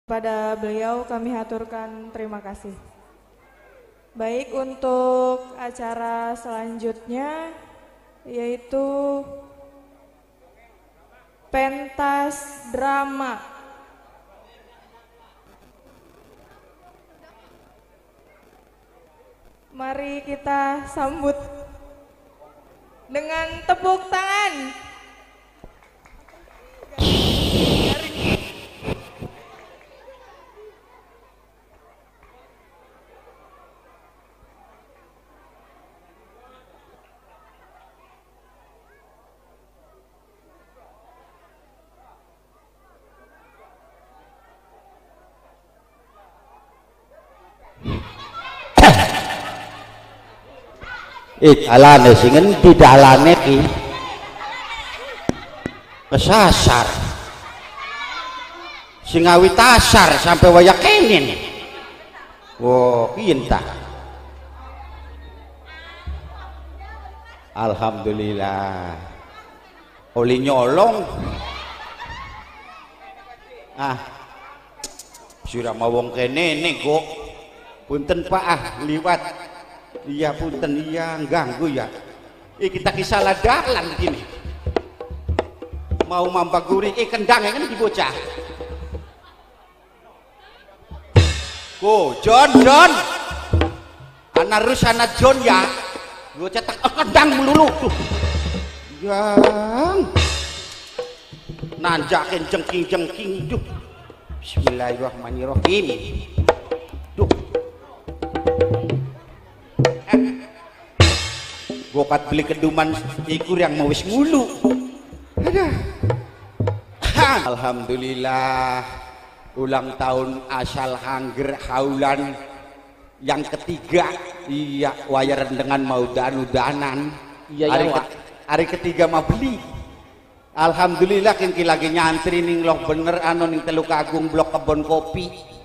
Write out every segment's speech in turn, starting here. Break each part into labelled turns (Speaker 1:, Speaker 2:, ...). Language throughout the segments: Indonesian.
Speaker 1: Pada beliau kami haturkan terima kasih. Baik, untuk acara selanjutnya yaitu pentas drama. Mari kita sambut dengan tepuk tangan.
Speaker 2: Dalane sing endi dalane ki kesasar sing awi tasar sampai waya kene. Wo piye ta? Alhamdulillah oli nyolong sira mau wong kene nego punten Pak liwat. Iya punten, iya ganggu ya. Kita salah dalan gini. Mau mampaguri, kendang kan di bocah. John. Anak Rus, anak John ya. Bocah tak kendang melulu. Yang nanjakin jengking. Duh. Bismillahirrahmanirrahim. Duh. Bokat beli keduman ikur yang mau wis ngulu. Alhamdulillah ulang tahun asal Hangger Haulan yang ketiga. Iya wayaran dengan mau danan. Iya hari ketiga mau beli. Alhamdulillah kinki lagi nyantri ning loh bener anu ning Teluk Agung Blok Kebon Kopi.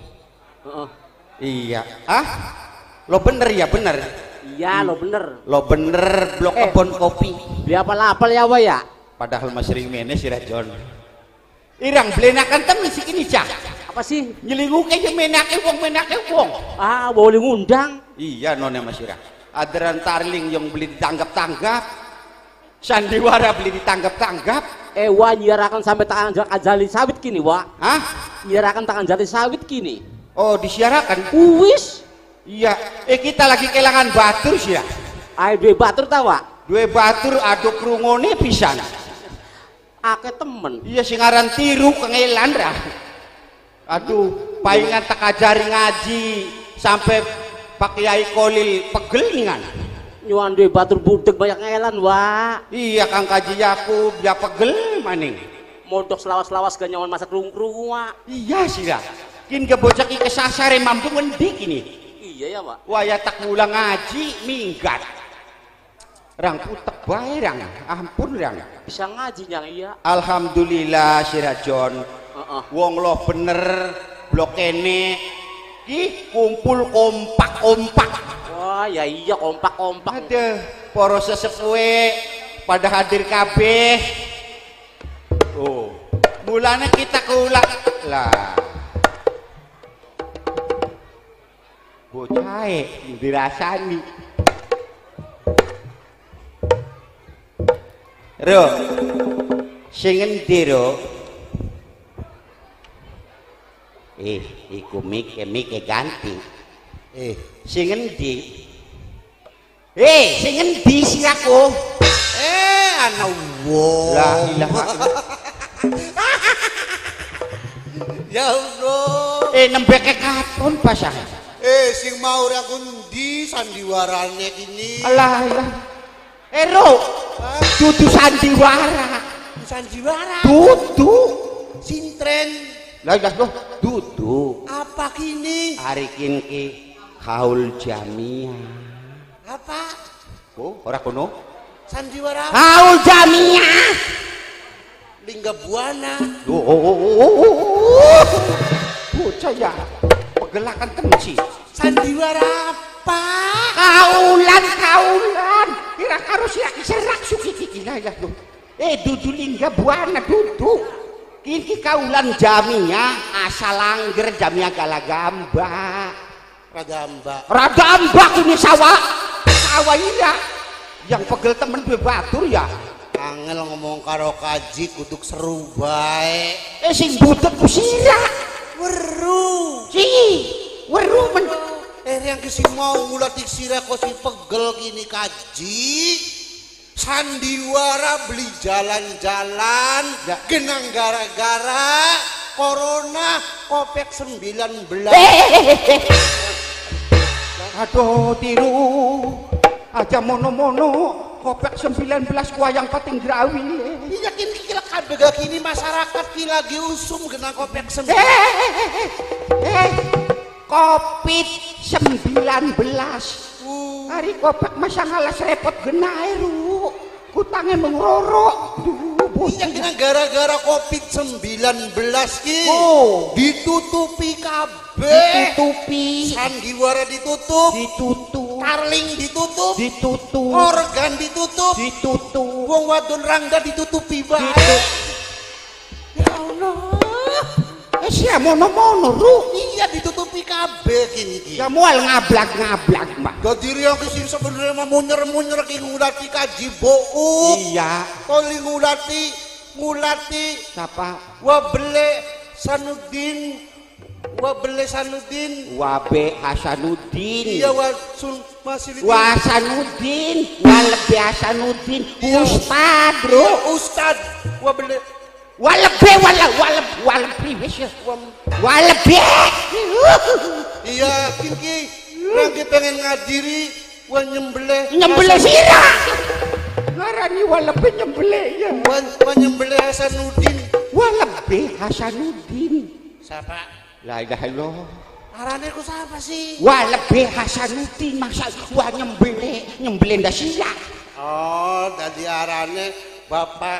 Speaker 2: Iya lo bener ya bener.
Speaker 3: Iya lo bener
Speaker 2: Blok Kebon Kopi.
Speaker 3: Beli apal-apal ya wa ya.
Speaker 2: Padahal mas sering menes ya John. Irang belenakan temen si kini cah.
Speaker 3: Apa sih?
Speaker 2: Nyelingu aja menake wong.
Speaker 3: Boleh ngundang.
Speaker 2: Iya nona mas Irang. Adran Tarling yang beli ditanggap-tanggap. Sandiwara beli ditanggap-tanggap.
Speaker 3: Wa nyirakan sampai tangan jali sawit kini wa. Nyirakan tangan jali sawit kini.
Speaker 2: Oh disiarakan.
Speaker 3: Wis.
Speaker 2: Iya, kita lagi kehilangan batur sih ya.
Speaker 3: Ayo dua batur tawa.
Speaker 2: Dua batur aduk rungone pisan.
Speaker 3: Ake temen.
Speaker 2: Iya singaran tiru kengelan dah. Aduh, palingan tak ajari ngaji sampai Pak Kiai Kolil pegel ningan.
Speaker 3: Nyuan dua batur budek banyak ngelan wa.
Speaker 2: Iya Kang Kaji Yakub dia pegel maning.
Speaker 3: Modok selawas-selawas ke nyawan masak rung-rung wa.
Speaker 2: Iya sih dah. Kin kebocak kesasare mampu ngendi kini.
Speaker 3: Iya ya Pak.
Speaker 2: Waya tak mulang ngaji minggat. Rang putek bae rang. Ampun rang.
Speaker 3: Bisa ngaji nyang iya.
Speaker 2: Alhamdulillah Sirajon. Wong lo bener blok kene ki kumpul kompak.
Speaker 3: Wah ya iya kompak.
Speaker 2: Aduh, para sesepuhe pada hadir kabeh. Mulane kita keulang lah. Bocah dirasani. Ro. Sing endi ro? Iku mike ganti. Sing endi? Sing endi sing aku?
Speaker 4: Ana wong.
Speaker 2: La ilaha
Speaker 4: Ya Allah.
Speaker 2: Nembeke katon pasang.
Speaker 4: Sing mau aku ndi sandiwarane ini.
Speaker 2: Alah. Ro. Dudu sandiwara.
Speaker 4: Sandiwara.
Speaker 2: Dudu.
Speaker 4: Sintren.
Speaker 2: Lah dudu.
Speaker 4: Apa kini?
Speaker 2: Hari ki haul jamiah.
Speaker 4: Apa?
Speaker 2: Ora kono.
Speaker 4: Sandiwara.
Speaker 2: Haul jamiah.
Speaker 4: Lingga Buana.
Speaker 2: Bocah ya. Pegelakan temen sih.
Speaker 4: Sandiwara apa?
Speaker 2: Kaulan. Kira karo si serak suki kiki lah. Dudu Lingga Buana dudu. Kiki kaulan jamia asal angger jamia galagamba. Radamba kini sawah iya. Yang pegel temen gue batur ya.
Speaker 4: Angel ngomong karo kaji kuduk seru bae.
Speaker 2: Sing butuh kusira.
Speaker 4: Weru.
Speaker 2: Weru men.
Speaker 4: Yang kisi mau ngulatik sira kok si pegel gini kaji. Sandiwara beli jalan-jalan, genang gara-gara corona kopek 19.
Speaker 2: Aduh tiru aja mono-mono kopek 19 kuayang pating grawi.
Speaker 4: Iya kini kira kabeh kini masyarakat ki lagi usum genang kopek 19.
Speaker 2: Covid 19. Hari kopek masa ngalas repot genai ru kutangnya mengrorok.
Speaker 4: Iya kena gara-gara covid 19 ki ditutupi kabeh.
Speaker 2: Ditutupi
Speaker 4: Sandiwara ditutup, Karling ditutup, organ ditutup, wong wadon rangga ditutupi bae. Ya Allah.
Speaker 2: Sia mono-mono ru.
Speaker 4: Iya ditutupi kabeh kini.
Speaker 2: Ya mual ngablak-ngablak mah.
Speaker 4: Dadi yang kesini sebenarnya mah munyer-munyer ki ngulati kaji bouk.
Speaker 2: Iya.
Speaker 4: Toli ngulati
Speaker 2: Siapa?
Speaker 4: Wabele Sanuddin.
Speaker 2: Wabe Hasanuddin.
Speaker 4: Iya Wasun masih
Speaker 2: Wasanuddin. Walebe Hasanuddin. Ustad bro.
Speaker 4: Iya, Ustad Wabele.
Speaker 2: Walebe.
Speaker 4: Iya kiki lagi pengen ngadiri
Speaker 2: nyembelih sira. Ngarani walebe nyembelih ya.
Speaker 4: Nyembelih Hasanuddin.
Speaker 2: Walebe Hasanuddin.
Speaker 4: Siapa?
Speaker 2: La ilaha illallah.
Speaker 4: Arane ku siapa sih?
Speaker 2: Walebe Hasanuddin masa gua nyembelih ndak sira.
Speaker 4: Oh, tadi arane Bapak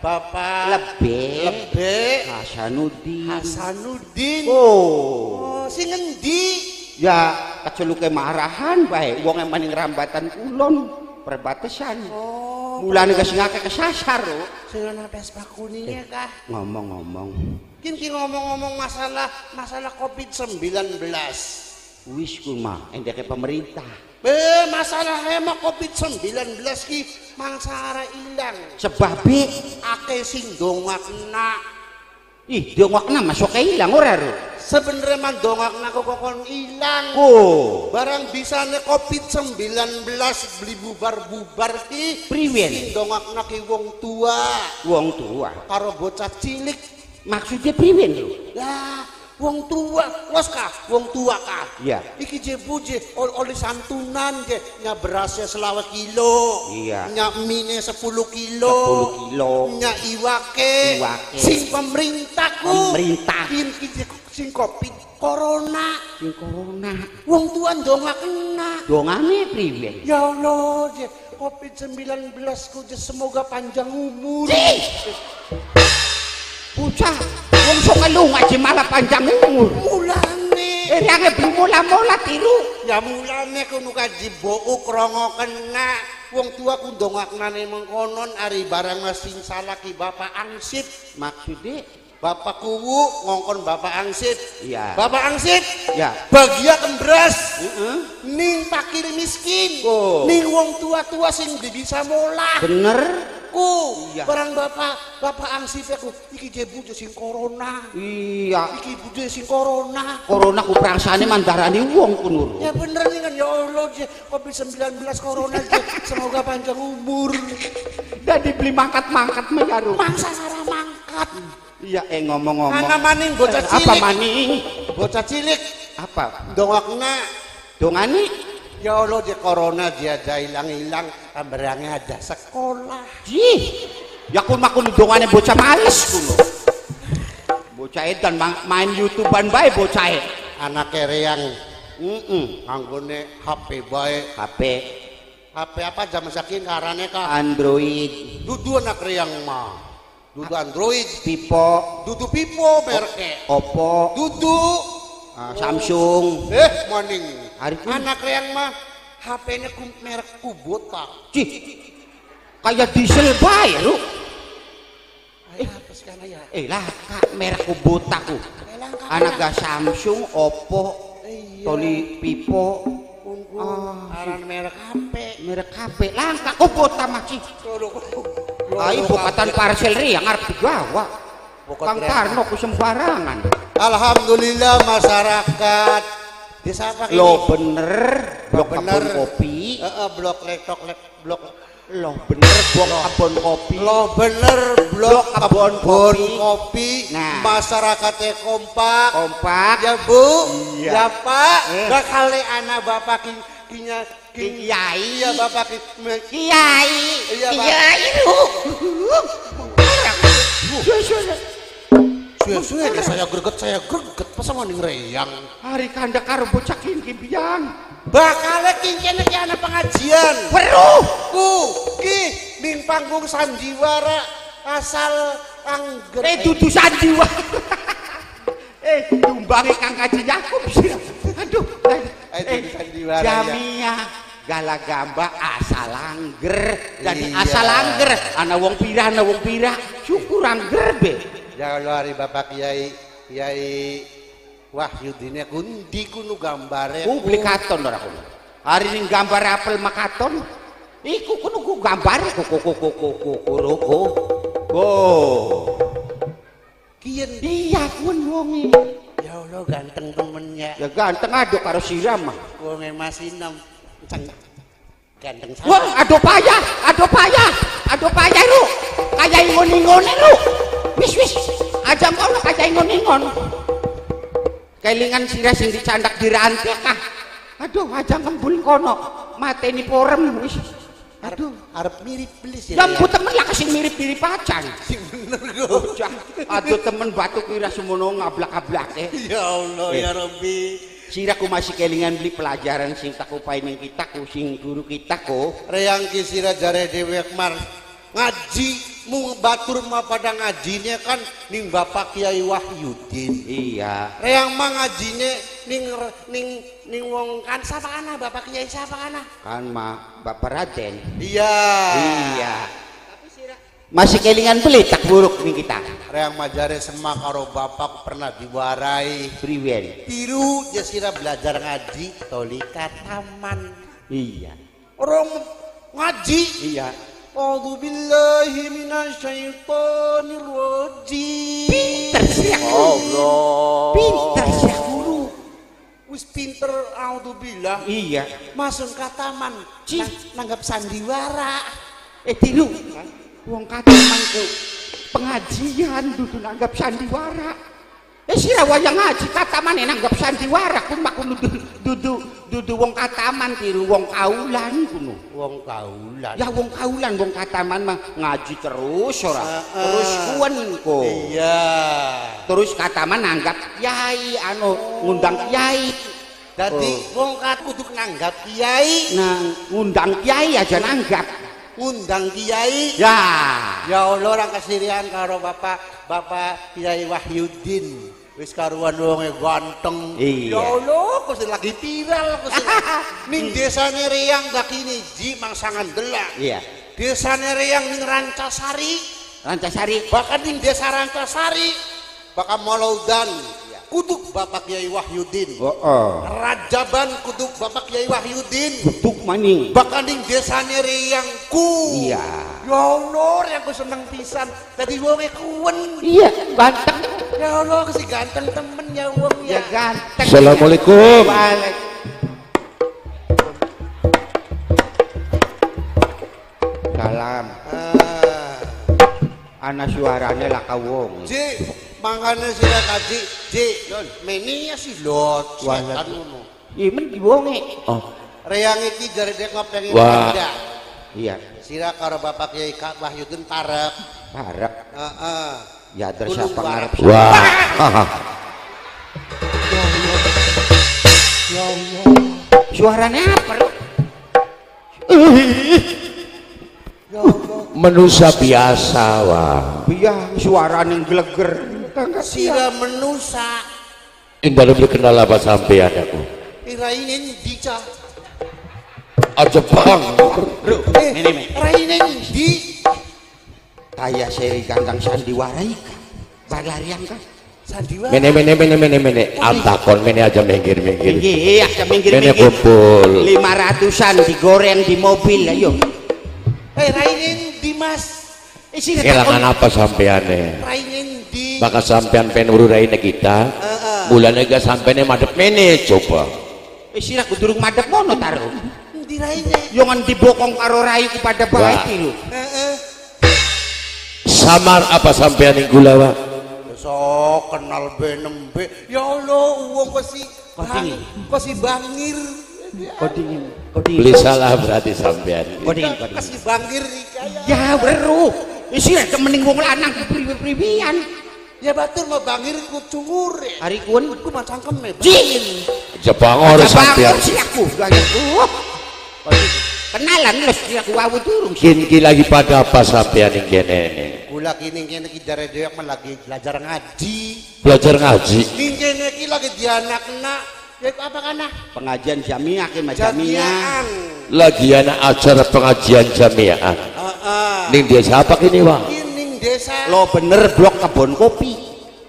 Speaker 2: Lebe Hasanuddin.
Speaker 4: Oh, sing endi?
Speaker 2: Ya keceluke marahan bae wong yang maning rambatan kulon perbatasan.
Speaker 4: Oh,
Speaker 2: mulane geus ngake kesasar lho.
Speaker 4: Sing ana Vespa kuningnya kah?
Speaker 2: Ngomong-ngomong.
Speaker 4: Ki ngomong-ngomong masalah Covid-19.
Speaker 2: Wis kumah endeke pemerintah.
Speaker 4: Masalah emang Covid-19 ki mangsara ilang.
Speaker 2: Sebabe
Speaker 4: akeh sing dongakna.
Speaker 2: Ih, dongakna masuk ke ilang ora ro.
Speaker 4: Sebenarnya mah dongakna kok ilang.
Speaker 2: Oh,
Speaker 4: barang bisane Covid-19 beli bubar-bubar ki
Speaker 2: priwen.
Speaker 4: Sing dongakna ki wong tua.
Speaker 2: Wong tua
Speaker 4: karo bocah cilik.
Speaker 2: Maksudnya priwen lho?
Speaker 4: Lah, wong tua, wong tua kah?
Speaker 2: Iya.
Speaker 4: Iki je oleh santunan je, nya berasnya selawat kilo,
Speaker 2: iya.
Speaker 4: Nya mie 10 kilo, nya iwake. Sing pemerintahku, sing Covid corona. Wong tua dongak kena.
Speaker 2: Dongane priwen?
Speaker 4: Ya Allah, je Covid-19 ku je semoga panjang umur.
Speaker 2: Bocah, wong sok lunga aja malah panjang umur.
Speaker 4: Mulane.
Speaker 2: Yang belum mula-mula tiru.
Speaker 4: Ya mulane kudu kaji bouk rongo kena. Wong tua ku dongaknane mengkonon ari barang sing salah ki Bapak Angsip.
Speaker 2: Maksudnya
Speaker 4: Bapak Kuwu ngongkon Bapak Angsip.
Speaker 2: Iya.
Speaker 4: Bapak Angsip.
Speaker 2: Ya.
Speaker 4: Bagiaken beras. Ning fakir miskin. Ning wong tua-tua sing bisa molah.
Speaker 2: Bener.
Speaker 4: Iya. Barang Bapak Angsip aku iki jebu sing corona.
Speaker 2: Iya.
Speaker 4: Iki buje sing corona.
Speaker 2: Corona ku prangsane mandarani wong ku Nur.
Speaker 4: Ya bener nih kan ya Allah Covid-19 corona semoga panjang umur.
Speaker 2: Dan dibeli mangkat-mangkat menyaru.
Speaker 4: Mangsa sarah mangkat.
Speaker 2: Iya ngomong-ngomong.
Speaker 4: Ana maning bocah cilik.
Speaker 2: Apa maning?
Speaker 4: Bocah cilik.
Speaker 2: Apa?
Speaker 4: Dongakna.
Speaker 2: Dongani.
Speaker 4: Ya Allah corona dia ada hilang-hilang amberangnya ada sekolah.
Speaker 2: Ya kun dongane bocah males kulo. Bocah edan main YouTubean bae bocah.
Speaker 4: Anake reang. Anggone HP bae.
Speaker 2: HP
Speaker 4: apa zaman saking karane kah?
Speaker 2: Android.
Speaker 4: Dudu anak reang mah. Dudu Android.
Speaker 2: Pipo.
Speaker 4: Dudu Pipo merke.
Speaker 2: Oppo.
Speaker 4: Dudu
Speaker 2: Samsung.
Speaker 4: Maning. Anak reang mah HP-nya merek Kubota.
Speaker 2: Kayak diesel bae lu.
Speaker 4: Apa ya.
Speaker 2: Lah kak merek botaku. Anak ga Samsung, Oppo, Toli Pipo.
Speaker 4: Aran merek HP.
Speaker 2: Merek HP langka kubota masih. Ai bukatan parcel ri yang arep digawa. Kang Karno ku sembarangan.
Speaker 4: Alhamdulillah masyarakat desa apa ini?
Speaker 2: Lo bener blok kebon kopi.
Speaker 4: Blok lektok blok
Speaker 2: Lo bener blok kebon kopi.
Speaker 4: Lo bener blok kebon kopi.
Speaker 2: Nah,
Speaker 4: masyarakatnya kompak.
Speaker 2: kompak
Speaker 4: Ya Bu,
Speaker 2: Iya.
Speaker 4: ya Pak. Gak kali anak bapak
Speaker 2: Kiai
Speaker 4: ya bapak
Speaker 2: Kiai
Speaker 4: Iya, Pak.
Speaker 2: Kiai lu.
Speaker 4: Suwe saya greget pas sama ning reyang.
Speaker 2: Hari kanda karo bocah kimpian.
Speaker 4: Bakale kincene ki ana pengajian.
Speaker 2: Weruh
Speaker 4: Ki ning panggung sandiwara asal angger.
Speaker 2: dudu sandiwara. Dumbangi Kang Kaji Yakub sih. Aduh.
Speaker 4: Sandiwara.
Speaker 2: Jamiah Galagamba asal angger. Jadi
Speaker 4: Iya.
Speaker 2: asal angger ana wong pira syukur angger be.
Speaker 4: Ya Allah hari Bapak Kiai Wahyudin kundi kuno gambare.
Speaker 2: Publikaton ora kono. Hari ning gambar apel makaton. Iku kuno ku gambare kuku.
Speaker 4: Kien
Speaker 2: Iya kun wonge.
Speaker 4: ya Allah ganteng temennya.
Speaker 2: Ya ganteng aduk karo siram mah.
Speaker 4: Wonge masih ganteng sama.
Speaker 2: Wah, aduh payah lu. Kayak ingon-ingon lu. Wis. Aja kono kayak ingon-ingon. Kelingan sira sing dicandak dirantek ah. Aduh, aja ngembul kono. Mateni porem wis. Aduh,
Speaker 4: arep mirip belis ya.
Speaker 2: lampu temen lah kasing mirip-mirip pacan.
Speaker 4: Sing bener go.
Speaker 2: Aduh temen batu kira semono ngablak-ablake.
Speaker 4: Ya Allah ya Rabbi.
Speaker 2: Sira ku masih kelingan beli pelajaran sing tak upain ning kita ku sing guru kita ko.
Speaker 4: Reyang ki sira jare dewek mar ngaji mu batur mah pada ngajine kan ning Bapak Kiai Wahyudin.
Speaker 2: Iya.
Speaker 4: Reyang mah ngajine ning wong kan sapa kana Bapak Kiai sapa kana?
Speaker 2: Kan mah Bapak Raden.
Speaker 4: Iya.
Speaker 2: Iya. Masih kelingan beli tak buruk nih kita.
Speaker 4: Reyang majare semak karo bapak pernah diwarai.
Speaker 2: Priwen.
Speaker 4: Biru jasira belajar ngaji tolika taman.
Speaker 2: Iya.
Speaker 4: Orang ngaji.
Speaker 2: Iya.
Speaker 4: A'udzubillahi minasyaitonir rajim.
Speaker 2: Pinter sih Allah. Pinter sih guru.
Speaker 4: Wis pinter a'udzubillah.
Speaker 2: Iya.
Speaker 4: Masuk ke taman. Nanggap sandiwara.
Speaker 2: Tilu. Wong kataman ku pengajian dudu nanggap sandiwara. Sira wayang ngaji kataman nanggap sandiwara kun dudu wong kataman tiru wong kaulan kuno.
Speaker 4: Wong kaulan.
Speaker 2: Ya wong kaulan wong kataman mah ngaji terus ora. Terus kuwen ko.
Speaker 4: Iya.
Speaker 2: Terus kataman nanggap kiai ngundang kiai.
Speaker 4: Dadi wong kat kudu nanggap kiai.
Speaker 2: Nah, ngundang kiai aja nanggap.
Speaker 4: Ngundang kiai.
Speaker 2: Ya.
Speaker 4: Ya Allah orang kesirian karo Bapak Kiai Wahyudin. Wis karuan wonge ganteng.
Speaker 2: Iya.
Speaker 4: Ya Allah, kok lagi viral kok. Ning desane Reyang dakini ji mangsangan delak.
Speaker 2: Iya.
Speaker 4: Desane Reyang ning Rancasari.
Speaker 2: Rancasari.
Speaker 4: Bahkan ning desa Rancasari bakal Malaudan. Kuduk Bapak Kiai Wahyudin. Rajaban kuduk Bapak Kiai Wahyudin.
Speaker 2: Kuduk maning.
Speaker 4: Bahkan ning desane Reyangku.
Speaker 2: Iya.
Speaker 4: Ya Allah, yang aku seneng pisan. Tadi wonge kuwen.
Speaker 2: Iya, ganteng.
Speaker 4: Ya Allah, si ganteng temen ya wong
Speaker 2: Ya
Speaker 4: ya.
Speaker 2: ganteng.
Speaker 5: Assalamualaikum.
Speaker 2: Salam. Ana suaranya lah kawong.
Speaker 4: Ji, mangane sira kaji, Ji. Meni ya si lot. Setan ngono.
Speaker 2: Iya men diwonge.
Speaker 5: Oh,
Speaker 4: Reyang iki jare dek ngopengin
Speaker 5: Wah.
Speaker 4: ada.
Speaker 2: Iya.
Speaker 4: Sira karo Bapak Kiai Wahyudin parek.
Speaker 2: Harap.
Speaker 4: Heeh.
Speaker 2: Ya terus
Speaker 4: Kudu
Speaker 2: apa ngarep.
Speaker 5: wah.
Speaker 4: Ya Allah.
Speaker 2: Suaranya apa?
Speaker 4: Ya Allah.
Speaker 5: Manusia biasa, wah.
Speaker 2: Iya, suaranya geleger.
Speaker 4: Sira menusa.
Speaker 5: Indah lebih kenal apa sampean aku.
Speaker 4: Iraine dica.
Speaker 5: Aja bang.
Speaker 2: Ini.
Speaker 4: Raine di.
Speaker 2: Kaya seri gandang sandiwara ika. Balarian kan.
Speaker 4: Sandiwara.
Speaker 5: Mene. Antakon mene aja minggir.
Speaker 2: Iya, aja minggir.
Speaker 5: Mene kumpul.
Speaker 2: 500-an digoreng di mobil, ayo.
Speaker 4: Rainin di Mas.
Speaker 5: Kelangan apa sampeane?
Speaker 4: Rainin di.
Speaker 5: Maka sampean penuru raine kita. Mulane gak sampeane madep mene coba.
Speaker 2: Sira kudurung madep mono taruh.
Speaker 4: Di raine.
Speaker 2: Yo ngan dibokong karo rai kepada baik lho.
Speaker 5: Samar apa sampean ing gula, Wak?
Speaker 4: So kenal benembe. Ya Allah, uang kosi bangir.
Speaker 2: Koding.
Speaker 5: Beli salah berarti sampean.
Speaker 2: Koding.
Speaker 4: Kosi bangir kaya.
Speaker 2: Ya weruh. Sira kemening wong lanang priwi-priwian.
Speaker 4: Ya batur mau bangir ku cungur.
Speaker 2: Hari kun
Speaker 4: Ku macam keme.
Speaker 2: jin.
Speaker 5: Jepangor sampean.
Speaker 2: Siaku. Kenalan lho aku wawu durung.
Speaker 5: Kini lagi pada apa sampean ing kene?
Speaker 4: Kula kini kene ki jare dewek lagi belajar ngaji.
Speaker 5: Belajar ngaji.
Speaker 4: Ning kene ki lagi dianakna ya apa kana?
Speaker 2: Pengajian jamiah ke jamiah.
Speaker 5: Lagi anak acara pengajian jamiah. Ning dia siapa kini, Wak?
Speaker 4: Ning desa.
Speaker 2: Lo bener blok kebon kopi.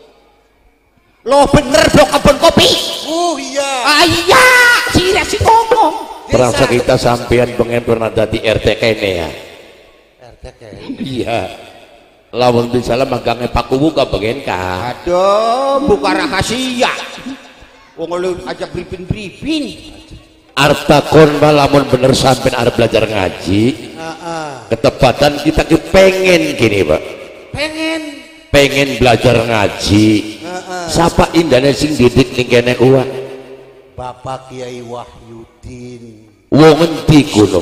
Speaker 4: Oh iya.
Speaker 2: Iya, sira si ngomong.
Speaker 5: Perasa kita sampean pengen pernah dadi RT kene ya.
Speaker 4: RT
Speaker 5: Iya. Lawan bisa lah magangnya pakuwu ka pengen ka.
Speaker 2: Aduh, buka rahasia. Wong lu aja bripin.
Speaker 5: Arta kon lamun bener sampean arep belajar ngaji. Ketepatan kita pengen gini, Pak. Pengen belajar ngaji. Sapa indane sing didik ning kene kuwi?
Speaker 4: Bapak Kiai Wahyudin.
Speaker 5: Wong endi kono?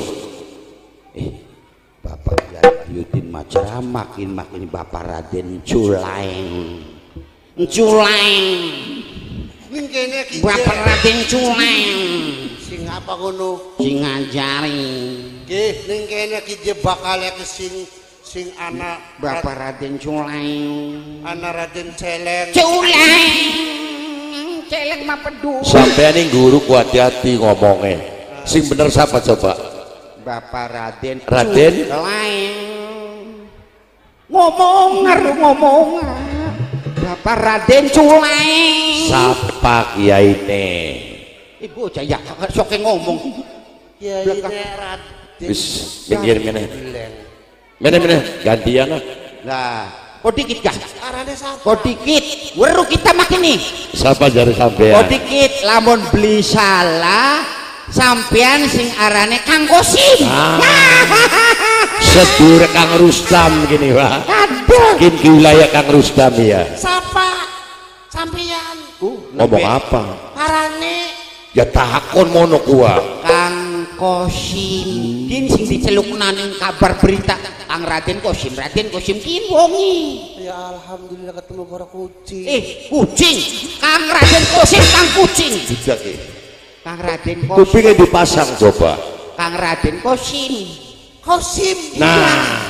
Speaker 2: Bapak Wahyudin Majra makin Bapak Raden Culaing.
Speaker 4: Ning kene ki
Speaker 2: Bapak Raden Culaing.
Speaker 4: sing apa ngono?
Speaker 2: Sing ngajari.
Speaker 4: Nggih, ning kene ki je bakal sing anak
Speaker 2: Bapak Raden Culaing.
Speaker 4: anak Raden Celeng.
Speaker 2: Celeng mah peduli.
Speaker 5: Sampean ning guru ku hati-hati ngomongnya. Sing bener siapa coba?
Speaker 2: Bapak Raden
Speaker 5: Raden
Speaker 2: ngomong. Bapak Raden Culaing.
Speaker 5: Sapa kiyaine?
Speaker 2: Ibu jaya sok ngomong.
Speaker 4: Kiai Raden.
Speaker 5: Wis minggir meneh. Meneh gantian.
Speaker 2: Lah, kok dikit kah?
Speaker 4: Arane sapa?
Speaker 2: Kok dikit? Weru kita makin nih.
Speaker 5: Siapa jare
Speaker 2: Kok
Speaker 5: sampean?
Speaker 2: dikit lamun beli salah sampean sing arane Kang Kosim.
Speaker 5: Sedulur Kang Rustam gini, Pak.
Speaker 2: Aduh.
Speaker 5: Mungkin di wilayah Kang Rustam ya.
Speaker 4: Sapa? Sampeyan.
Speaker 5: Ngomong apa?
Speaker 4: Arane
Speaker 5: Ya takon mono kuwa.
Speaker 2: Kang Kosim. Kin sing dicelukna ning kabar berita Kang Raden Kosim kin wongi.
Speaker 4: ya alhamdulillah ketemu para kucing.
Speaker 2: Kucing. Kang Raden Kosim Kang kucing.
Speaker 5: Tidak ya.
Speaker 2: Kang Raden Kosim.
Speaker 5: Kupingnya dipasang coba.
Speaker 2: Kang Raden Kosim.
Speaker 4: Kosim.
Speaker 5: Nah.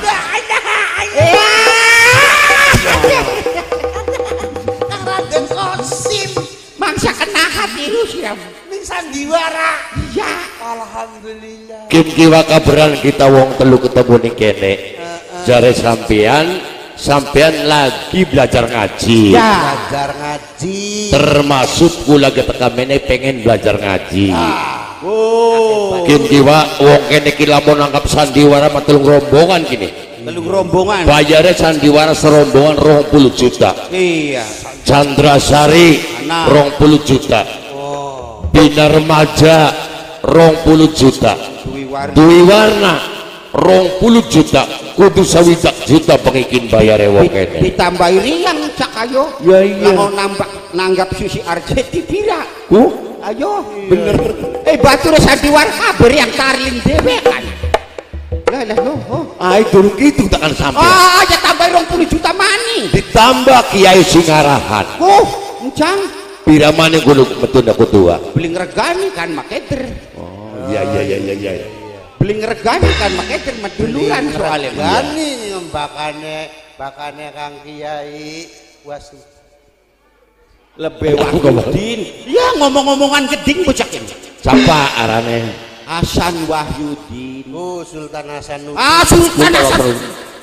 Speaker 4: Kang Raden Kosim.
Speaker 2: Mangsa kena hati lu siram.
Speaker 4: Ning sandiwara.
Speaker 2: Ya.
Speaker 4: Alhamdulillah.
Speaker 5: Kin kiwa kabaran kita wong telu ketemu ning kene. Jare sampean lagi belajar ngaji.
Speaker 2: Ya.
Speaker 4: Belajar ngaji.
Speaker 5: Termasuk kula ketika mene pengen belajar ngaji.
Speaker 4: Oh.
Speaker 5: Kin kiwa wong kene ki lamun anggap sandiwara matulung rombongan gini.
Speaker 2: Telung rombongan.
Speaker 5: Bayarnya sandiwara serombongan 20 juta.
Speaker 2: Iya.
Speaker 5: Chandra Sari
Speaker 2: Nah.
Speaker 5: 20 juta. Bina Remaja 20 juta. Dwi Warna 20 juta. Kudu sawidak juta pengikin bayar wong kene.
Speaker 2: Ditambahi riang cak ayo.
Speaker 5: Ya iya.
Speaker 2: Mau nanggap Susi Arjeti pira. Ayo.
Speaker 5: Bener.
Speaker 2: Batur sandiwara kabar yang tarling dhewe kan. Lah loh.
Speaker 5: Itu gitu takkan sampai.
Speaker 2: Ya tambahi 20 juta mani.
Speaker 5: Ditambah Kiai Singarahan.
Speaker 2: Encang.
Speaker 5: Pira mani kudu metunda kutua.
Speaker 2: Beli ngregani kan makeder.
Speaker 5: Oh iya.
Speaker 2: Beli ngregani kan makeder meduluran soalnya.
Speaker 4: Gani bakane Kang Kiai Wasu.
Speaker 2: Lebih Wahyudin. Ya ngomong-ngomongan geding bocah ini.
Speaker 5: Siapa arane?
Speaker 2: Hasan Wahyudin.
Speaker 4: Oh Sultan Hasanuddin.
Speaker 2: Sultan Hasan.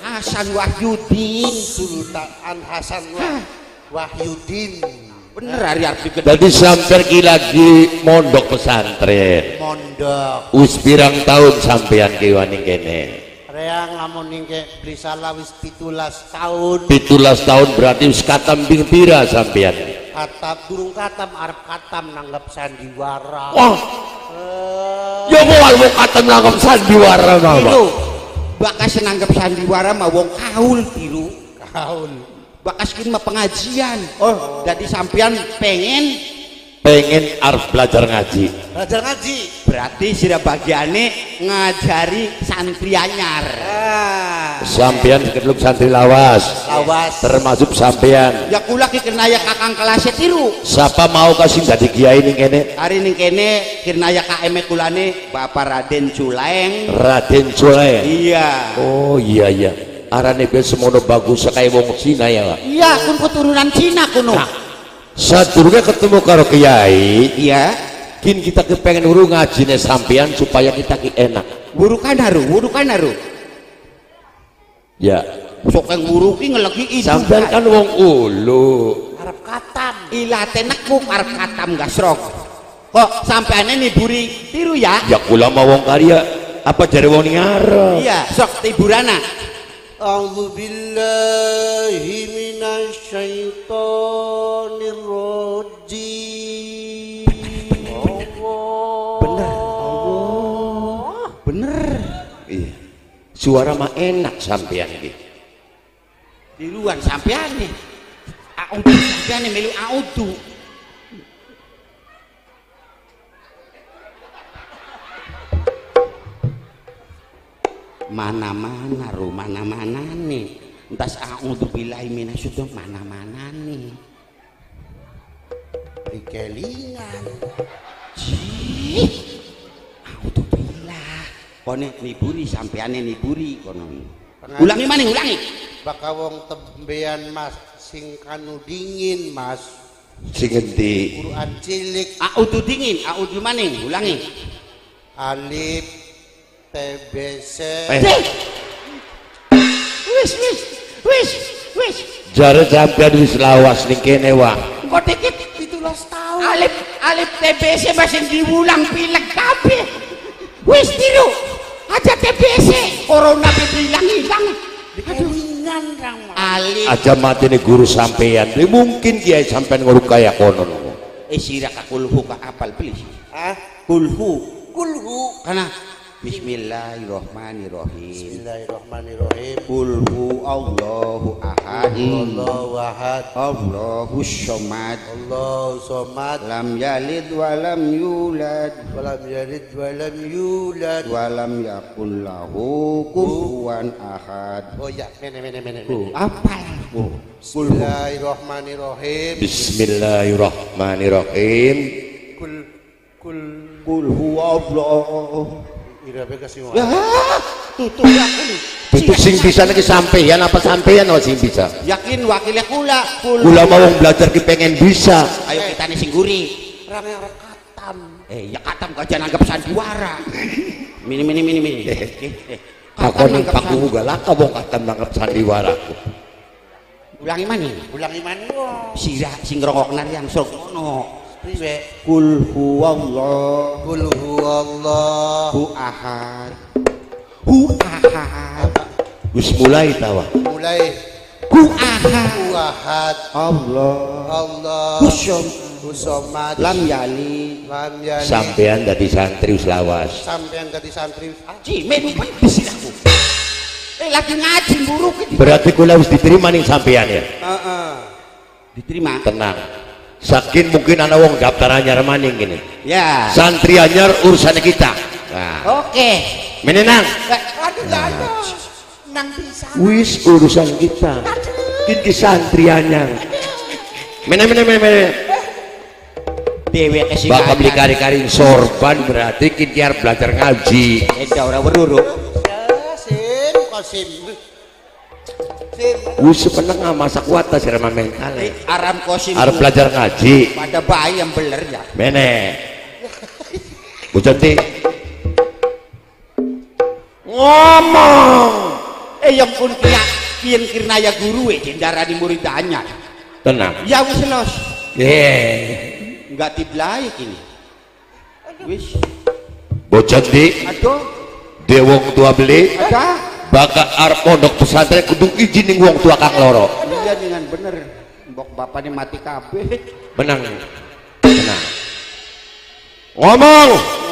Speaker 2: Hasan Wahyudin.
Speaker 4: Sultan Hasan Wahyudin.
Speaker 2: Bener hari arti gede.
Speaker 5: Jadi sampai ki lagi mondok pesantren.
Speaker 4: Mondok.
Speaker 5: Wis pirang tahun sampean ki wani kene?
Speaker 4: Reang lamun ningke beli salah wis 17 tahun.
Speaker 5: 17 tahun berarti wis katam ping pira sampean?
Speaker 4: Katam durung katam arep katam nanggap sandiwara.
Speaker 5: Wah. Ya mau katam nanggap sandiwara mah.
Speaker 2: Tiru. Bakas nanggap sandiwara mah wong kaul tiru.
Speaker 4: Kaul.
Speaker 2: Bakas kin mah pengajian. Oh, jadi sampean pengen arep belajar ngaji.
Speaker 4: Belajar ngaji.
Speaker 2: Berarti sira bagiane ngajari santri anyar.
Speaker 5: Sampean kedeluk santri lawas.
Speaker 4: Lawas.
Speaker 5: Termasuk sampean.
Speaker 2: Ya kula ki kenaya kakang kelasnya tiru.
Speaker 5: Siapa mau kasih dadi kiai ning kene?
Speaker 2: Hari ning kene kirnaya KM kulane Bapak Raden Culeng.
Speaker 5: Raden Culeng.
Speaker 2: Iya.
Speaker 5: Oh iya iya. Arane be semono bagus sekaya wong Cina ya, Pak.
Speaker 2: Iya, kun keturunan Cina kuno.
Speaker 5: Nah, sadurunge ketemu karo kiai,
Speaker 2: Iya.
Speaker 5: kin kita kepengen uru ngajine sampean supaya kita ki enak.
Speaker 2: Wuru kanaru.
Speaker 5: Ya.
Speaker 2: Sok yang wuru ki ngelegi itu.
Speaker 5: Sampean kan wong ulu.
Speaker 4: Arep katam.
Speaker 2: Ilate nekuk arep katam gasrok. Kok sampeane niburi tiru ya?
Speaker 5: Ya kula mau wong karya apa jare wong ngarep.
Speaker 2: Iya, sok tiburana.
Speaker 4: A'udzu billahi minasyaitonir rajim.
Speaker 2: Bener.
Speaker 5: Iya. Suara mah enak sampean iki.
Speaker 2: Tiruan sampeane. Audu sampeane melu audu. Mana-mana nih. Entas a'udzubillahi minasyaitonir mana-mana nih.
Speaker 4: Dikelingan.
Speaker 2: A'udzubillah. Kone niburi sampeane niburi kono. Ulangi maning, ulangi.
Speaker 4: Baka wong tembean Mas sing kanu dingin Mas.
Speaker 5: Sing endi?
Speaker 4: Quran cilik.
Speaker 2: A'udzu dingin, a'udzu maning, ulangi.
Speaker 4: Alif TBC.
Speaker 2: Wis.
Speaker 5: Jare sampean wis lawas ning kene wah.
Speaker 2: Kok dikit 17 tahun. Alif TBC masih diulang pilek kabeh. Wis tiru. Aja TBC. Corona hilang.
Speaker 4: Dikelingan Kang.
Speaker 2: Alif.
Speaker 5: Aja matine guru sampean. Mungkin kiai sampean nguruk kaya konon.
Speaker 2: Sira ka kulhu ka apal please.
Speaker 4: Ah,
Speaker 2: Kulhu.
Speaker 4: Kana
Speaker 2: Bismillahirrahmanirrahim.
Speaker 4: Bismillahirrahmanirrahim.
Speaker 2: Kulhu Allahu ahad.
Speaker 4: Allahu ahad.
Speaker 2: Allahu somad.
Speaker 4: Allahu somad.
Speaker 2: Lam yalid wa lam yulad.
Speaker 4: Walam yalid walam yulad.
Speaker 2: Walam yakul lahu kufuwan ahad.
Speaker 4: Oh ya, mene.
Speaker 2: Apa?
Speaker 4: Bismillahirrahmanirrahim.
Speaker 5: Bismillahirrahmanirrahim.
Speaker 2: Kul huwa Allah.
Speaker 4: Irabe kasih
Speaker 2: Ya, tutup yakin.
Speaker 5: Itu sing bisa niki sampeyan apa sampeyan oh sing bisa?
Speaker 2: Yakin wakilnya kula.
Speaker 5: Kula mau wong belajar ki pengen bisa.
Speaker 2: Ayo kita nih singguri.
Speaker 4: rame katam.
Speaker 2: Ya katam gak jangan anggap sandiwara. Mini.
Speaker 5: Takon paku galaka wong katam nangkep sandiwara.
Speaker 2: Ulangi mana? Sira sing ngrongokna yang sok ngono.
Speaker 4: Priwe?
Speaker 2: Kul huwallahu ahad.
Speaker 5: Wis mulai tawa.
Speaker 2: Ku ahad.
Speaker 4: Allah. Kusomad.
Speaker 2: Lam yali.
Speaker 5: Sampean dadi santri wis lawas.
Speaker 4: Sampean dadi santri.
Speaker 2: Ci, menu bisi aku. Lagi ngaji buruk.
Speaker 5: Berarti kula wis diterima ning sampean ya.
Speaker 2: Diterima.
Speaker 5: Tenang. Saking mungkin ana wong daftar anyar maning gini.
Speaker 2: Ya.
Speaker 5: Santri anyar urusannya kita. Nah.
Speaker 2: Oke.
Speaker 5: Menenang.
Speaker 4: Aduh, nang bisa.
Speaker 5: Wis urusan kita. Kiki santri anyar. Mene.
Speaker 2: Dewe kesini.
Speaker 5: Bapak beli kari-kari sorban berarti kiki harus belajar ngaji.
Speaker 2: Eda ora weruru.
Speaker 4: Kosim.
Speaker 5: Wis sepeneng masak kuat ta sira mental.
Speaker 2: Aram kosim.
Speaker 5: Harus belajar ngaji.
Speaker 2: Pada bayi yang beler ya.
Speaker 5: Mene. Bu Cantik. Ngomong.
Speaker 2: yang pun kian kirnaya guru cendarani murid anyar.
Speaker 5: Tenang.
Speaker 2: Ya wis los. Enggak tiblai kini. Wis.
Speaker 5: Bocah di.
Speaker 2: Aduh.
Speaker 5: Dia wong tua beli.
Speaker 2: Ada.
Speaker 5: Bakal arep pondok pesantren kudu izin ning wong tua kang loro.
Speaker 2: Iya dengan bener. Mbok bapaknya mati kabeh.
Speaker 5: Menang. Tenang. Ngomong.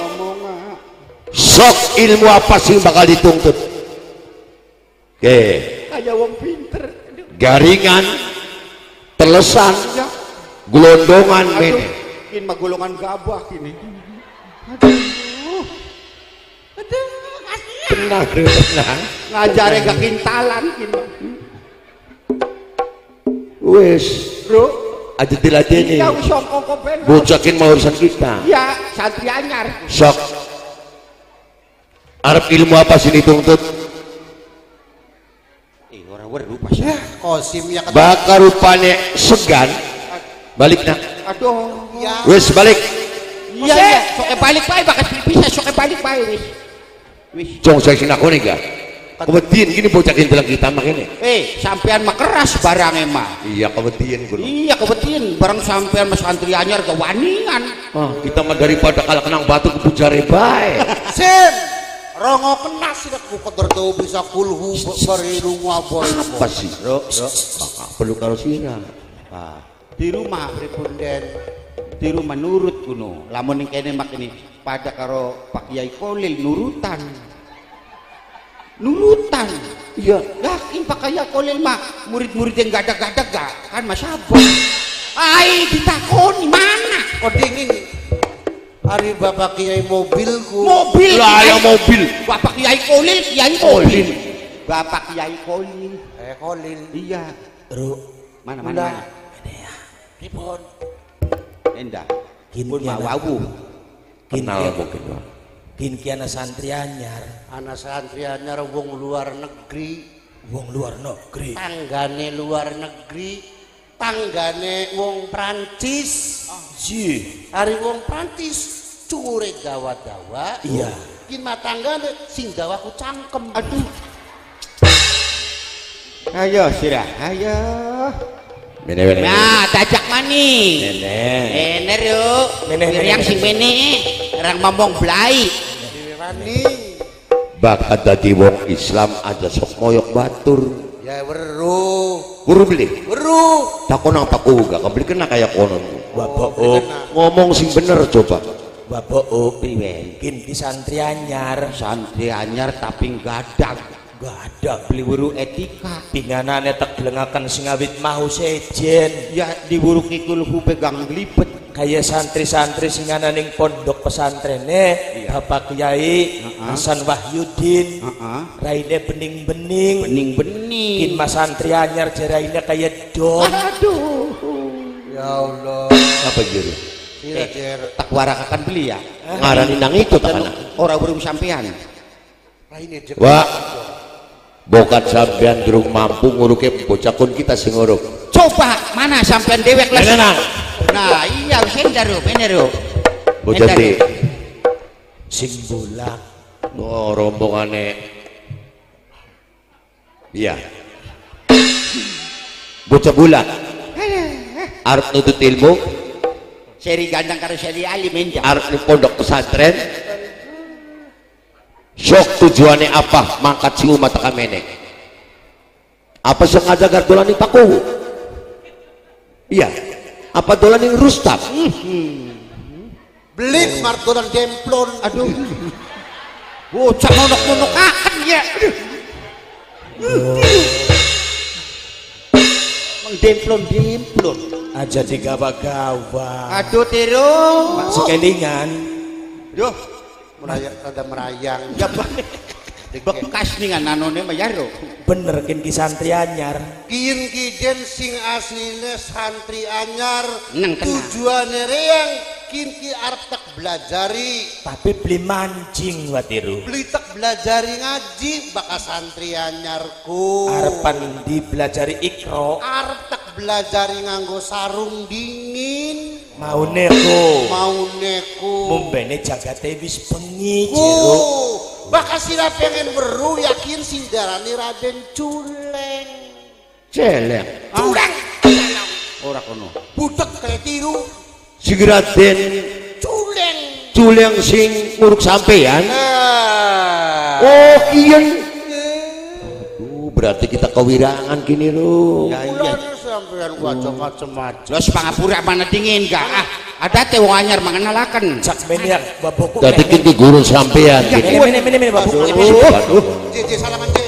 Speaker 5: Sok ilmu apa sih bakal dituntut? Oke.
Speaker 2: Kayak wong pinter.
Speaker 5: Garingan, telesan, gelondongan,
Speaker 2: aduh, ini mah golongan gabah ini. Aduh.
Speaker 5: Tenang, tenang.
Speaker 2: Ngajare gak kintalan ini.
Speaker 5: Wes,
Speaker 2: Bro,
Speaker 5: aja diladeni.
Speaker 2: iya wis songkok ben.
Speaker 5: Bocakin mau urusan kita.
Speaker 2: Iya, santri anyar.
Speaker 5: Sok. Arab ilmu apa sih dituntut?
Speaker 2: Orang weru pas. Ya,
Speaker 4: Kosim ya
Speaker 5: Bakar rupanya segan. Balik nak.
Speaker 2: aduh.
Speaker 4: ya.
Speaker 5: Wes balik.
Speaker 2: Iya, iya, soke balik bae bakas bisa soke balik bae wis. Wis.
Speaker 5: Jong saya sing aku nih ga. Kemudian gini bocakin dalam kita makanya.
Speaker 2: Sampean mah keras barangnya mah.
Speaker 5: Iya kemudian gue.
Speaker 2: Iya kebetulan barang sampean mas santri anyar kewaningan.
Speaker 5: Kita mah daripada kalah kenang batu ke pujare bae.
Speaker 4: Sin rongo kena sih aku kotor tuh bisa kulhu beriru ngabor.
Speaker 5: Apa sih? Bro, perlu karo sira.
Speaker 2: Di rumah pripunden. Di rumah nurut kuno. Lamun ning kene mak ini pada karo Pak Kiai Kolil nurutan. Nurutan. Iya, yakin Pak Kiai Kolil mah murid-murid yang gadak-gadak gak kan Mas Abon. Ai ditakoni mana?
Speaker 4: Oding ini. Hari Bapak Kiai mobilku.
Speaker 2: Mobil.
Speaker 5: Lah ya mobil.
Speaker 2: Bapak Kiai Kolil, Kiai mobil. Bapak Kiai Kolil.
Speaker 4: Kolil.
Speaker 2: Iya.
Speaker 4: Bro,
Speaker 2: Mana mana.
Speaker 4: ini ya. Ribon.
Speaker 2: Endah.
Speaker 6: Kin
Speaker 2: Pun
Speaker 6: kiana-
Speaker 2: mau
Speaker 5: Kenal mungkin Pak.
Speaker 6: Kin kiana santri anyar,
Speaker 4: Anak santri anyar wong luar negeri.
Speaker 6: wong luar negeri.
Speaker 4: Tanggane luar negeri. Tanggane wong Prancis.
Speaker 6: Ji,
Speaker 4: Hari wong Prancis cure dawa-dawa.
Speaker 6: Iya.
Speaker 4: Kin matanggane sing dawaku cangkem.
Speaker 2: Aduh. Ayo sirah, ayo.
Speaker 5: Bene.
Speaker 2: Nah, tajak mani.
Speaker 5: Bene.
Speaker 2: Bener yuk.
Speaker 6: Bener.
Speaker 2: Yang sing bene, orang ngomong belai.
Speaker 4: Dirani.
Speaker 5: Bakat dadi wong Islam aja sok moyok batur.
Speaker 4: Ya weru.
Speaker 5: Guru beli.
Speaker 4: Weru.
Speaker 5: Takon apa ku gak kebeli kena kayak konon.
Speaker 6: Bapak Op,
Speaker 5: Ngomong sing bener coba.
Speaker 6: Bapak Op,
Speaker 2: Priwen.
Speaker 6: kin di santri anyar,
Speaker 2: Santri anyar tapi gadag.
Speaker 6: gak ada
Speaker 2: Beli wuru etika.
Speaker 6: pinganane tak gelengakan sing awit mau sejen.
Speaker 2: Ya diburu kikul ku pegang gelipet.
Speaker 6: Kayak santri-santri sing ana ning pondok pesantrene, Bapak Kiai Hasan Wahyudin, raine bening-bening.
Speaker 2: Bening-bening.
Speaker 6: Kin mas santri anyar jaraine kayak don.
Speaker 2: Aduh.
Speaker 4: Ya Allah.
Speaker 5: Apa juru?
Speaker 2: Tak warakakan beli ya.
Speaker 5: Ngarani nang itu tak kana.
Speaker 2: Orang burung sampean.
Speaker 5: Wah. Bokat sampean durung mampu nguruke bocah kun kita sing nguruk.
Speaker 2: Coba mana sampean dewek les.
Speaker 5: Tenang.
Speaker 2: Nah, iya bener bener.
Speaker 5: Bocah di
Speaker 6: Sing bola.
Speaker 5: oh, rombongane. Iya. Bocah bulat. Arep nutut ilmu,
Speaker 2: Seri gandang karo seri alim enjak.
Speaker 5: arep ning pondok pesantren. Sok tujuannya apa mangkat si umat kamene? Apa sengaja gar dolan ning paku? Iya. Apa dolan ning Rustam?
Speaker 4: Belik martolan demplon.
Speaker 2: Aduh. Bocah monok-monokaken ya. Mengdemplon-demplon.
Speaker 6: Aja digawa-gawa.
Speaker 2: Aduh Tiro.
Speaker 6: Sekelingan.
Speaker 2: Duh,
Speaker 4: Rada merayang.
Speaker 2: ya bekas nih kan nanone mah yaro.
Speaker 6: Bener kin ki santri anyar.
Speaker 4: Kian kiden sing asline santri anyar.
Speaker 2: Neng kena.
Speaker 4: Tujuane reang kin ki arep tak belajari.
Speaker 6: Tapi beli mancing watiru.
Speaker 4: Beli tak belajari ngaji bakas santri anyarku.
Speaker 6: Arepan dipelajari ikro.
Speaker 4: Arep tak belajari nganggo sarung dingin.
Speaker 6: Mau neko.
Speaker 4: Mau neku.
Speaker 6: Mumbene jagate wis bengi jero.
Speaker 4: bakal sira pengen weruh yakin sindarani Raden Culeng.
Speaker 5: Celeng.
Speaker 4: Culeng.
Speaker 2: Ora kono.
Speaker 4: Butek kayak tiru.
Speaker 5: Si Raden
Speaker 4: Culeng.
Speaker 5: Culeng sing nguruk sampean.
Speaker 4: Nah.
Speaker 5: Oh kian. Berarti kita kewirangan kini lo.
Speaker 2: Ya iya.
Speaker 4: Sampean macam-macam.
Speaker 2: Los pangapura mana dingin gak? Ah, ada teh wong anyar mangenalaken.
Speaker 6: Cak meniak babokku.
Speaker 5: Tadi kini guru sampean.
Speaker 6: Mene babokku.
Speaker 4: Cek salaman cek.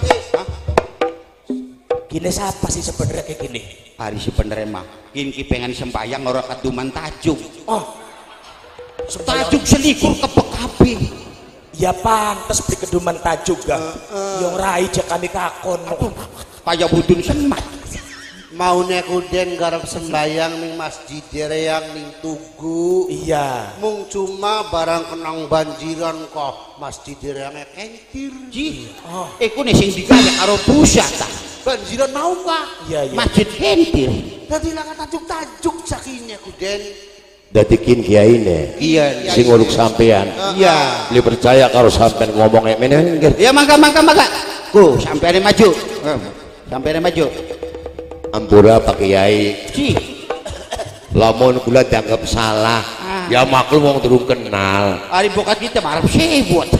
Speaker 6: Gini siapa sih sebenarnya kayak gini?
Speaker 2: Hari sebenarnya mah ki pengen sembahyang ora kaduman tajuk.
Speaker 6: Oh.
Speaker 2: Tajuk selikur kepekapi.
Speaker 6: Ya pantes beli keduman tajuk gak? Yang rai cek kami kakon.
Speaker 2: Kaya budun semat.
Speaker 4: Mau nekuden garap sembayang ning masjid yang ning Tugu.
Speaker 6: Iya.
Speaker 4: Mung cuma barang kenang banjiran kok masjid yang kentir.
Speaker 2: Ji. Oh. Iku nih sing digawe karo busa ta.
Speaker 4: Banjiran mau pak?
Speaker 6: Iya iya.
Speaker 2: Masjid kentir.
Speaker 4: Tadi lah tajuk-tajuk sakinya kuden.
Speaker 5: Dadi kin kiai ne.
Speaker 2: Iya.
Speaker 5: Sing nguruk sampean.
Speaker 2: Iya.
Speaker 5: Li percaya kalau sampean ngomong menen.
Speaker 2: Ya mangga. Ku sampean maju. Sampean maju.
Speaker 5: Ampura Pak Kiai.
Speaker 2: Ji.
Speaker 5: Lamun kula dianggap salah. Ya maklum wong durung kenal.
Speaker 2: Ari bokat kita marah sebut.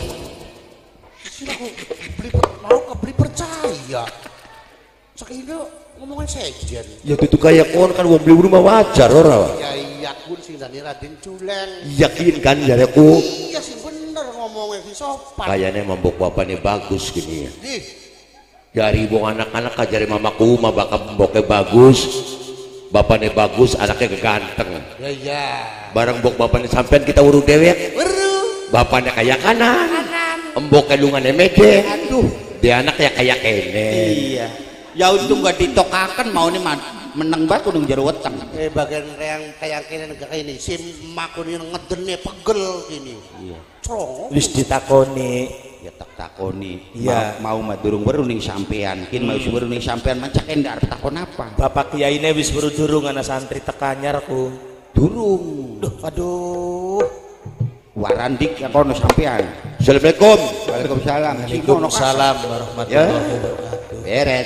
Speaker 4: Mau kebeli percaya. Sakinya ngomongin sejen.
Speaker 5: Ya itu kayak kon kan wong beli rumah wajar ora.
Speaker 4: Ya iya kun sing dani Raden Culeng.
Speaker 5: Yakin kan jareku.
Speaker 4: Iya sih bener ngomongnya si sopan.
Speaker 5: Kayaknya mambok bapaknya bagus gini ya.
Speaker 4: Ih.
Speaker 5: Dari wong anak-anak kajari mamaku mah bakal mboknya bagus. Bapaknya bagus, anaknya ganteng.
Speaker 4: Ya iya.
Speaker 5: Bareng mbok bapaknya sampean kita urut dewek.
Speaker 4: Weruh.
Speaker 5: Bapaknya kayak kanan. Mboknya lungannya mede. Aduh, dia anaknya kayak kene.
Speaker 2: Iya. Ya untung gak ditokakan mau nih menang batu nang jero weteng.
Speaker 4: Bagian yang kayak kene negara ini sim makuni ngedene pegel gini.
Speaker 2: Iya.
Speaker 4: Cong.
Speaker 6: Wis ditakoni.
Speaker 2: Ya tak takoni.
Speaker 6: Iya.
Speaker 2: Mau durung weruh ning sampean. Kin mau weruh ning sampean macak endar takon apa?
Speaker 6: Bapak kiai ne wis durung anak santri tekanyarku.
Speaker 2: Durung.
Speaker 6: Duh, aduh.
Speaker 2: Warandik ya kono sampean.
Speaker 5: Assalamualaikum.
Speaker 2: Waalaikumsalam.
Speaker 6: Waalaikumsalam warahmatullahi wabarakatuh.
Speaker 2: Beres.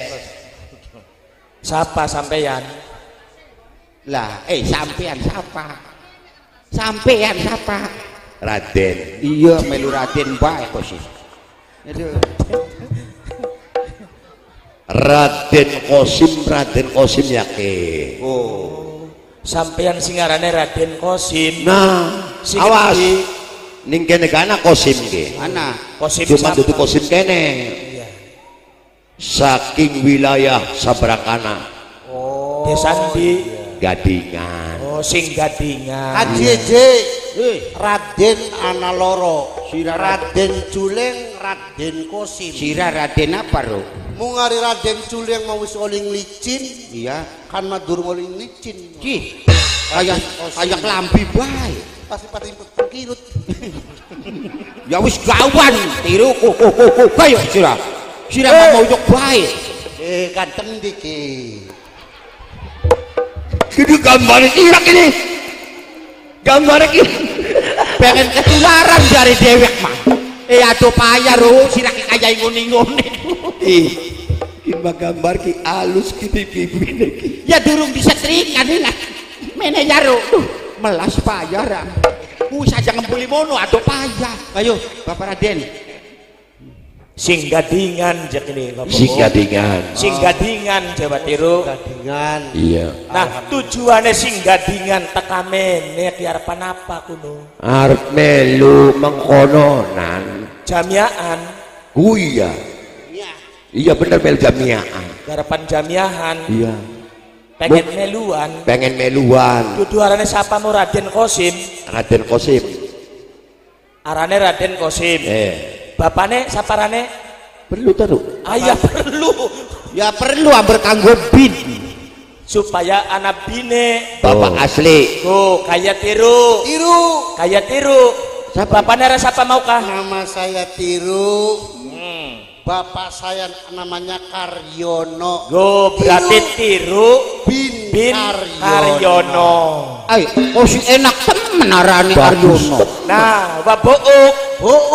Speaker 6: Siapa sampeyan?
Speaker 2: Lah, sampean siapa? Sampean siapa?
Speaker 5: Raden.
Speaker 2: Iya, melu Raden bae kok sih.
Speaker 5: Raden Kosim yakin.
Speaker 2: Oh.
Speaker 6: Sampeyan sing aranane Raden Kosim.
Speaker 5: Nah,
Speaker 6: Sing
Speaker 5: awas.
Speaker 6: ngendi?
Speaker 5: Ning kene kana Kosim ki.
Speaker 2: Mana?
Speaker 6: Kosim
Speaker 5: Cuma
Speaker 6: siapa?
Speaker 5: dudu Kosim kene.
Speaker 6: Iya.
Speaker 5: Saking wilayah Sabrakana.
Speaker 6: Oh. Desa ndi?
Speaker 5: Gadingan.
Speaker 6: Oh, sing Gadingan.
Speaker 4: Ajeje. Raden Analoro.
Speaker 2: Sira
Speaker 4: Raden Culeng, Raden Kosim.
Speaker 2: Sira Raden apa ro?
Speaker 4: Mungari Raden Culeng mau wis oling licin.
Speaker 2: Iya.
Speaker 4: Kan madur oling licin.
Speaker 2: Ki. Kayak lambi bae.
Speaker 4: Pasti pati kirut.
Speaker 2: Ya wis gawan tiru kayo sira. Sira mau yuk bae.
Speaker 4: Ganteng dikit.
Speaker 5: Kini gambar sira kini. Gambar kini.
Speaker 2: Pengen ketularan dari dewek mah. Aduh payah ro sira ki kaya ngone-ngone.
Speaker 5: Kin gambar ki alus ki pipine ki.
Speaker 2: Ya durung disetrikan ini lah. Mene ya ro. Melas payah ra. Wis aja ngembuli mono aduh payah. Ayo Bapak Raden.
Speaker 6: Sing Gadingan jek ini Bapak.
Speaker 5: Sing Gadingan.
Speaker 6: Sing Gadingan Jawa Tiru.
Speaker 4: Gadingan.
Speaker 5: Iya.
Speaker 6: Nah, tujuannya sing Gadingan tekamene ki arepan apa kuno?
Speaker 5: Arep melu mengkononan.
Speaker 6: Jamiaan.
Speaker 5: Oh iya. Iya bener melu jamiaan.
Speaker 6: Garapan jamiahan.
Speaker 5: Iya.
Speaker 6: Pengen meluan.
Speaker 5: Pengen meluan.
Speaker 6: Dudu arane sapa mu Raden Kosim?
Speaker 5: Raden Kosim.
Speaker 6: Arane Raden Kosim. Bapane saparane?
Speaker 5: Perlu taruh.
Speaker 6: Ayah perlu.
Speaker 2: Ya perlu amber kanggo bin.
Speaker 6: Supaya anak bine.
Speaker 5: Bapak asli.
Speaker 6: Tuh, kaya tiru.
Speaker 4: Tiru.
Speaker 6: Kaya tiru. Bapane ara sapa maukah?
Speaker 4: Nama saya Tiru. Bapak saya namanya Karyono.
Speaker 6: Go berarti tiru bin Karyono.
Speaker 2: Ayo, oh si enak temen arane Karyono.
Speaker 6: Nah, Bapak Bouk.
Speaker 4: Oh,
Speaker 6: Aran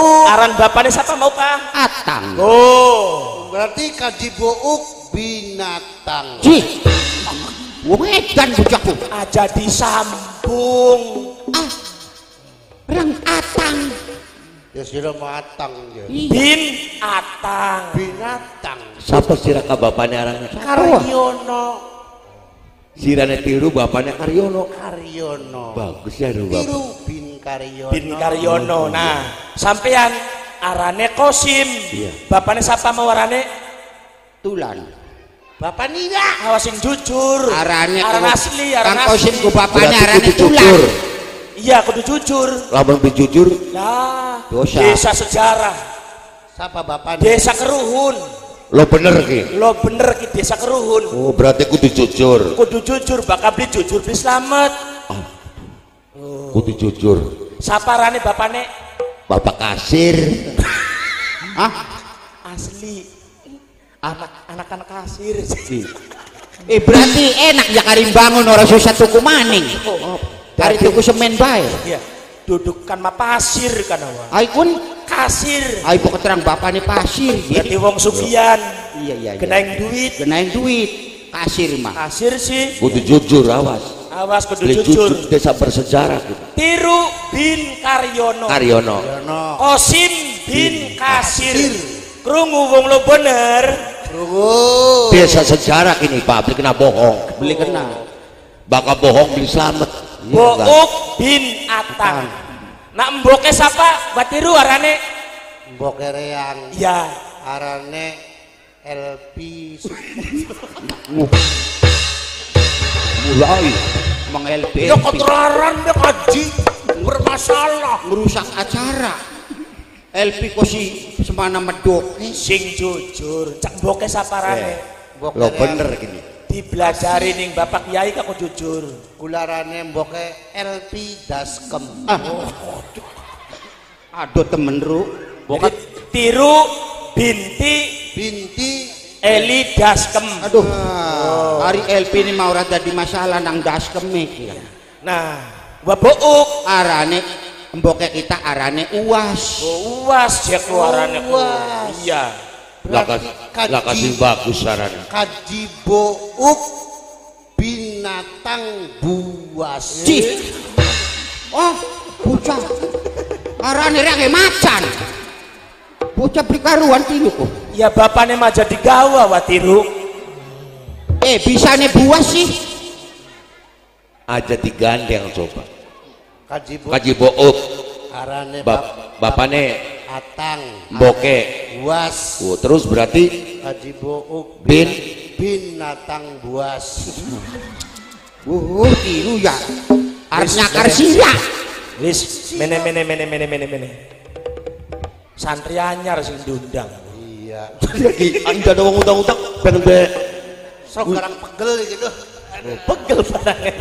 Speaker 6: Bapan bapaknya siapa mau Pak?
Speaker 2: Atang.
Speaker 6: Oh,
Speaker 4: Berarti Kaji Bouk binatang.
Speaker 2: Ji. Wong edan bocahku.
Speaker 6: aja disambung.
Speaker 2: Rang Atang.
Speaker 4: Ya sudah matang ya.
Speaker 6: Bin Atang.
Speaker 4: Binatang.
Speaker 5: Siapa siraka bapaknya arangnya?
Speaker 4: Karyono.
Speaker 5: Sirane tiru bapaknya Karyono.
Speaker 4: Karyono.
Speaker 5: Bagus ya lu bapak.
Speaker 4: Tiru bin Karyono.
Speaker 6: Bin Karyono. Nah, sampean arane Kosim.
Speaker 5: Iya.
Speaker 6: Bapaknya siapa mau arane?
Speaker 2: Tulan.
Speaker 4: Bapak Nida.
Speaker 6: Awasin jujur.
Speaker 2: Arane
Speaker 6: asli, aran
Speaker 2: Kang Kosim ku bapaknya
Speaker 5: Berarti
Speaker 2: arane
Speaker 5: kudu
Speaker 2: Tulan.
Speaker 5: jujur.
Speaker 6: Iya, kudu jujur.
Speaker 5: Lamun jujur
Speaker 6: Lah,
Speaker 2: Dosa.
Speaker 6: desa sejarah.
Speaker 4: Siapa bapaknya?
Speaker 6: Desa Keruhun.
Speaker 5: lo bener ki.
Speaker 6: Lo bener ki desa Keruhun.
Speaker 5: Oh berarti kudu jujur.
Speaker 6: Kudu jujur, bakal beli jujur beli selamat.
Speaker 5: Kudu jujur.
Speaker 6: Saparane bapakne
Speaker 5: Bapak kasir.
Speaker 2: Hah?
Speaker 6: asli. Anak-anak kasir.
Speaker 2: Berarti enak ya karim bangun orang susah tuku maning. Dari tuku semen bae.
Speaker 6: Iya. Duduk kan mah pasir kan awak.
Speaker 2: Ai kun
Speaker 6: Kasir.
Speaker 2: ai pokok terang bapaknya pasir.
Speaker 6: Berarti wong sugian.
Speaker 2: Iya.
Speaker 6: Kenaing duit.
Speaker 2: Kenain duit. Kasir mah.
Speaker 6: Kasir sih.
Speaker 5: Kudu jujur awas.
Speaker 6: Awas kudu
Speaker 5: Beli
Speaker 6: jujur.
Speaker 5: jujur desa bersejarah gitu.
Speaker 6: Tiru bin Karyono.
Speaker 5: Karyono.
Speaker 6: Kosim bin Kasir. Krungu wong lo bener.
Speaker 5: Desa sejarah ini Pak, beli kena bohong.
Speaker 2: Beli kena.
Speaker 5: Bakal bohong beli selamat. Iya, kan?
Speaker 6: Bouk bin Atang. Nak mboke siapa? Batiru arane.
Speaker 4: Mbok Reang.
Speaker 6: Iya.
Speaker 4: Arane LP.
Speaker 2: Mulai Mang LP.
Speaker 4: Ya kotoran ya kaji. Bermasalah.
Speaker 2: Merusak acara. LP kok si semana medok.
Speaker 6: Sing jujur. Cak mboke siapa arane?
Speaker 4: Mbok
Speaker 5: Lo
Speaker 4: Reang.
Speaker 5: bener gini.
Speaker 6: Dibelajari ning Bapak Kiai kok jujur.
Speaker 4: Kularane mboke LP Daskem.
Speaker 2: Aduh temen ru.
Speaker 6: Jadi tiru binti
Speaker 4: Binti
Speaker 6: Eli Daskem.
Speaker 2: Aduh. Hari LP ini mau rada di masalah nang daskem iki.
Speaker 6: Nah, Bapak
Speaker 2: Arane mboke kita arane uas.
Speaker 6: uas dia keluarannya.
Speaker 4: Uas.
Speaker 6: Iya.
Speaker 5: Kasih bagus sarannya.
Speaker 4: Kaji Bouk binatang buas.
Speaker 2: Cih. Oh, bocah. Arane rek macan. Bocah prikaruan tilu kok.
Speaker 6: Ya bapaknya mah jadi gawa watiru.
Speaker 2: Bisane buas sih.
Speaker 5: Aja digandeng coba.
Speaker 4: Kaji Bouk
Speaker 5: Kaji bouk.
Speaker 4: arane
Speaker 5: Bapaknya
Speaker 4: Atang.
Speaker 5: boke.
Speaker 4: Buas.
Speaker 5: Oh, terus berarti
Speaker 4: Kaji Bouk binatang buas.
Speaker 2: Tilu ya. Arnya karsira.
Speaker 6: Lis, mene. Santri anyar sing diundang.
Speaker 4: Iya.
Speaker 5: anda ada wong utang-utang pengen be.
Speaker 4: Sok garang pegel gitu.
Speaker 6: Pegel padangnya.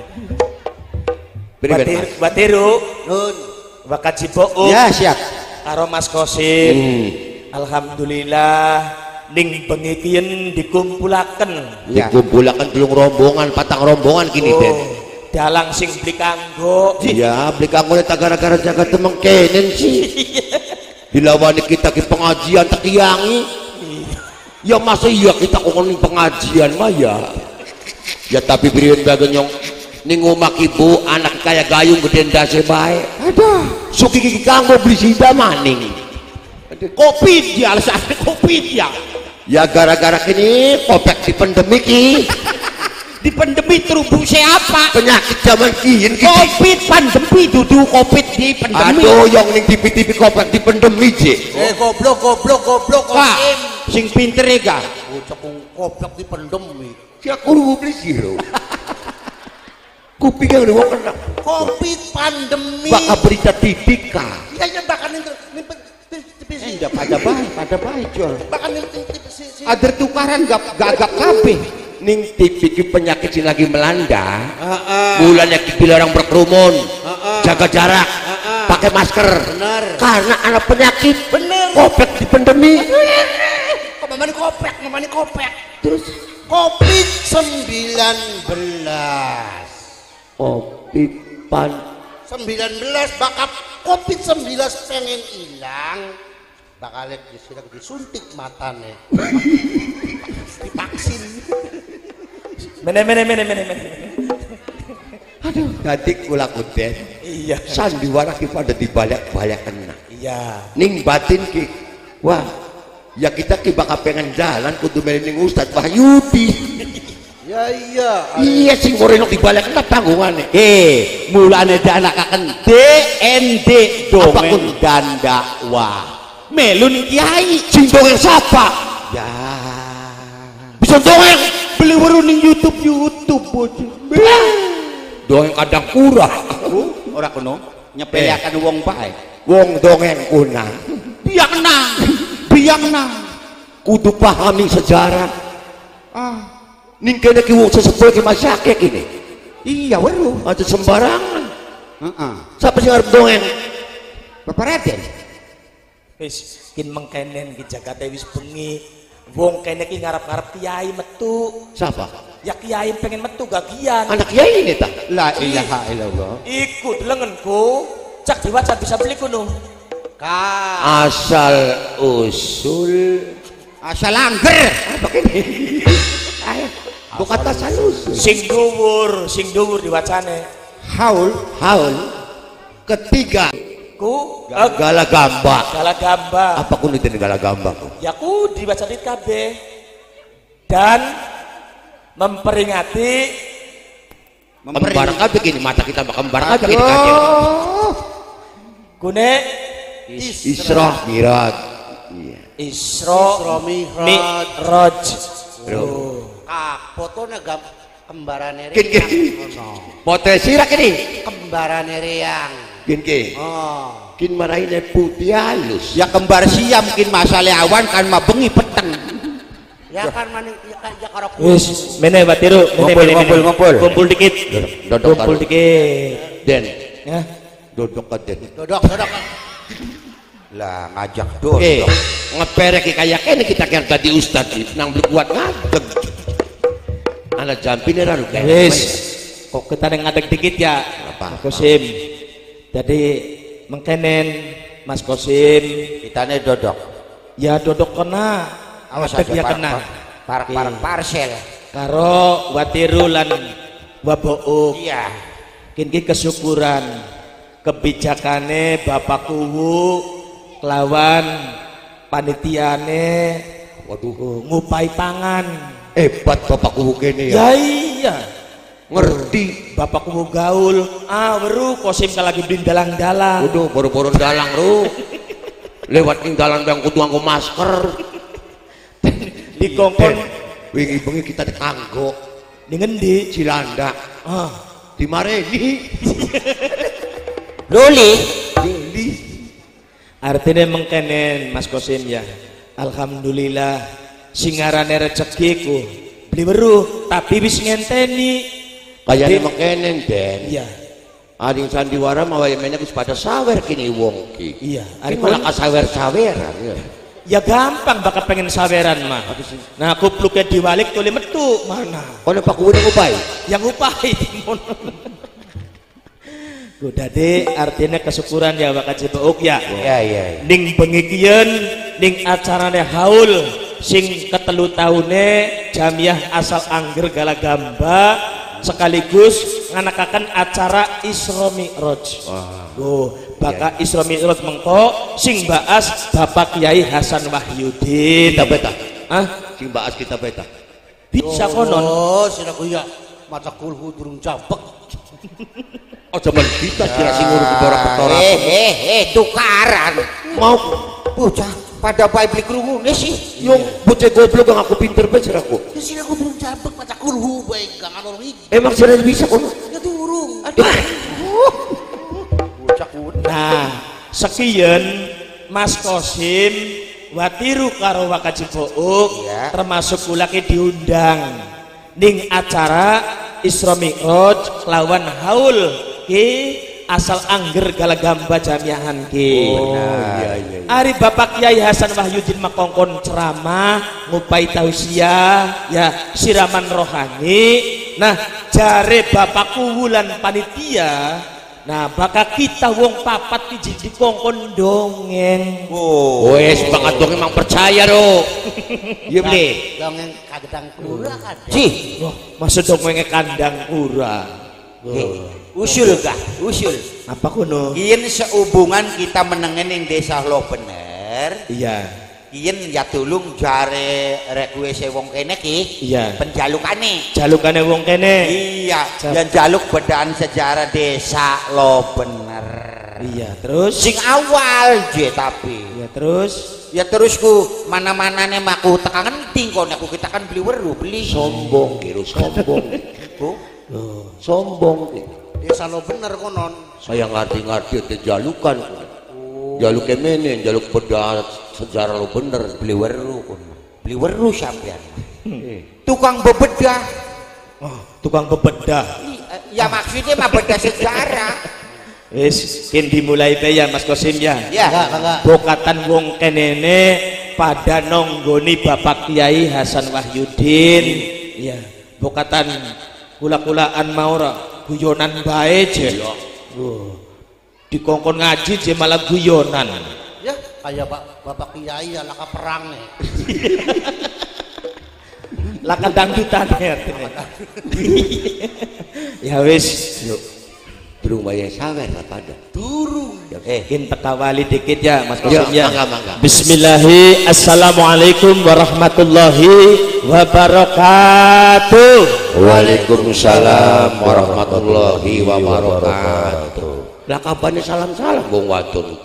Speaker 5: Beri
Speaker 6: Batiru,
Speaker 4: Nun.
Speaker 6: Bakat Cibouk,
Speaker 2: Ya siap.
Speaker 6: karo Mas Kosim. Alhamdulillah ning bengi kiyen dikumpulaken.
Speaker 2: Ya.
Speaker 5: Dikumpulakan telung rombongan, patang rombongan kini Den.
Speaker 6: Dalang sing beli kanggo.
Speaker 5: Iya, beli kanggo tak gara-gara jaga temeng kenen sih. Dilawani kita ke pengajian tak kiangi. Ya masa iya kita ngomongin pengajian mah ya. Ya tapi beriun bagian yang ning omah ibu anak kaya gayung gede ndase bae. Aduh, suki kiki kanggo beli sida maning.
Speaker 2: Kopi dia alasan kopi dia.
Speaker 5: Ya gara-gara kini kopek di pandemi ki.
Speaker 2: Di pandemi terubu siapa?
Speaker 5: Penyakit zaman kian
Speaker 2: Covid pandemi dudu covid di pandemi.
Speaker 5: Aduh yang ning TV kopek di pandemi je.
Speaker 4: Goblok
Speaker 2: Wah,
Speaker 4: Kosim.
Speaker 2: sing pinter ya ga?
Speaker 4: Bocah goblok di pandemi.
Speaker 5: Si aku lu beli siro. Kuping yang udah kena.
Speaker 4: Covid pandemi.
Speaker 5: Baka berita TV kah?
Speaker 4: Ya bahkan ini
Speaker 2: Enggak pada baik Jol.
Speaker 4: bahkan ini
Speaker 2: Ada tukaran gagap kabeh.
Speaker 5: Ning TV ki penyakit sing lagi melanda. Mulanya dilarang berkerumun, jaga jarak, pakai masker.
Speaker 4: Bener.
Speaker 5: Karena anak penyakit.
Speaker 4: Bener.
Speaker 5: Kopek di pandemi.
Speaker 4: Kok mamani kopek. Terus COVID-19.
Speaker 5: Kopi pan
Speaker 4: bakal COVID-19 pengen hilang. Bakal disuntik matane. Divaksin.
Speaker 6: Mene.
Speaker 5: Aduh, nanti kula kuden.
Speaker 6: Iya.
Speaker 5: Sandiwara ki pada dibalik-balik kena.
Speaker 6: Iya.
Speaker 5: Ning batin ki, wah, ya kita ki bakal pengen jalan kudu melu ning Ustaz Wahyudi.
Speaker 4: Ya iya.
Speaker 5: Iya sing ngorenok dibalik kena tanggungane.
Speaker 3: Mulane danakaken DND dongeng dan dakwah. Melu ning kiai
Speaker 5: Sing dongeng sapa?
Speaker 3: ya.
Speaker 5: Bisa dongeng.
Speaker 3: Beli weru ning YouTube bocah.
Speaker 5: Dongeng kadang kurang.
Speaker 2: Ora kono nyepeleaken wong bae.
Speaker 5: Wong dongeng kuna. Biang nang. Kudu pahami sejarah. Ning kene ki wong sesepuh ki masyake kini.
Speaker 2: Iya weru.
Speaker 5: Aja sembarangan.
Speaker 2: Heeh.
Speaker 5: Siapa sing arep dongeng?
Speaker 2: Bapak Raden.
Speaker 6: Wis kin mengkenen ki jagate wis bengi. Wong kene ki ngarep-ngarep kiai metu.
Speaker 5: Siapa?
Speaker 6: Ya kiai pengen metu gagian.
Speaker 5: Anak kiai ini ta?
Speaker 2: La ilaha illallah.
Speaker 6: Iku delengenku. Cak diwaca bisa beli kuno.
Speaker 5: Asal usul
Speaker 2: Asal angger.
Speaker 5: apa kini? Ayo, bukan asal usul.
Speaker 6: Sing dhuwur diwacane.
Speaker 2: Haul.
Speaker 5: Ketiga
Speaker 6: Ku
Speaker 5: galagamba.
Speaker 6: galagamba.
Speaker 5: Apa kuno itu galagamba ku?
Speaker 6: Ya ku dibaca di KB. Dan memperingati
Speaker 5: Membarang kabeh gini mata kita bakal membarang kabeh gini kajian.
Speaker 6: kune
Speaker 5: Isra Miraj. Iya.
Speaker 6: Isra Mi'raj.
Speaker 5: Bro.
Speaker 4: Fotone kembarane
Speaker 5: Gini. Potensi rak ini.
Speaker 4: Kembarane Riang.
Speaker 5: Gini. Kin marahin putih halus.
Speaker 2: Ya kembar siam mungkin masalah awan kan mabengi peteng.
Speaker 4: Ya kan maning ya karo
Speaker 6: Wis, mene Batiru,
Speaker 2: Ngumpul.
Speaker 6: Kumpul dikit.
Speaker 5: Dodok
Speaker 6: Kumpul dikit.
Speaker 5: Den.
Speaker 6: Ya.
Speaker 5: Dodok ka den.
Speaker 4: dodok.
Speaker 2: Lah ngajak dodok.
Speaker 5: Ngeperek kayak kene kita kan tadi ustad nang beli kuat ngadeg. Anak jampine ra lu
Speaker 6: Wis. Kok kita ngadeg dikit ya.
Speaker 5: Apa?
Speaker 6: Mas Kosim. Jadi mengkenen Mas Kosim,
Speaker 2: Kitane dodok.
Speaker 6: ya dodok kena.
Speaker 2: Awas
Speaker 6: Ngadeg
Speaker 2: aja
Speaker 6: ya kena.
Speaker 2: Parek parsel.
Speaker 6: Karo Watiru lan Wabouk.
Speaker 2: Iya.
Speaker 6: Kini kesyukuran kebijakane Bapak Kuwu kelawan panitiane
Speaker 5: Waduh,
Speaker 6: ngupai pangan.
Speaker 5: hebat bapak kubu kene ya.
Speaker 6: Ya iya.
Speaker 5: Ngerti.
Speaker 6: Bapak Kuwu gaul. Weru Kosim lagi di dalang-dalang.
Speaker 5: Waduh, boro-boro dalang ru. Lewat ning dalan yang kudu nganggo masker.
Speaker 6: Dikongkon
Speaker 5: Wingi bengi kita ditanggo
Speaker 6: di ngendi?
Speaker 5: Cilandak. Dimareni.
Speaker 2: Loli.
Speaker 6: Artinya mengkenen Mas Kosim ya. Alhamdulillah singarane rezekiku beli weruh tapi wis ngenteni.
Speaker 5: Kayane mengkenen Den.
Speaker 6: Iya.
Speaker 5: Ading sandiwara mawa yemene wis pada sawer kini wong ki.
Speaker 6: Iya.
Speaker 5: Ari malah kasawer-saweran ya.
Speaker 6: Ya gampang bakal pengen saweran mah. Nah kupluknya diwalik tuli metu mana?
Speaker 5: Kono Pak Kuwu ngupai.
Speaker 6: Yang upahi timun. Udah deh artinya kesyukuran ya Bapak Cibouk ya.
Speaker 2: Iya.
Speaker 6: Ning bengi kiyen ning acarane haul sing ketelu taune Jamiah Asal Angger Galagamba sekaligus nganakaken acara Isra Mi'raj. Bakal Isra Mi'raj mengko sing baas Bapak Kiai Hasan Wahyudin.
Speaker 5: Kita beta.
Speaker 6: Sing
Speaker 5: baas kita beta.
Speaker 6: bisa konon.
Speaker 4: Siraku ya mata kulhu durung cabek.
Speaker 5: Oh zaman kita kira sing ngurus ketara-ketara.
Speaker 2: Tukaran.
Speaker 5: Mau
Speaker 2: Bocah pada bae beli krungune sih.
Speaker 5: yo bocah goblok yang aku pinter bae siraku.
Speaker 4: Ya siraku durung cabek mata kulhu bae gak ngalor iki.
Speaker 5: Emang sira bisa kono.
Speaker 4: Ya durung.
Speaker 6: Nah, sekian Mas Kosim Watiru karo Wakacibouk termasuk kula ki diundang ning acara Isra Mi'raj lawan haul ki Asal Angger Galagamba Jamiahan ki.
Speaker 5: Iya.
Speaker 6: Ari Bapak Kiai Hasan Wahyudin makongkon ceramah ngupai tausiah ya siraman rohani. Nah jare Bapak Kuwu lan panitia Nah, bakal kita wong papat iki dikongkon dongeng.
Speaker 5: Oh, wes banget dongeng emang percaya ro. Iya beli.
Speaker 4: Dongeng kandang kura kan.
Speaker 6: Wah, maksud dongenge kandang kura.
Speaker 2: Usul kah? Usul.
Speaker 6: Apa kuno?
Speaker 2: Yen sehubungan kita menengen ing desa lo bener.
Speaker 6: Iya.
Speaker 2: Yen ya tulung jare rek wis wong kene ki.
Speaker 6: Iya.
Speaker 2: Penjalukane.
Speaker 6: Jalukane wong kene.
Speaker 2: Iya, yang jaluk bedaan sejarah desa lo bener.
Speaker 6: Iya, terus
Speaker 2: Sing awal je tapi.
Speaker 6: ya terus
Speaker 2: Ya terus ku mana-manane maku tekangan tingkon aku kita kan beli weru beli.
Speaker 5: Sombong kira sombong.
Speaker 2: Bu.
Speaker 5: Sombong.
Speaker 4: Desa lo bener konon.
Speaker 5: Saya ngerti-ngerti itu jalukan. Jaluk kemene, jaluk beda sejarah lo bener.
Speaker 2: Beli weru kono. Beli weru sampean. Tukang bebedah.
Speaker 6: oh, tukang bebedah.
Speaker 2: Ya maksudnya mah beda sejarah.
Speaker 6: Wis kin dimulai be ya Mas Kosim ya.
Speaker 2: Ya.
Speaker 6: Bokatan wong kenene pada nonggoni Bapak Kiai Hasan Wahyudin. Iya, bokatan kula-kulaan mau guyonan bae je. Dikongkon ngaji je malah guyonan.
Speaker 4: Ya, kayak Bapak Kiai ya laka perang nih.
Speaker 6: Laka dangdutan ya. Ya wis, yuk.
Speaker 5: Durung bayar sawer pada.
Speaker 4: Durung.
Speaker 6: Kin tekawali dikit ya Mas
Speaker 5: Ya,
Speaker 6: Kosim ya.
Speaker 5: mangga.
Speaker 6: Bismillahi, assalamualaikum warahmatullahi wabarakatuh.
Speaker 5: Waalaikumsalam warahmatullahi wabarakatuh. Lah kapan salam-salam wong wadon.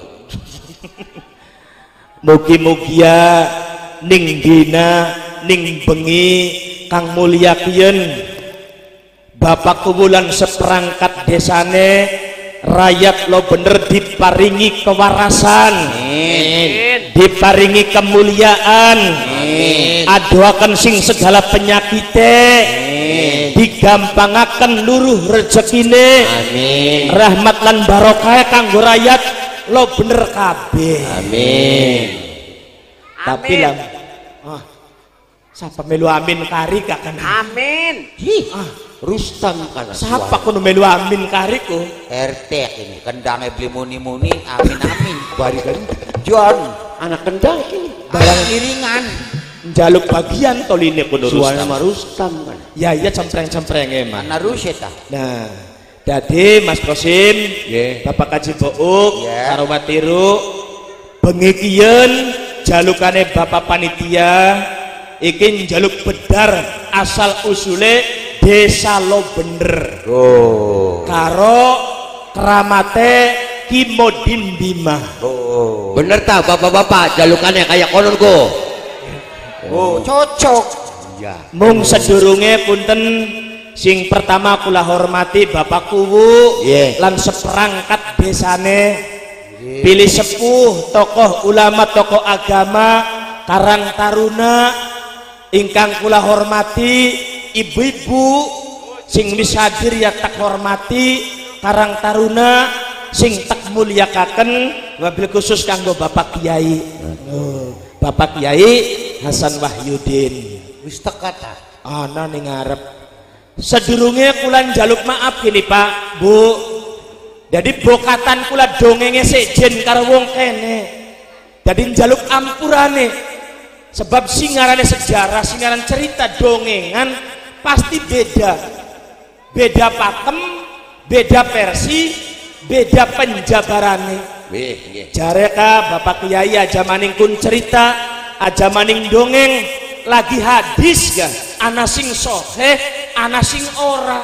Speaker 6: Mugi-mugia ning dina ning bengi kang mulya kiyen Bapak Kubulan seperangkat desane rakyat lo bener diparingi kewarasan, diparingi kemuliaan, adoaken sing segala penyakite, digampangaken luruh rezekine, rahmat lan barokah kanggo rakyat lo bener kabeh.
Speaker 5: Amin.
Speaker 6: Tapi lah, siapa melu amin kari gak kan?
Speaker 3: Amin.
Speaker 5: Rustam kan.
Speaker 6: Siapa kuno melu amin kariku?
Speaker 2: RT ini kendangnya beli muni-muni amin-amin. Barikan John
Speaker 5: Anak kendang ini.
Speaker 2: barang iringan.
Speaker 6: Jaluk bagian toline kuno
Speaker 5: Suara
Speaker 6: Rustam.
Speaker 5: sama Rustam kan.
Speaker 6: Ya iya cempreng-cempreng emang.
Speaker 2: Mana ruseta?
Speaker 6: Nah, jadi Mas Kosim,
Speaker 5: Nggih.
Speaker 6: Bapak Kaji Bouk,
Speaker 2: Nggih.
Speaker 6: karo Watiru, bengi kiyen jalukane Bapak Panitia iki njaluk bedar asal usule desa lo bener. Karo keramate Kimodin Bima.
Speaker 5: Bener tak bapak-bapak jalukannya kayak konon ko.
Speaker 2: Oh, cocok.
Speaker 5: Iya.
Speaker 6: Mung sedurunge punten sing pertama kula hormati Bapak Kuwu lan seperangkat desane, pilih sepuh tokoh ulama tokoh agama Karang Taruna ingkang kula hormati ibu-ibu sing wis hadir ya tak hormati Karang Taruna sing tak mulyakaken wabil khusus kanggo Bapak Kiai. Bapak Kiai Hasan Wahyudin
Speaker 4: Wis teka ta.
Speaker 6: ana ning ngarep. Sedurunge kula njaluk maaf gini Pak, Bu. Jadi bokatan kula dongenge sejen karo wong kene. Jadi njaluk ampurane. Sebab singarane sejarah, singaran cerita dongengan pasti beda. Beda pakem, beda versi, beda penjabarane. Jareka Bapak Kiai aja maning kun cerita, aja maning dongeng lagi hadis ga ana sing soheh, ana sing ora.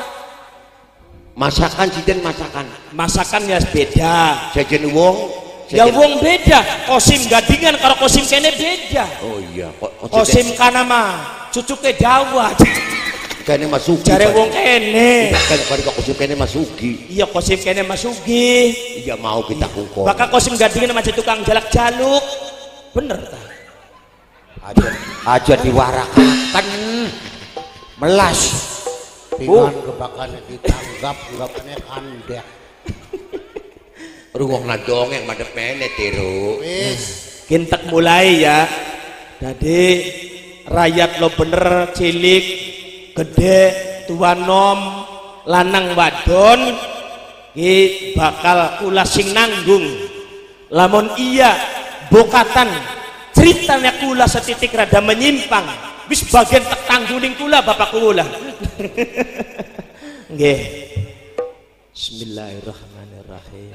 Speaker 5: Masakan siden
Speaker 6: Masakan ya beda.
Speaker 5: sejen wong.
Speaker 6: Ya wong beda. Kosim gadingan karo kosim kene beda.
Speaker 5: Oh iya.
Speaker 6: Kosim kana mah cucuke Jawa.
Speaker 5: Kene masuki.
Speaker 6: Jare wong kene.
Speaker 5: Kan kok kosim kene masuki.
Speaker 6: Iya kosim kene masugi.
Speaker 5: Iya mau kita kungkol.
Speaker 6: Bakal kosim gadingan sama tukang jalak-jaluk. Bener ta?
Speaker 2: Aja diwarakan melas.
Speaker 4: Dengan kebakannya ditanggap, anggapannya kandek.
Speaker 5: Ruwong dongeng madep mene tiru.
Speaker 4: Wis.
Speaker 6: Kintek mulai ya. Jadi rakyat lo bener cilik, gede, tua nom, lanang wadon Ki bakal kula sing nanggung. Lamun iya bokatan ceritanya kula setitik rada menyimpang, wis bagian tak tanggung ning kula bapak kula. Nggih. Bismillahirrahmanirrahim.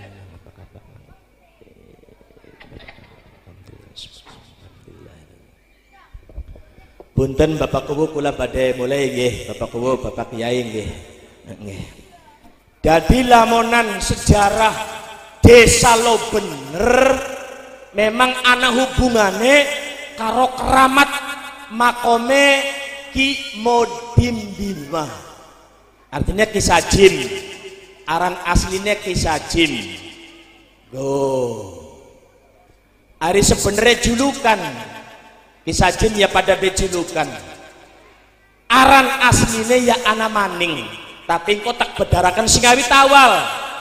Speaker 6: Punten bapak kuwu kula badhe mulai nggih, bapak kuwu bapak kiai nggih. Nggih. Dadi lamonan sejarah desa lo bener memang ana hubungane karo keramat makome Ki Modim Bima. Artinya Ki Sajim. Aran aslinya Ki Sajim. Ari sebenarnya julukan Ki Sajim ya pada bejulukan. Aran aslinya ya ana maning. Tapi kok tak bedarakan singawi tawal.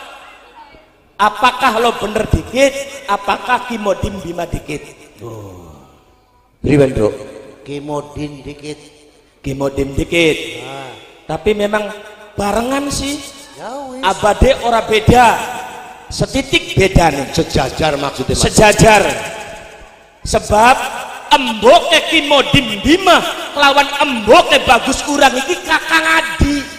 Speaker 6: Apakah lo bener dikit? Apakah Ki Modim Bima dikit?
Speaker 5: Riben Bro.
Speaker 4: Ki Modim dikit.
Speaker 6: Ki Modim dikit. Tapi memang barengan sih.
Speaker 4: Ya wis.
Speaker 6: Abade ora beda. Setitik beda nih.
Speaker 5: Sejajar maksudnya.
Speaker 6: Sejajar. Sebab emboke Ki Modim Bima lawan emboke Bagus Urang iki kakang adi.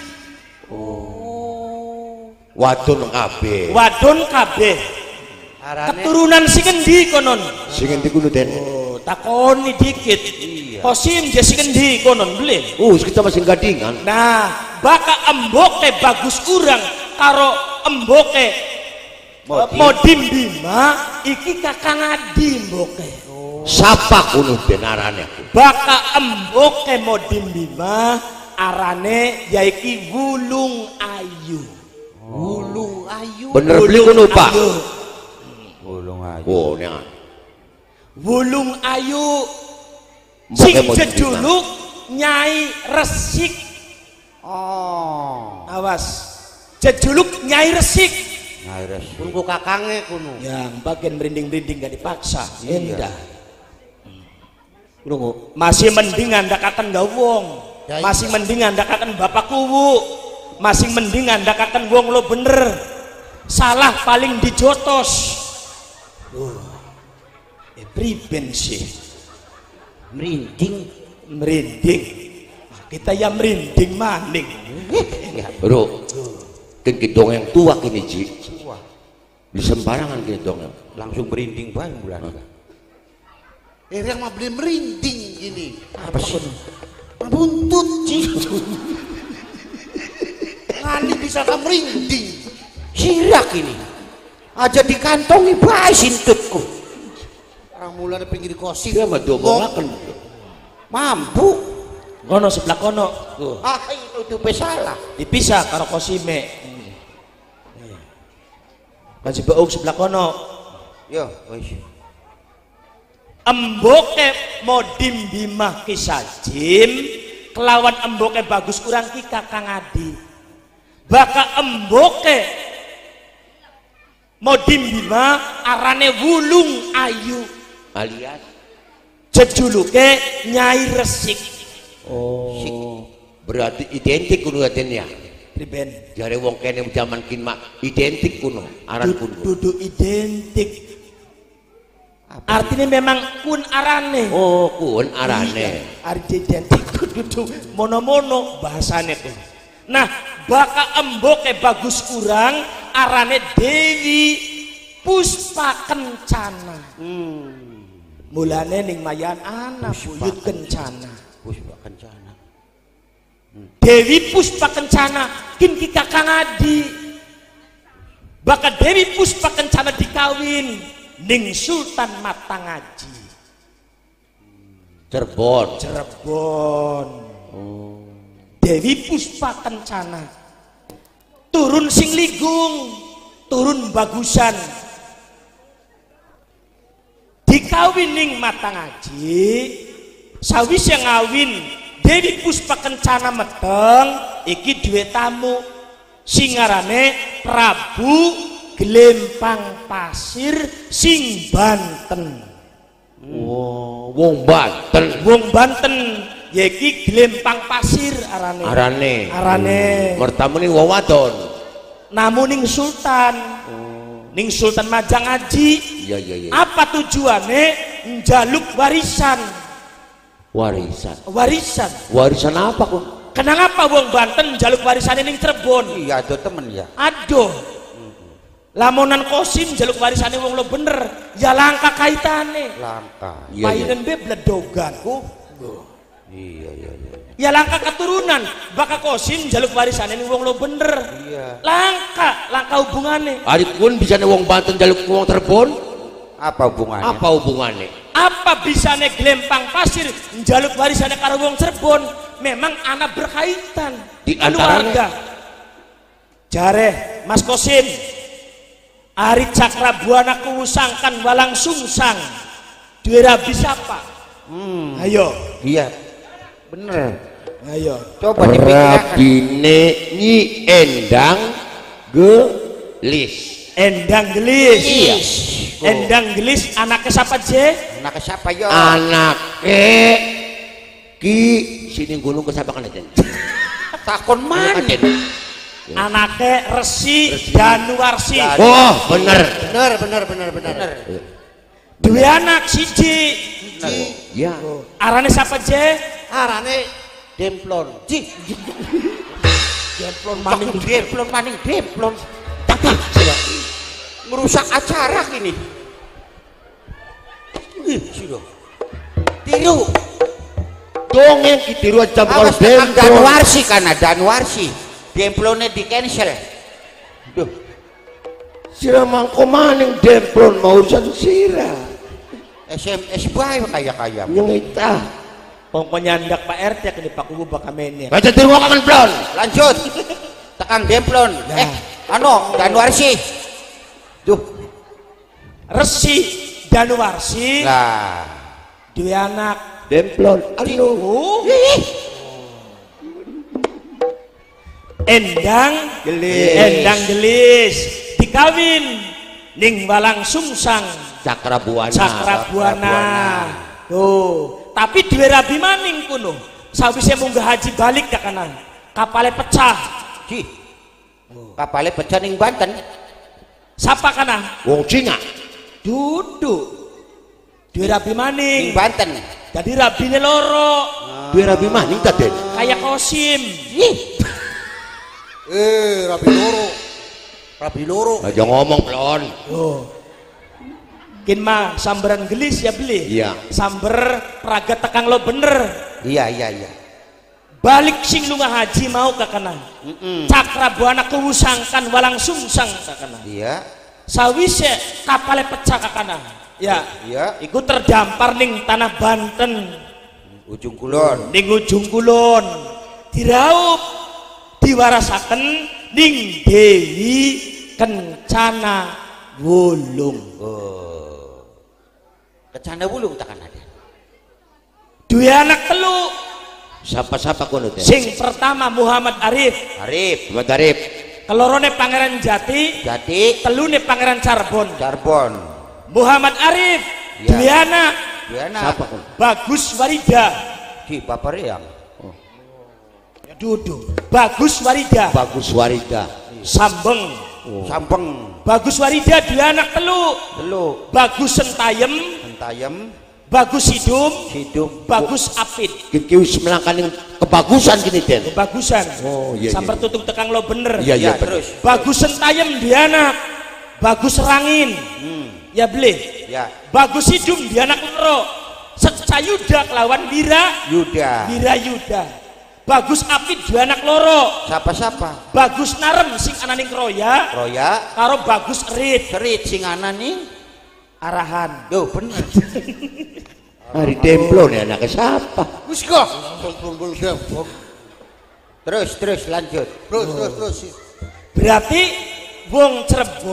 Speaker 5: Wadon kabeh.
Speaker 6: Wadon kabeh. Keturunan sing endi konon?
Speaker 5: Sing endi kudu Den?
Speaker 6: Takoni dikit. Kosim je sing endi konon beli.
Speaker 5: Wis kita masih gadingan.
Speaker 6: Nah, baka emboke Bagus Urang karo emboke Modim Bima iki kakang adi emboke.
Speaker 5: Sapa kuno Den arane?
Speaker 6: Baka emboke Modim Bima arane yaiki Wulung Ayu.
Speaker 4: Wulung Ayu.
Speaker 5: Bener beli kuno Pak.
Speaker 2: Wulung Ayu.
Speaker 5: Oh, nek.
Speaker 6: Wulung Ayu sing jeduluk Nyai Resik.
Speaker 4: Oh.
Speaker 6: Awas. Jeduluk Nyai Resik.
Speaker 2: Nyai Resik.
Speaker 4: Kuno kakange kuno.
Speaker 6: Yang bagian merinding-merinding gak dipaksa. Endah.
Speaker 5: Kuno
Speaker 6: Masih mending andakaken gawong. Masih mending andakaken bapak kuwu. Masih mending andakaken wong lo bener. Salah paling dijotos. Priben sih.
Speaker 4: Merinding.
Speaker 6: Kita ya merinding maning.
Speaker 5: Bro. Kini dongeng tua kini Ji. Di sembarangan kini dongeng.
Speaker 2: Langsung merinding bae bulan.
Speaker 4: Yang mah beli merinding gini.
Speaker 5: Apa sih?
Speaker 4: Buntut Ci. Ngani bisa ka merinding.
Speaker 5: Sirak ini. Aja dikantongi bae sintutku.
Speaker 4: Orang mulane pinggir kosi.
Speaker 5: Dia mah domongaken.
Speaker 4: Mampu.
Speaker 6: Kono sebelah kono. Tuh.
Speaker 4: Itu salah.
Speaker 6: Dipisah karo kosime. Masih beuk sebelah kono.
Speaker 4: Yo, wis.
Speaker 6: Emboke Modim Bima Ki Sajim kelawan emboke Bagus Urang ki kakang adi. Baka emboke Modim Bima arane Wulung Ayu
Speaker 5: Alias
Speaker 6: jejuluke Nyai Resik.
Speaker 5: berarti identik kuno ya.
Speaker 6: Priben
Speaker 5: Jare wong kene zaman kini mak identik kuno aran kuno.
Speaker 6: Dudu identik. Artinya memang kun arane.
Speaker 5: Oh, kun arane.
Speaker 6: Arti identik dudu mono-mono bahasane tuh. Nah, baka emboke Bagus Urang arane Dewi Puspa Kencana. Mulane ning mayan anak buyut Kencana.
Speaker 2: Puspa Kencana.
Speaker 6: Dewi Puspa Kencana kin ki kakang adi. Baka Dewi Puspa Kencana dikawin ning Sultan Matangaji.
Speaker 5: Cirebon.
Speaker 6: Dewi Puspa Kencana turun sing ligung, turun bagusan, dikawin ning Matangaji. Sawis yang ngawin Dewi Puspa Kencana meteng iki duwe tamu singarane Prabu Glempang Pasir sing Banten.
Speaker 5: Wong Banten.
Speaker 6: Wong Banten yaki Glempang Pasir arane.
Speaker 5: Mertamune wong wadon.
Speaker 6: namun ning Sultan. Ning Sultan Majang Ngaji.
Speaker 5: Iya.
Speaker 6: Apa tujuannya njaluk warisan?
Speaker 5: Warisan apa kok?
Speaker 6: Kenapa wong Banten njaluk warisan ning Cirebon?
Speaker 2: Iya, ada temen ya.
Speaker 6: Aduh. Lamonan Kosim njaluk warisane wong lo bener, ya langka kaitane.
Speaker 2: Langka.
Speaker 6: Painen be bledogan.
Speaker 2: Iya.
Speaker 6: Ya langka keturunan, baka Kosim njaluk warisane ning wong lo bener.
Speaker 2: Iya.
Speaker 6: Langka hubungane.
Speaker 5: Ari pun bisa wong Banten jaluk wong Cirebon.
Speaker 2: Apa hubungannya?
Speaker 6: Apa bisane Glempang Pasir njaluk warisane karo wong Cirebon? Memang anak berkaitan.
Speaker 5: Di antaranya
Speaker 6: jare Mas Kosim, Ari Cakrabuana kuwusangkan walang sungsang. Duwe rabi siapa? Ayo.
Speaker 2: Iya. Bener.
Speaker 6: Ayo.
Speaker 2: Coba dipikirkan.
Speaker 5: Rabine Nyi Endang Gelis.
Speaker 6: Endang Gelis.
Speaker 2: Iya.
Speaker 6: Endang Gelis anaknya siapa, Je?
Speaker 2: Anaknya siapa yo?
Speaker 5: Anaknya Ki sini gulung ke siapa kan itu?
Speaker 2: Takon mana?
Speaker 6: Anaknya Resi Danuarsi.
Speaker 5: Oh, bener.
Speaker 4: Bener.
Speaker 6: Dua anak siji.
Speaker 5: Ya.
Speaker 6: Arane siapa, Je?
Speaker 4: Arane Demplon.
Speaker 2: Demplon maning. Tapi merusak acara ini. Tiru.
Speaker 5: Dongeng ditiru aja
Speaker 2: Awas
Speaker 5: Demplon.
Speaker 2: Danuarsi. Demplonnya di cancel. Duh.
Speaker 5: Sira mangko maning Demplon mau sira.
Speaker 2: SMS bae kaya.
Speaker 5: Nyengita.
Speaker 6: Pokoknya ndak Pak RT kini Pak Kubu bakamennya.
Speaker 5: Baca tiru kan Demplon.
Speaker 2: Lanjut. Tekan Demplon. Danuarsi. Duh.
Speaker 6: Resi Danuarsi.
Speaker 2: Lah.
Speaker 6: Dua anak.
Speaker 5: Demplon. Aduh.
Speaker 6: Endang Gelis dikawin ning Walang Sungsang Cakrabuana. Tuh, tapi duwe rabi maning kuno. Sawise munggah haji balik ka kanan. Kapale pecah.
Speaker 2: Kapale pecah ning Banten.
Speaker 6: Sapa kana?
Speaker 5: Wong Cina.
Speaker 6: Duduk. Duwe rabi maning.
Speaker 2: Ning Banten.
Speaker 6: Jadi rabine loro.
Speaker 5: Duwe rabi maning ta, Den?
Speaker 6: Kayak Kosim.
Speaker 4: Rabi loro.
Speaker 5: Aja ngomong Plon.
Speaker 6: Oh. Kin mah samberan gelis ya beli.
Speaker 5: Iya.
Speaker 6: Samber praga tekang lo bener.
Speaker 2: Iya.
Speaker 6: Balik sing lunga haji mau ke kanan. Cakrabuana kuwusangkan walang sungsang ke kanan.
Speaker 2: Iya.
Speaker 6: Sawise kapale pecah ke kanan. Ya.
Speaker 2: Iya.
Speaker 6: Iku terdampar ning tanah Banten.
Speaker 2: Ujung Kulon.
Speaker 6: Ning ujung kulon. Diraup. Diwarasaken ning Dewi Kencana Wulung.
Speaker 2: Kencana Wulung takkan ada.
Speaker 6: Dua anak telu.
Speaker 5: Siapa kono, Den?
Speaker 6: Sing pertama Muhammad Arif.
Speaker 5: Muhammad Arif.
Speaker 6: Kelorone Pangeran Jati. Telune Pangeran Carbon. Muhammad Arif.
Speaker 2: Ya.
Speaker 6: Dua anak.
Speaker 5: Siapa kono?
Speaker 6: Bagus Warida.
Speaker 2: Di Bapak Riang.
Speaker 6: Duduk. Bagus Warida.
Speaker 2: Sampeng.
Speaker 6: Bagus Warida dua anak telu. Bagus Sentayem. Bagus Hidum. Bagus Apit.
Speaker 5: Iki wis melangkani kebagusan gini, Den.
Speaker 6: Kebagusan.
Speaker 5: Oh iya.
Speaker 6: Sampai tutup tekang lo bener.
Speaker 5: Iya.
Speaker 2: Terus.
Speaker 6: Bagus Sentayem dia anak. Bagus Rangin. Ya beli.
Speaker 2: Ya.
Speaker 6: Bagus Hidum dia anak loro. Secayuda kelawan Wira Yuda. Bagus Apit dua anak loro.
Speaker 2: Siapa?
Speaker 6: Bagus Narem sing ananing Roya. Karo Bagus Erit
Speaker 2: sing ananing
Speaker 6: Arahan.
Speaker 2: Yo bener.
Speaker 5: Hari Demplon ya anaknya siapa?
Speaker 4: Wis kok.
Speaker 2: Terus lanjut.
Speaker 4: Terus.
Speaker 5: Berarti
Speaker 6: wong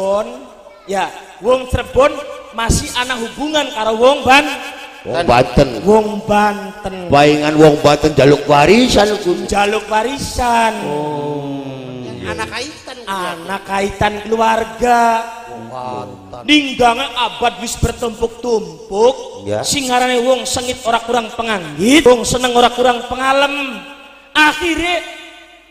Speaker 6: Cirebon masih ana hubungan karo wong
Speaker 5: Banten.
Speaker 6: Wong Banten.
Speaker 5: Waingan wong Banten jaluk warisan.
Speaker 6: Anak kaitan keluarga. Dinggange abad wis bertumpuk-tumpuk.
Speaker 2: Ya.
Speaker 6: Sing ngarane wong sengit ora kurang penganggit, wong seneng ora kurang pengalem. Akhire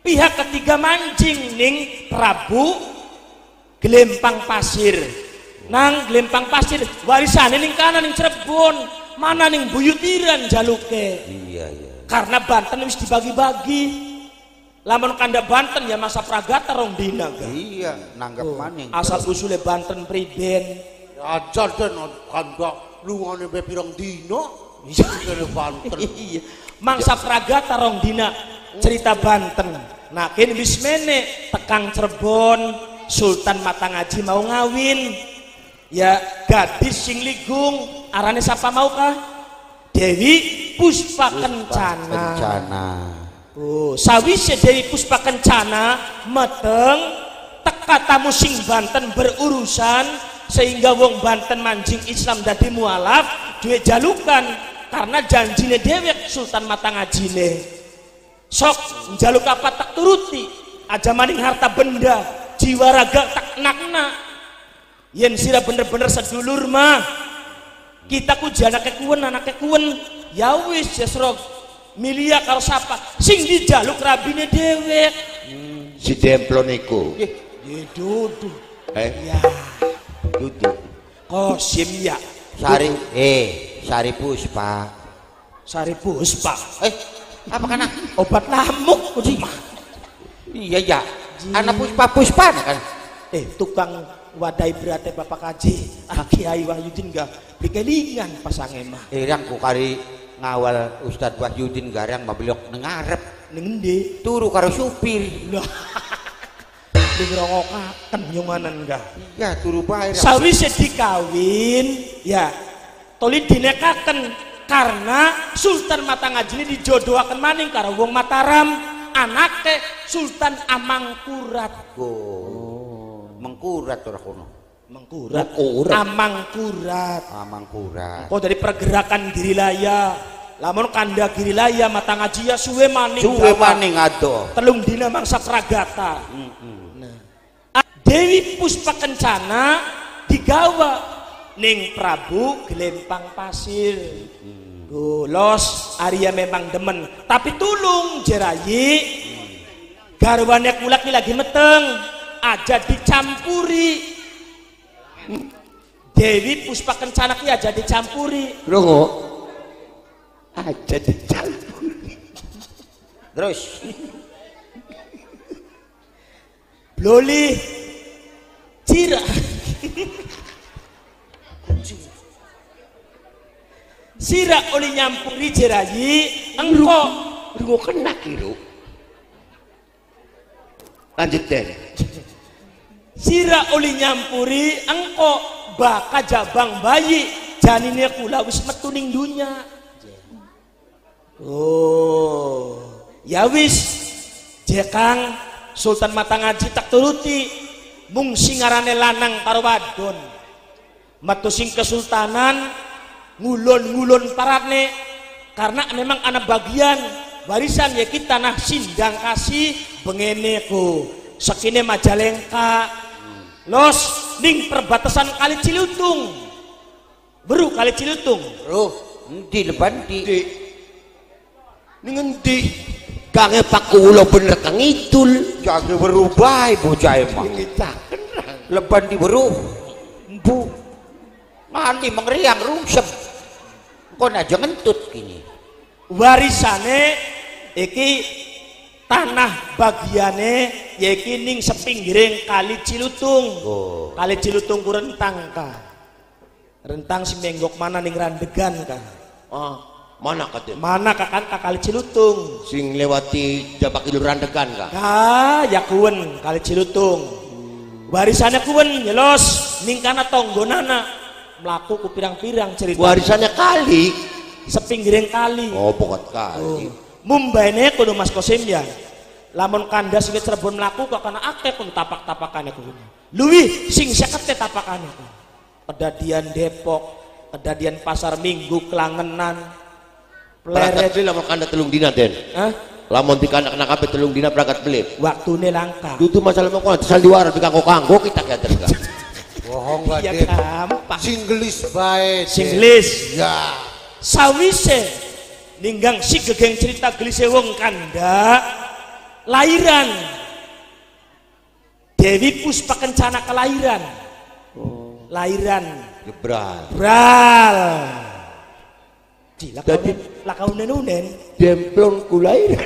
Speaker 6: pihak ketiga mancing ning Prabu Gelempang Pasir. Nang Gelempang Pasir warisane ning kana ning Cirebon, mana ning Buyutiran jaluke.
Speaker 2: Iya.
Speaker 6: Karena Banten wis dibagi-bagi. Lamun kanda Banten ya masa Pragata rong dina ga.
Speaker 2: Iya, nanggap maning.
Speaker 6: Asal usule Banten priben.
Speaker 4: Ajar den kanda lungane be pirang dina. Iya Banten.
Speaker 6: Iya. Mangsa Pragata rong dina cerita Banten. Nah kini wis mene tekang Cirebon Sultan Matangaji mau ngawin. Ya gadis sing ligung arane siapa mau kah? Dewi Puspa Kencana. Oh, sawise Dewi Puspa Kencana meteng teka tamu sing Banten berurusan sehingga wong Banten manjing Islam dadi mualaf duwe jalukan karena janjine dewek Sultan Matangajine sok njaluk apa tak turuti aja maning harta benda jiwa raga tak nakna yen sira bener-bener sedulur mah kita ku janake kuwen ya wis jesro milia karo sapa sing dijaluk rabine dewek
Speaker 5: si Demplon iku
Speaker 6: dudu
Speaker 5: ya
Speaker 2: Duduk.
Speaker 6: Kosim ya
Speaker 2: Sari Puspa.
Speaker 6: Sari Puspa
Speaker 2: Apa kana?
Speaker 6: Obat lamuk
Speaker 2: Iya ya. Anak Puspa kan.
Speaker 6: Tukang wadai berate Bapak Kaji Kiai Wahyudin gak dikelingan pasang emah
Speaker 2: Yang ku kari ngawal Ustadz Wahyudin garang mabelok nengarep
Speaker 6: ngendi
Speaker 2: turu karo supir
Speaker 6: di ngerongokaken nyumanan gak
Speaker 2: iya turu bae
Speaker 6: sawise dikawin ya toli dinekaken karena Sultan Matangaji ini dijodohaken maning karo wong Mataram anake Sultan Amangkurat
Speaker 2: mengkurat ora kono
Speaker 6: Mangkurat Amangkurat kok dari pergerakan Girilaya lamun kanda Girilaya Matangaji ya suwe maning
Speaker 2: ado
Speaker 6: telung dina mangsa Pragata Dewi Puspa Kencana digawa ning Prabu Gelempang Pasir los Arya memang demen tapi tulung jerayi garwane kulak ini lagi meteng aja dicampuri Dewi Puspa Kencana ki aja dicampuri
Speaker 5: Rongo aja dicampuri
Speaker 2: terus
Speaker 6: Bloli Cira Sira oli nyampuri jerayi engko
Speaker 5: Rongo kena kiro lanjut deh
Speaker 6: Sira oli nyampuri engko baka jabang bayi janine kula wis metu ning dunya ya wis jekang Sultan Matangaji tak turuti mung singarane lanang karo wadon metu sing kesultanan ngulon-ngulon parane karena memang anak bagian warisan ya kita nah sindang kasih bengene ku sekine Majalengka los ning perbatasan Kali Cilutung beru Kali Cilutung
Speaker 2: bro endi leban di
Speaker 5: ning endi kange pakulo bener kang idul
Speaker 2: jange berubah bocah emang leban di beru bu mani mengeriang rungsep kon aja ngentut gini
Speaker 6: warisane iki tanah bagiane yaitu ning sepinggiring Kali Cilutung Kali Cilutung ku rentang ka rentang si menggok mana ning Randegan ka
Speaker 5: mana katanya
Speaker 6: mana kakan ka Kali Cilutung
Speaker 5: sing lewati Jabak Idul Randegan kah
Speaker 6: ya kuwen Kali Cilutung warisannya kuwen nyelos ning kana tonggonana mlaku ku pirang-pirang cerita
Speaker 5: warisannya kali
Speaker 6: sepinggiring kali
Speaker 5: pokok kali
Speaker 6: Mumbaine kudu Mas Kosim ya lamun kandas wis Cirebon mlaku kok kana akeh kun tapak-tapakane kudu luwih sing 50 tapakane kedadian Depok kedadian Pasar Minggu Klangenan
Speaker 5: Pleret lamun kanda telung dina den lamun dikanak-nak kabeh telung dina berangkat belip
Speaker 6: waktune langka
Speaker 5: dudu masalah mongko sal diwara dikanggo-kanggo kita kader ka
Speaker 4: bohong gak
Speaker 6: ya
Speaker 4: den
Speaker 6: gampang
Speaker 4: singgelis bae
Speaker 6: singgelis
Speaker 4: ya
Speaker 6: sawise ninggang si gegeng cerita gelise wong kanda lahiran. Dewi Puspa Kencana kelahiran. Lahiran
Speaker 5: Gebral.
Speaker 6: Bral. Cila kau unen
Speaker 5: Demplon kulahiran.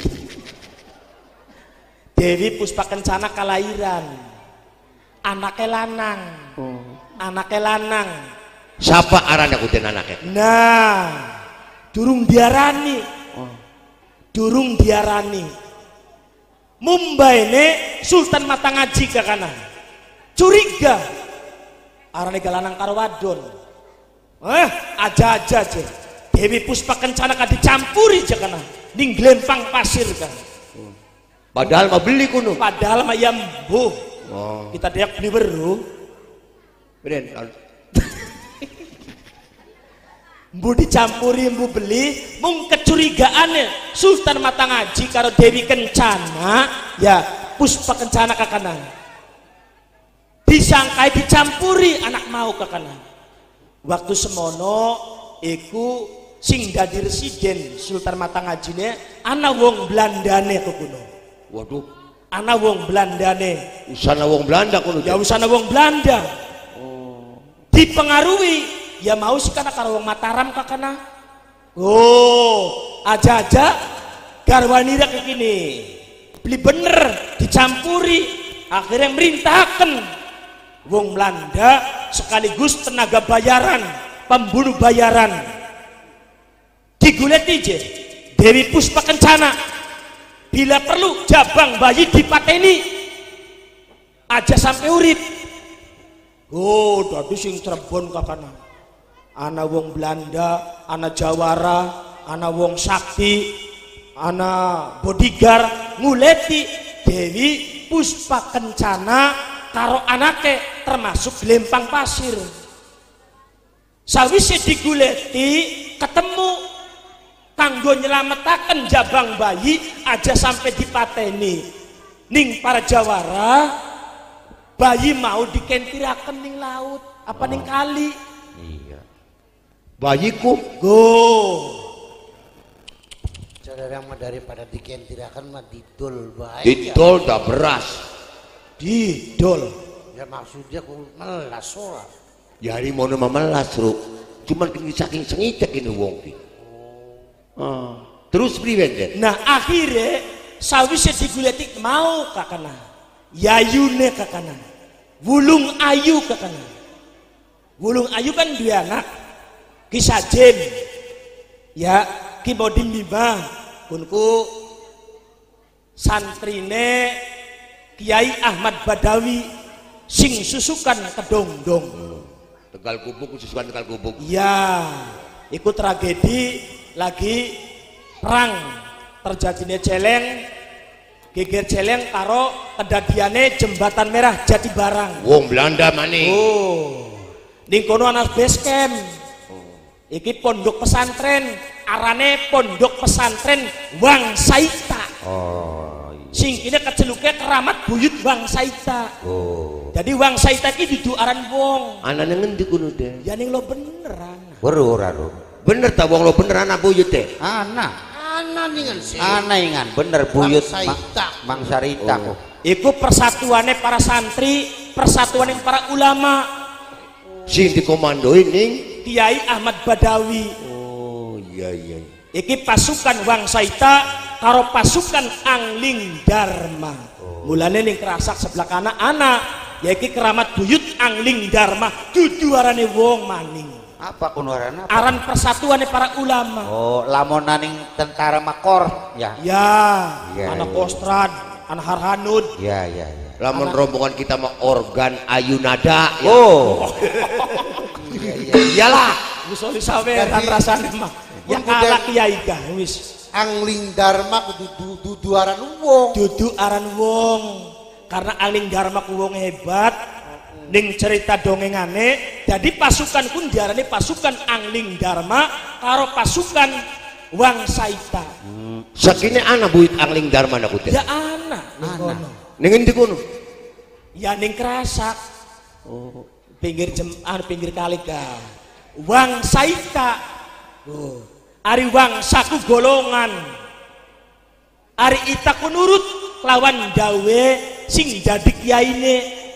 Speaker 6: Dewi Puspa Kencana kelahiran. Anaknya lanang. Anaknya lanang.
Speaker 5: Siapa arana kuten anaknya?
Speaker 6: Nah, durung diarani. Durung diarani. Mumbai ne Sultan Matangaji kakana. Curiga. Arane galanang karo wadon. Aja-aja aja. Dewi Puspa Kencana kan dicampuri jakana. Ning glempang pasir kan.
Speaker 5: Padahal mah beli kuno.
Speaker 6: Padahal mah ya mbuh. Kita diak beli beru.
Speaker 5: Beren.
Speaker 6: Mbu dicampuri mbu beli mung kecurigaannya Sultan Matangaji karo Dewi Kencana ya Puspa Kencana kakana disangkai dicampuri anak mau kakana. Waktu semono iku sing dadi residen Sultan Matangaji ana wong Belandane kuno.
Speaker 5: Waduh,
Speaker 6: ana wong Belandane.
Speaker 5: usana wong Belanda kuno.
Speaker 6: Ya usana wong Belanda. Dipengaruhi ya mau sih karena karo wong Mataram kakana. Aja-aja garwani rak gini. Beli bener dicampuri akhirnya merintahkan wong Belanda sekaligus tenaga bayaran, pembunuh bayaran. Digulet je Dewi Puspa Kencana. Bila perlu jabang bayi dipateni aja sampai urip. Dadi sing Cirebon kakana. Ana wong Belanda, ana Jawara, ana wong Sakti, ana bodyguard nguleti Dewi Puspa Kencana karo anake termasuk glempang pasir. Sawise diguleti ketemu kanggo nyelametaken jabang bayi aja sampai dipateni ning para Jawara bayi mau dikentiraken ning laut apa ning kali.
Speaker 5: Iya. Bayiku
Speaker 4: Saudara mah daripada dikentirakan mah didol baik.
Speaker 5: didol dah beras.
Speaker 6: Didol.
Speaker 4: Ya maksudnya ku melas ora.
Speaker 5: Ya hari mono memelas Ruk. Cuman saking sengicek ini wong ki. Terus priwen Den?
Speaker 6: Nah akhirnya sawise diguleti mau kakana. Yayune kakana. Wulung Ayu kakana. Wulung Ayu kan dua anak. Ki Sajen. Ya Ki Bodim Bima. Kunku santrine Kiai Ahmad Badawi sing susukan kedongdong.
Speaker 5: Tegal Kubuk susukan Tegal Kubuk.
Speaker 6: Ya, ikut tragedi lagi perang terjadinya Celeng, geger Celeng karo kedadiane Jembatan Merah Jatibarang.
Speaker 5: Wong Belanda maning.
Speaker 6: Ning kono ana base camp. Iki pondok pesantren, arane pondok pesantren Wang Saita. Sing ini keceluknya keramat buyut Wang Saita. Jadi Wang Saita iki dudu aran wong.
Speaker 5: Anane ngendi kuno Den?
Speaker 6: Ya ning lo beneran.
Speaker 2: Weruh ora ro.
Speaker 5: Bener ta wong lo bener anak buyut teh?
Speaker 2: Ana.
Speaker 4: Ana ningan sih.
Speaker 2: Ana ingan bener buyut
Speaker 4: Saita.
Speaker 2: Mang Sarita kok.
Speaker 6: Iku persatuannya para santri, persatuannya para ulama.
Speaker 5: Sing dikomandoi ning
Speaker 6: Kiai Ahmad Badawi.
Speaker 5: iya.
Speaker 6: Iki pasukan Wang Saita karo pasukan Angling Dharma. Mulane ning kerasak sebelah kanan ana ya iki keramat buyut Angling Dharma dudu arane wong maning.
Speaker 2: Apa kuno arana?
Speaker 6: Aran persatuannya para ulama.
Speaker 2: Lamonaning tentara Makor ya.
Speaker 6: Ya,
Speaker 2: Ya,
Speaker 6: anak
Speaker 2: ya.
Speaker 6: Kostrad, anak Harhanud.
Speaker 2: Ya.
Speaker 5: Lamun rombongan kita mah organ Ayunada ya.
Speaker 2: Iyalah.
Speaker 6: Wis saweran rasane mah. Ya kalah kiai ka wis.
Speaker 4: Angling Dharma kudu dudu aran wong.
Speaker 6: Dudu aran wong. Karena Angling Dharma ku wong hebat. Ning cerita dongengane jadi pasukan kun diarani pasukan Angling Dharma karo pasukan Wang Saita.
Speaker 5: Sakine ana buyut Angling Dharma nak teh.
Speaker 6: Ya anak ning kono.
Speaker 5: Ning endi kono?
Speaker 6: Ya ning Kerasak. Pinggir pinggir kali ka. Wang Saita. Ari Wang saku golongan. Ari ita ku nurut lawan dawe sing jadi kiyaine.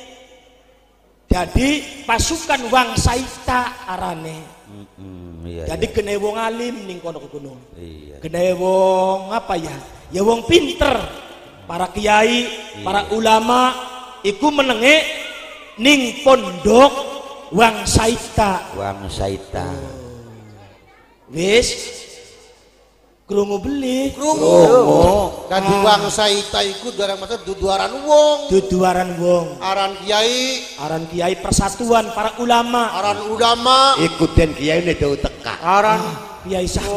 Speaker 6: Jadi pasukan wang saita arane. Jadi kena wong alim ning kono kuno. Kena wong apa ya? Ya wong pinter. Para kiai, para ulama iku menenge ning pondok wang saita.
Speaker 2: Wang saita.
Speaker 6: Wis krungu beli.
Speaker 4: Krungu. Kan di wang saita iku barang masa duduaran wong.
Speaker 6: Duduaran wong.
Speaker 4: Aran kiai
Speaker 6: persatuan para ulama.
Speaker 4: Aran ulama.
Speaker 5: Ikutin kiai ini tuh teka.
Speaker 4: Aran
Speaker 6: Kiai Sah.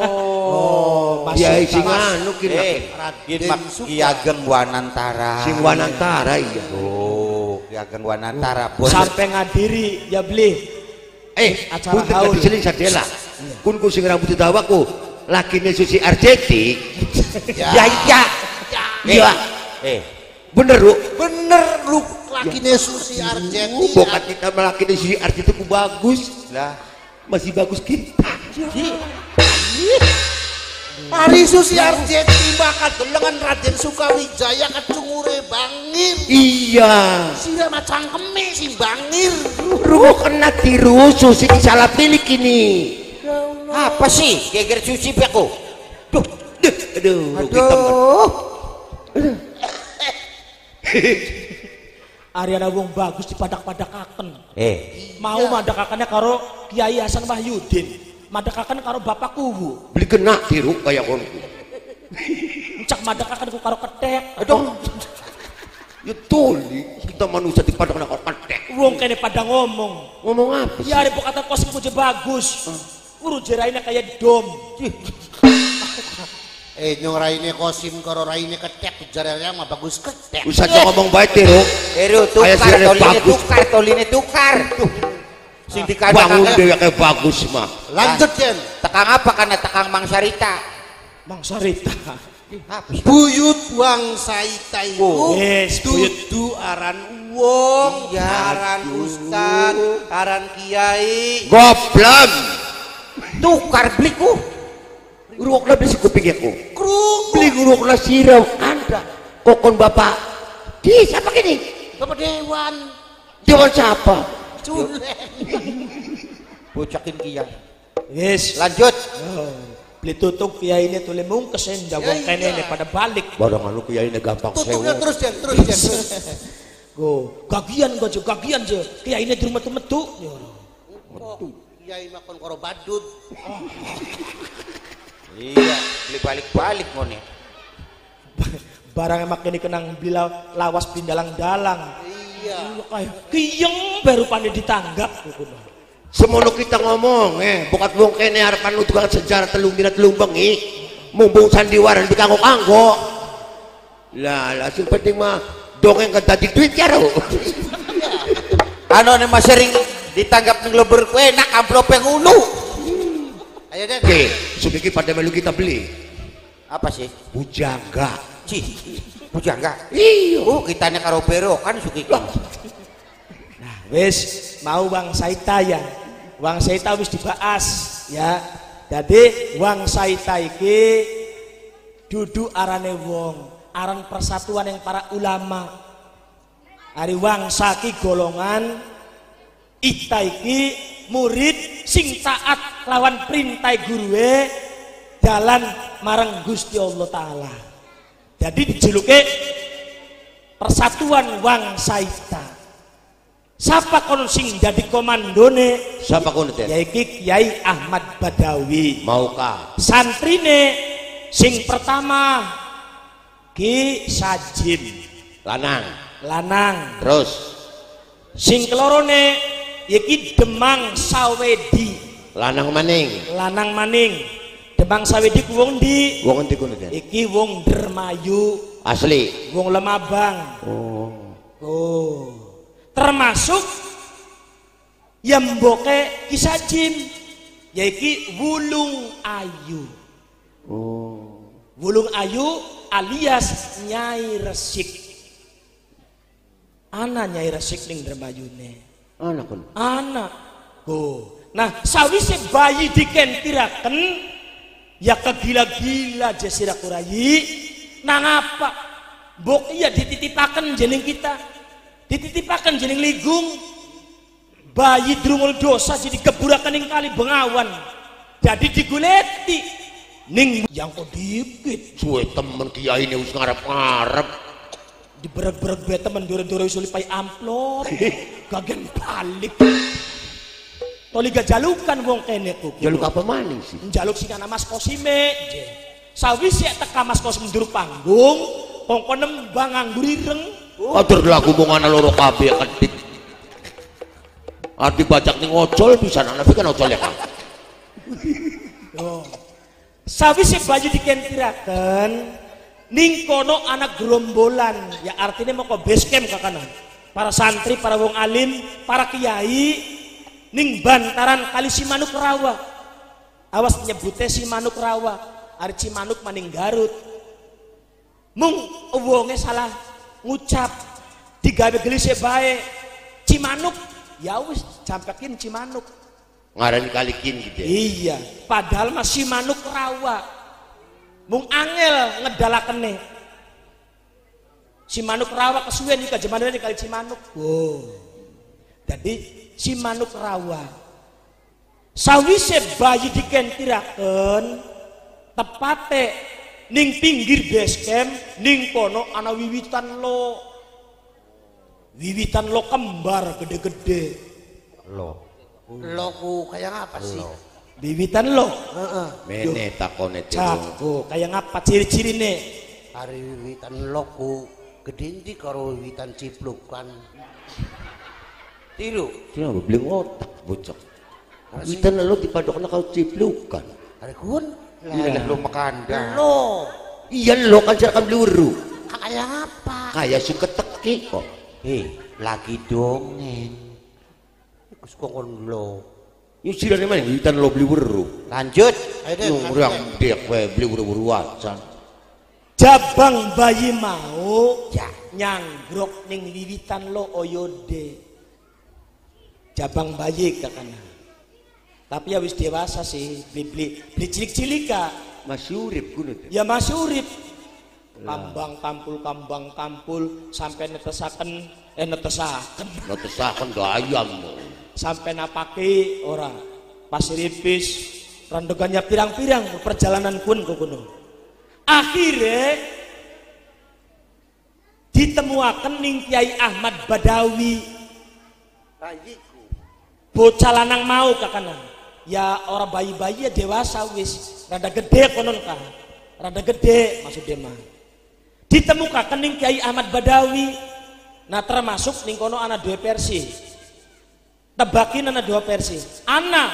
Speaker 5: Kiai sing anu kira.
Speaker 2: Ki Ageng Wanantara.
Speaker 5: Sing Wanantara iya.
Speaker 2: Oh, Ki Ageng Wanantara.
Speaker 6: Sampai ngadiri ya beli. Acara
Speaker 5: punten
Speaker 6: haul.
Speaker 5: kadisiling sadela. Kun ku sing rambut dawaku lakine Susi Arjeti. Ya iya. Iya. Bener lu.
Speaker 4: Bener lu lakine Susi Arjeti.
Speaker 5: Bukan kita melakine Susi Arjeti ku bagus. Lah, masih bagus kita.
Speaker 4: Hari Susi Arjeti bakal delengan Raden Sukawijaya kecungure bangir.
Speaker 5: Iya.
Speaker 4: Sira macang kemi sing bangir.
Speaker 5: Ruh kena tiru Susi salah pilih kini.
Speaker 2: Apa sih? Geger Susi aku.
Speaker 5: Aduh.
Speaker 6: Ariana wong bagus dipadak-padakaken. Mau madakakannya karo Kiai Hasan Wahyudin. Madakakan karo bapakku.
Speaker 5: Beli kena tiru kayak konku.
Speaker 6: Cak madakakan ku karo ketek.
Speaker 5: Aduh. Ya toli kita manusia di padang karo ketek.
Speaker 6: Wong kene pada ngomong.
Speaker 5: Ngomong apa sih?
Speaker 6: Ya arep kata kos puji bagus. Uru jeraine kayak dom.
Speaker 4: Nyong raine kosim karo raine ketek jarane mah bagus ketek.
Speaker 5: Usah ngomong baik tiru.
Speaker 2: Tukar toline tukar. Sing
Speaker 5: bangun dewe kayak bagus mah.
Speaker 4: Lanjut Jen.
Speaker 2: Tekang apa karena tekang Mang Sarita.
Speaker 6: Mang Sarita.
Speaker 4: Buyut wang saita iku.
Speaker 6: Yes, buyut
Speaker 4: dudu aran wong, aran ustad, aran kiai.
Speaker 5: Goblok.
Speaker 2: Tukar bliku.
Speaker 5: Uruk lebih si kuping aku.
Speaker 4: Krung.
Speaker 5: Beli uruk lah sirau. Anda kokon bapak. Di siapa gini?
Speaker 4: Bapak Dewan.
Speaker 5: Dewan siapa?
Speaker 4: Culen.
Speaker 2: Bocakin kiai.
Speaker 6: Yes.
Speaker 2: Lanjut.
Speaker 6: Beli tutup kiai ini tuli mungkesen jawab kene ini pada balik.
Speaker 5: Barang anu kiai ini gampang
Speaker 4: Tutupnya
Speaker 5: sewa.
Speaker 4: terus Jen.
Speaker 6: Go, gagian je. Kiai ini di rumah tuh metu.
Speaker 4: Kiai makan karo badut.
Speaker 2: Iya, beli balik-balik ngone.
Speaker 6: Barang emak ini kenang bila lawas pindalang-dalang.
Speaker 4: Iya.
Speaker 6: Kayak kiyeng baru pandai ditanggap.
Speaker 5: Semono kita ngomong, bukan wong kene harapan untuk sejarah telung dina telung bengi. Mumpung sandiwara dikanggo-kanggo. Lah, sing penting mah dongeng kan tadi duit karo.
Speaker 2: Ano nih mas sering ditanggap ning leber ku enak amplop yang ulu.
Speaker 4: Ayo Den.
Speaker 5: Oke, sugiki pada melu kita beli.
Speaker 2: Apa sih?
Speaker 5: Bujangga.
Speaker 2: Cih, bujangga.
Speaker 5: Iya.
Speaker 2: Kitanya karo berokan sugiki.
Speaker 6: Nah, wis mau Wang Saita ya. Wang Saita wis dibahas ya. Jadi Wang Saita iki dudu arane wong, aran persatuan yang para ulama. Ari Wang Saki golongan ita iki murid sing taat lawan perintah gurue dalan marang Gusti Allah Ta'ala. Jadi dijuluke persatuan Wang Saita. Siapa kon sing jadi komandone?
Speaker 5: Siapa kono teh?
Speaker 6: Yaiki Kiai Ahmad Badawi.
Speaker 5: Maukah?
Speaker 6: Santrine sing pertama Ki Sajim lanang.
Speaker 5: Terus
Speaker 6: Sing kelorone iki Demang Sawedi
Speaker 5: lanang maning.
Speaker 6: Demang Sawedi ku wong ndi?
Speaker 5: Wong endi kono teh?
Speaker 6: Iki wong Dermayu,
Speaker 5: Asli.
Speaker 6: wong Lemabang. Oh. Termasuk yemboke Ki Sajim yaiki Wulung Ayu. Wulung Ayu alias Nyai Resik. Ana Nyai Resik ning Dermayune.
Speaker 5: Anak kono.
Speaker 6: Anak. Nah, sawise bayi dikentiraken ya kegila-gila Jasira Kurayi nang apa mbok iya dititipaken jeneng kita, dititipaken jeneng ligung bayi drungul dosa jadi keburakan ning kali Bengawan, jadi diguleti ning yang kok dikit
Speaker 5: suwe temen kiai ini wis ngarep-ngarep
Speaker 6: diberek-berek be temen dore-dore usul pai amplop gagen balik toli gajalukan wong kene ku
Speaker 5: jaluk apa maning sih
Speaker 6: njaluk sing ana Mas Kosime sawise teka Mas Kosim ndur panggung kongko nembang nganggo ireng
Speaker 5: atur lagu mung ana loro kabeh kedik arti bajak ning ojol bisa tapi kan ojol ya kan
Speaker 6: oh sawise bayi dikentiraken ning kono anak gerombolan ya artinya mau ke base camp kakana para santri, para wong alim, para kiai ning bantaran kali Cimanuk Rawa awas nyebute Cimanuk Rawa ari Cimanuk maning Garut mung wonge salah ngucap digawe gelis bae Cimanuk ya wis campekin Cimanuk
Speaker 5: ngarani kalikin gitu ya?
Speaker 6: Iya padahal masih Cimanuk Rawa mung angel ngedalakene Cimanuk Rawa kesuwen iki kajemanane kali Cimanuk oh jadi Cimanuk Rawa sawise bayi dikentiraken tepate ning pinggir base camp ning kono ana wiwitan lo kembar gede-gede
Speaker 4: lo ku kayak apa sih
Speaker 6: wiwitan lo
Speaker 5: mene takone
Speaker 6: cako kayak apa ciri-cirine
Speaker 4: hari wiwitan lo ku gede ndi karo wiwitan ciplukan tiru
Speaker 5: kenapa beli otak bocok wiwitan lo dipadokna kau ciplukan
Speaker 4: hari kun
Speaker 2: iya lo makanda
Speaker 4: lo
Speaker 5: iya lo kan cara beli uru
Speaker 4: kayak apa
Speaker 5: kayak suka teki kok
Speaker 4: lagi dongeng kus kokon lo
Speaker 5: yuk sirane mana wiwitan lo beli uru
Speaker 4: lanjut ayo deh
Speaker 5: orang dek beli uru wacan
Speaker 6: jabang bayi mau ya nyanggrok ning wiwitan lo oyode jabang bayi kakana tapi ya wis dewasa sih beli cilik-cilika
Speaker 5: masih urip kuno
Speaker 6: ya masih urip kambang tampul sampai netesaken
Speaker 5: gayam
Speaker 6: sampai napake ora pasiripis randegannya pirang-pirang perjalanan pun ke gunung akhirnya ditemuaken ning Kiai Ahmad Badawi
Speaker 4: bayiku
Speaker 6: bocah lanang mau kakana ya orang bayi-bayi ya dewasa wis rada gede konon kan rada gede maksudnya mah ditemukaken ning Kiai Ahmad Badawi nah termasuk ning kono ana dua versi tebakin ana dua versi ana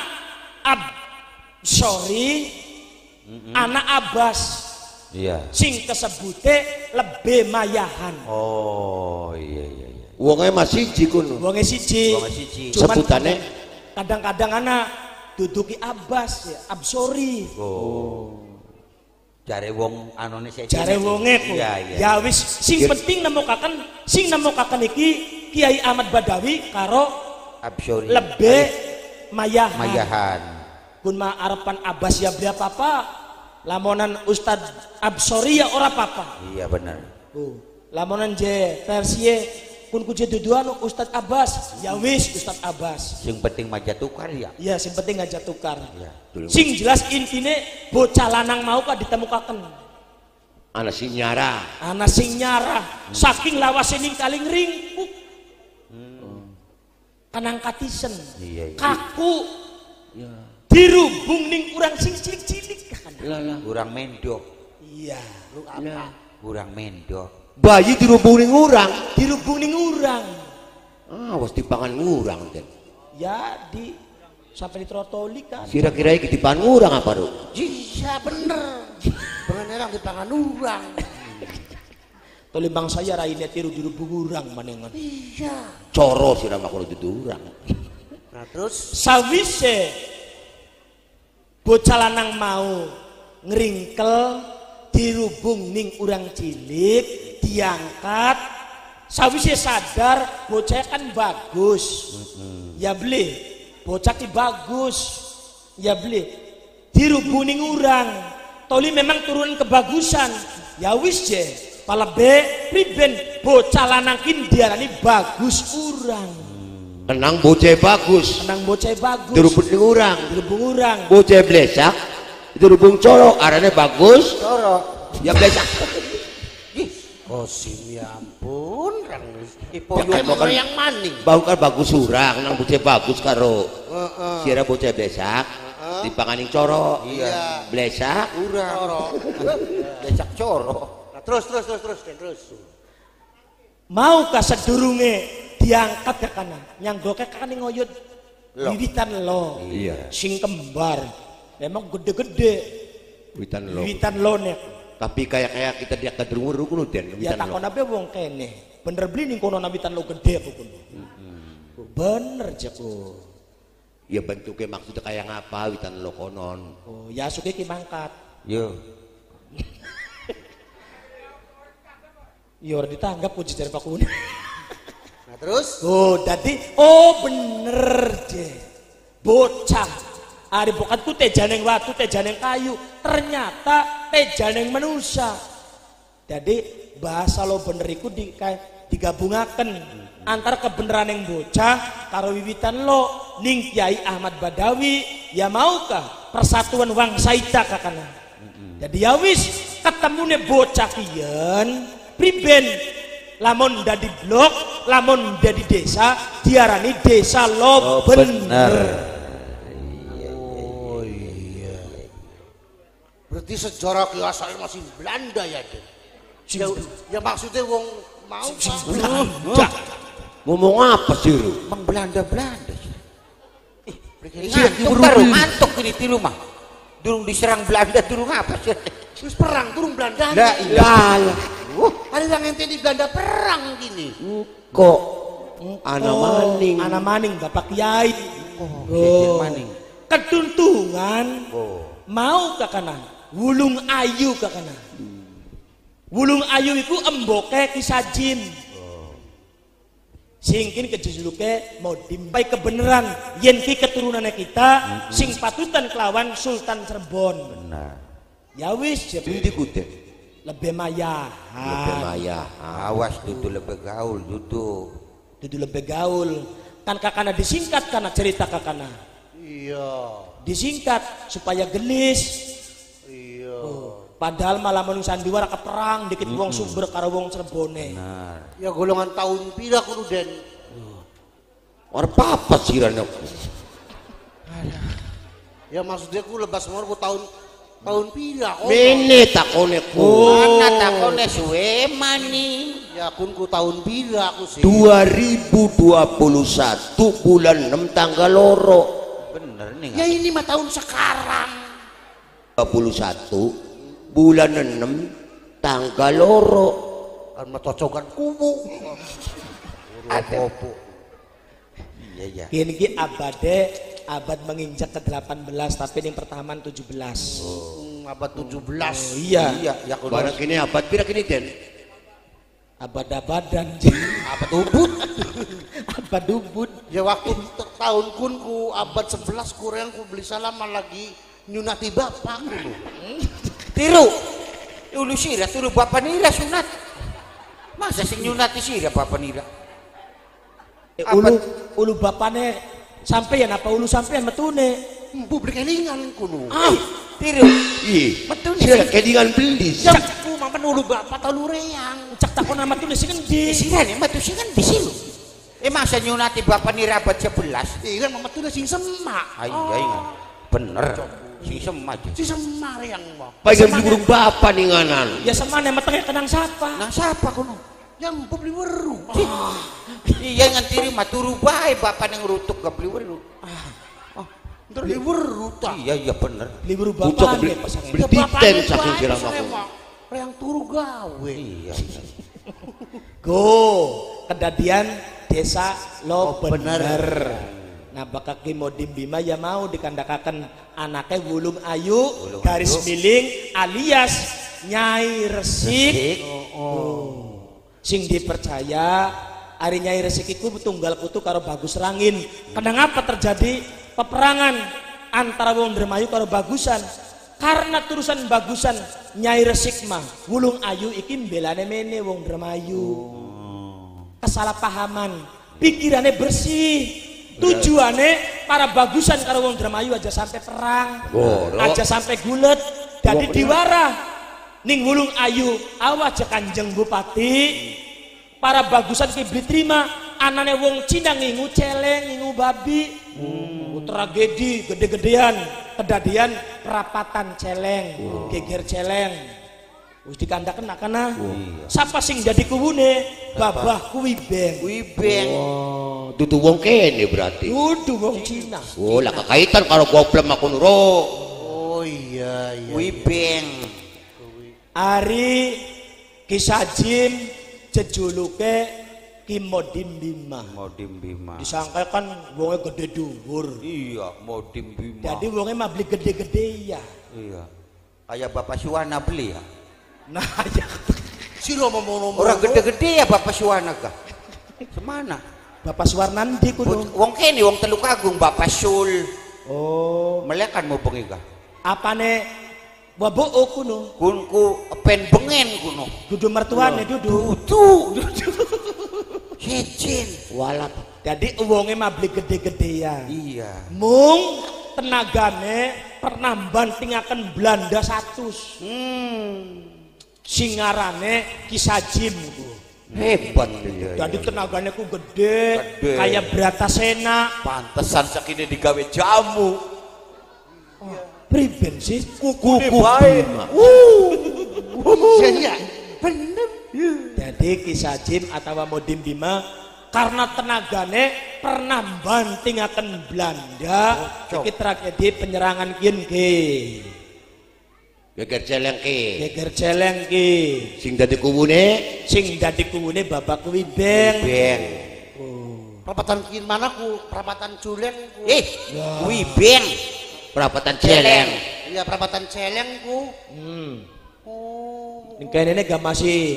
Speaker 6: sorry ana Abbas
Speaker 2: iya
Speaker 6: sing kesebute lebih mayahan
Speaker 2: oh iya
Speaker 5: wongnya masih siji kuno
Speaker 6: wongnya siji
Speaker 5: sebutannya
Speaker 6: kadang-kadang anak duduki Abbas ya Absori
Speaker 2: oh jare wong anone sik
Speaker 6: jare wonge ku ya wis sing penting nemokaken iki Kiai Ahmad Badawi karo
Speaker 2: Absori
Speaker 6: lebih mayahan kun ma arepan Abbas ya beli apa lamonan Ustad Absori ya ora apa-apa
Speaker 2: iya bener
Speaker 6: lamonan je versi kun kuje duduan Ustad Abbas ya wis Ustad Abbas
Speaker 2: sing penting maja tukar ya
Speaker 6: iya sing penting aja tukar
Speaker 2: ya,
Speaker 6: sing jelas intine bocah lanang mau ka ditemukaken
Speaker 5: ana sing nyarah saking lawase ning kaling ringkuk
Speaker 6: kanang katisen
Speaker 2: iya.
Speaker 6: kaku ya. Dirubung ning urang sing cilik-cilik kan
Speaker 2: lah urang mendok
Speaker 6: iya
Speaker 4: lu apa
Speaker 2: urang mendok
Speaker 5: bayi dirubung ning urang
Speaker 2: awas dipangan urang ten
Speaker 6: ya di sampai di trotoli kan
Speaker 5: kira-kira iki dipangan urang apa ru
Speaker 4: iya bener pengen dipangan urang
Speaker 6: tolimbang saya raine tiru dirubung urang manengan
Speaker 4: iya
Speaker 5: coro sira mah kudu urang
Speaker 4: nah terus
Speaker 6: sawise bocah lanang mau ngringkel dirubung ning urang cilik diangkat sawise sadar bocah kan bagus ya beli bocah ki bagus ya beli dirubung ning urang toli memang turun kebagusan Ya wis je, palebe priben bocah lanang ki diarani bagus urang.
Speaker 5: Kenang bocah bagus.
Speaker 6: Kenang bocah bagus.
Speaker 5: Dirubung urang.
Speaker 6: Dirubung urang.
Speaker 5: Bocah blesak dirubung coro, arane bagus.
Speaker 4: Coro.
Speaker 5: Ya blesak.
Speaker 4: Kosim ya ampun, Kang. Ipoyo yang maning.
Speaker 5: Bau kan bagus urang, nang bocah bagus karo. Sira bocah blesak dipanganing coro.
Speaker 4: Iya.
Speaker 5: Blesak
Speaker 4: Urang. Coro. Becak coro. Nah, terus.
Speaker 6: Mau ka sedurunge diangkat ke kanan, nyanggoke ke kanan ngoyot wiwitan lo.
Speaker 5: Iya.
Speaker 6: Sing kembar. Memang gede-gede. Wiwitan lo nek.
Speaker 5: Tapi kayak kita dia kadrungur kuno den.
Speaker 6: Ya takon abe wong kene. Bener beli ning kono wiwitan lo gede apa kuno. Bener Jeko.
Speaker 5: Ya bentuknya maksudnya kayak ngapa witan lo konon.
Speaker 6: Oh, ya suke ki mangkat.
Speaker 5: Yo.
Speaker 6: Yo ditanggap puji dari Pak Kuning.
Speaker 4: Nah, terus?
Speaker 6: Oh, tadi bener je. Bocah. Ari bukan ku tejaneng watu, tejaneng kayu. Ternyata tejaneng manusia. Jadi bahasa lo bener iku digabungaken antara kebenaran yang bocah karo wiwitan lo ning Kiai Ahmad Badawi. Ya maukah persatuan wangsa ita kakana. Jadi ya wis ketemune bocah kiyen priben lamun dadi blok, lamun dadi desa diarani desa lo bener.
Speaker 4: Oh iya. Berarti sejarah ki asalnya masih Belanda ya, Den. Ya maksudnya wong mau
Speaker 5: Belanda. Ngomong apa sih lu?
Speaker 2: Mang Belanda.
Speaker 4: ngantuk
Speaker 2: ini di rumah. Durung diserang Belanda durung apa sih?
Speaker 4: Terus perang durung Belanda.
Speaker 2: Lah iya.
Speaker 4: Ada yang ente di Belanda perang gini.
Speaker 5: Kok ana
Speaker 6: maning Bapak Kiai.
Speaker 2: Maning.
Speaker 6: Ketuntungan mau ke kanan, wulung ayu ke kanan. Wulung ayu itu emboke kisajin. Singkin kejuluke mau dimpai kebenaran yen ki keturunannya kita sing patutan kelawan Sultan Cirebon.
Speaker 5: Benar.
Speaker 6: Ya wis
Speaker 5: Jadi kude.
Speaker 6: lebih maya.
Speaker 2: Awas dudu lebih gaul dudu.
Speaker 6: Dudu lebih gaul. Kan kakana disingkat karena cerita kakana.
Speaker 4: Iya.
Speaker 6: Disingkat supaya gelis.
Speaker 4: Iya.
Speaker 6: Padahal malah menu sandiwara ke perang dikit wong Sumber karo wong Cirebone.
Speaker 4: Ya golongan tahun pira kudu Den.
Speaker 5: War papa sirane aku.
Speaker 4: Ya maksudnya ku lebas mor ku tahun pira kok.
Speaker 5: Mene takone ku.
Speaker 2: Mana takone suwe mani.
Speaker 4: Ya kun ku tahun pira aku sih.
Speaker 5: 2021 bulan 6 tanggal loro.
Speaker 2: Bener nih.
Speaker 4: Ya ini mah tahun sekarang.
Speaker 5: 21 bulan 6 tanggal loro.
Speaker 4: Kan matocokan kubu.
Speaker 2: Ada.
Speaker 4: Popo.
Speaker 2: Iya.
Speaker 6: Kini abad menginjak ke 18 tapi yang pertama 17.
Speaker 4: Abad 17.
Speaker 6: Iya.
Speaker 2: Ya
Speaker 5: Barang kini abad pira kini Den?
Speaker 6: Abad-abadan.
Speaker 4: Abad ubud.
Speaker 6: Abad ubud.
Speaker 4: Ya waktu tahun kun ku abad 11 kurang ku beli salaman lagi nyunati bapak ku.
Speaker 2: Tiru. Ulu sira turu bapak nira sunat. Masa sing nyunati sira bapak nira?
Speaker 6: Ulu bapane sampeyan apa ulu sampeyan metune?
Speaker 4: Publik kelingan kuno.
Speaker 2: Tiru.
Speaker 5: Iya.
Speaker 2: Metune
Speaker 5: Sira kedingan beli.
Speaker 4: Ku mampen ulu bapak talu reang.
Speaker 6: Cak takon nama tulis sing endi?
Speaker 2: sira nih matu sing kan di sini. Masa nyunati bapak nira abad 11?
Speaker 4: Iya kan mampen sing semak.
Speaker 2: Iya. Bener. Sing semak.
Speaker 4: Si semak reang mah.
Speaker 5: Paling burung bapak ninganan.
Speaker 6: Ya semane metenge kenang sapa?
Speaker 2: Nang siapa kuno?
Speaker 4: Yang beli weru.
Speaker 2: Iya ngantiri maturu bae bapak yang rutuk gak beli weru.
Speaker 4: Ntar beli weru tak.
Speaker 2: Iya bener.
Speaker 6: Libur
Speaker 5: Pucuk
Speaker 6: bapak
Speaker 5: beli
Speaker 6: pasang.
Speaker 5: beli titen saking kiramaku.
Speaker 4: Reang turu gawe.
Speaker 2: Iya.
Speaker 6: Go kedadian desa lo bener. Nah bakal Modim Bima ya mau dikandakakan anaknya Wulung Ayu garis miling alias Nyai Resik. Sing dipercaya Ari Nyai Resik iku tunggal putu karo Bagus Rangin. Kenapa terjadi peperangan antara wong Dermayu karo Bagusan? karena turusan bagusan Nyai Resik mah wulung ayu iki mbelane mene wong Indramayu. Kesalahpahaman, pikirannya bersih. Tujuannya para bagusan karo wong Indramayu aja sampai perang, aja sampai gulet. Jadi diwara ning wulung ayu awas aja Kanjeng Bupati. Para bagusan kibli terima anane wong Cina ngingu celeng, ngingu babi. Tragedi gede-gedean, kedadian perapatan celeng, geger celeng. Wis dikandaken nakana. Sapa sing dadi kuwune? Babah Kuwibeng.
Speaker 5: Kuwibeng. Oh, dudu wong kene berarti.
Speaker 6: Dudu wong Cina.
Speaker 5: Oh, lah kekaitan karo goblem aku nuro.
Speaker 4: Oh iya.
Speaker 2: Kuwibeng.
Speaker 6: Ari Kisajim jejuluke Ki Modim Bima.
Speaker 2: Modim Bima.
Speaker 6: Disangka kan wonge gede dhuwur.
Speaker 2: Iya, Modim Bima.
Speaker 6: Jadi wonge mah beli gede-gede ya.
Speaker 2: Iya. Kayak Bapak Suwana beli ya.
Speaker 6: Nah, ya.
Speaker 4: Sira momo-momo.
Speaker 2: Orang gede-gede ya Bapak Suwana kah? Semana?
Speaker 6: Bapak Suwarnandi kudu.
Speaker 2: Wong kene wong Teluk Agung Bapak Sul.
Speaker 6: Oh,
Speaker 2: Melekan mau bengi kah?
Speaker 6: apane waboo kuno?
Speaker 2: Kunku pen bengen kuno.
Speaker 6: Dudu mertuane dudu.
Speaker 2: Hijin.
Speaker 6: Walat. Jadi wonge mah beli gede-gedean.
Speaker 2: Iya.
Speaker 6: Mung tenagane pernah bantingaken Belanda 100. Singarane Kisajim ku.
Speaker 2: Hebat dia.
Speaker 6: Jadi tenagane ku gede, kayak Bratasena.
Speaker 2: Pantesan sakine digawe jamu.
Speaker 6: Priben sih
Speaker 2: Kuku baik.
Speaker 4: Iya. Bener.
Speaker 6: Jadi Kisajim atau Modim Bima karena tenagane pernah bantingaken Belanda. Iki tragedi penyerangan kian ke.
Speaker 5: Geger celeng ki.
Speaker 6: Geger celeng ki.
Speaker 5: Sing dadi kuwune?
Speaker 6: Sing dadi kuwune Bapak Kuwibeng.
Speaker 4: Perapatan kin mana ku? Perapatan Culen ku.
Speaker 2: Kuwibeng.
Speaker 5: Perapatan celeng.
Speaker 4: Iya, perapatan celeng ku.
Speaker 6: Ning kene gak masih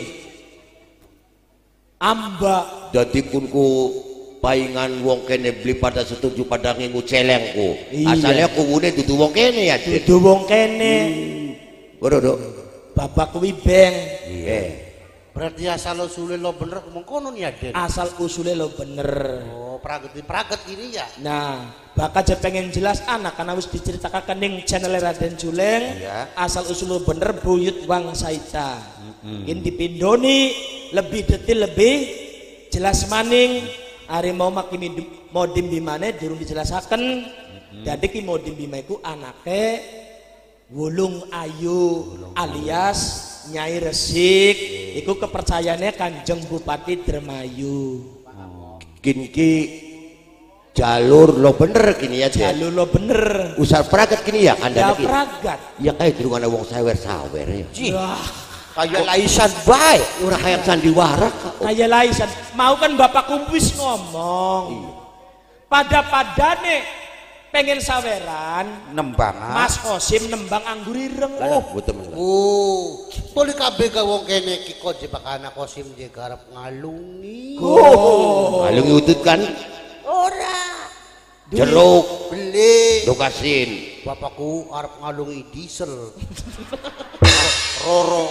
Speaker 6: amba.
Speaker 5: Dadi kunku paingan wong kene beli pada setuju pada ngingu celengku.
Speaker 6: Iya.
Speaker 5: Asalnya kuwune dudu wong kene ya.
Speaker 6: Dudu wong kene.
Speaker 5: Bro,
Speaker 6: Bapak Kuwibeng.
Speaker 5: Iya.
Speaker 4: Berarti asal usulnya lo bener mengkonon ya, Den.
Speaker 6: Asal usulnya lo bener.
Speaker 4: Oh, praget ini ya.
Speaker 6: Nah, bakal aja pengen jelas anak karena wis diceritakan ning channel Raden Juleng.
Speaker 2: Iya.
Speaker 6: Asal usul lo bener buyut Wang Saita. Ini dipindoni lebih detail lebih jelas maning. Ari mau makimi Modim Bimane durung dijelasaken. Jadi Ki Modim Bima iku anake Wulung Ayu alias Nyai Resik. Iku kepercayaannya Kanjeng Bupati Indramayu.
Speaker 5: Ki jalur lo bener kini ya.
Speaker 6: Jalur lo bener.
Speaker 5: Usah pragat kini ya
Speaker 6: Ya
Speaker 5: kandane ki.
Speaker 6: pragat.
Speaker 5: Ya kayak durung ana wong sawer-sawer ya.
Speaker 2: Kayak laisan baik.
Speaker 5: Ora kayak sandiwara kok.
Speaker 6: Kayak laisan. Mau kan Bapak Kumpis ngomong. Pada-padane pengen saweran
Speaker 2: Nembangan.
Speaker 6: Mas Kosim nembang anggur ireng.
Speaker 4: Boleh kabeh ka wong kene ki kok jebak anak Kosim je garap ngalungi.
Speaker 5: Ngalungi udut kan?
Speaker 4: Ora.
Speaker 5: Jeruk,
Speaker 4: Beli.
Speaker 5: lokasin.
Speaker 4: Bapakku arep ngalungi diesel. Roro.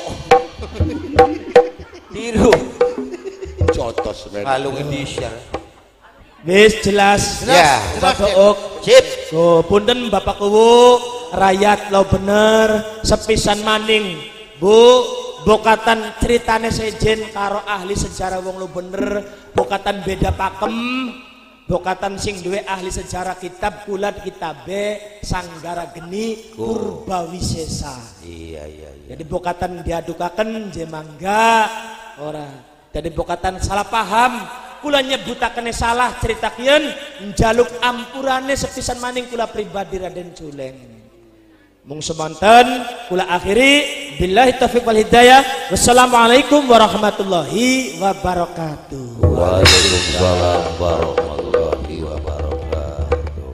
Speaker 2: Tiru.
Speaker 5: Cotos men.
Speaker 2: Ngalungi disher.
Speaker 6: Wis jelas.
Speaker 2: Ya.
Speaker 6: Bapak Ok.
Speaker 2: Sip.
Speaker 6: Punten Bapak Kuwu, rakyat lo bener, sepisan maning. Bu, bokatan ceritane sejen karo ahli sejarah wong lo bener, bokatan beda pakem, bokatan sing duwe ahli sejarah kitab kulat kitabe Sanggara Geni Purbawisesa.
Speaker 2: Iya.
Speaker 6: Jadi bokatan diadukaken je mangga ora. Jadi bokatan salah paham. Kula nyebutaken salah ceritakeun njaluk ampurane sepisan maning kula pribadi Raden Juleng. Mung semonten kula akhiri billahi taufiq wal hidayah. Wassalamualaikum warahmatullahi wabarakatuh.
Speaker 5: Waalaikumsalam warahmatullahi wabarakatuh.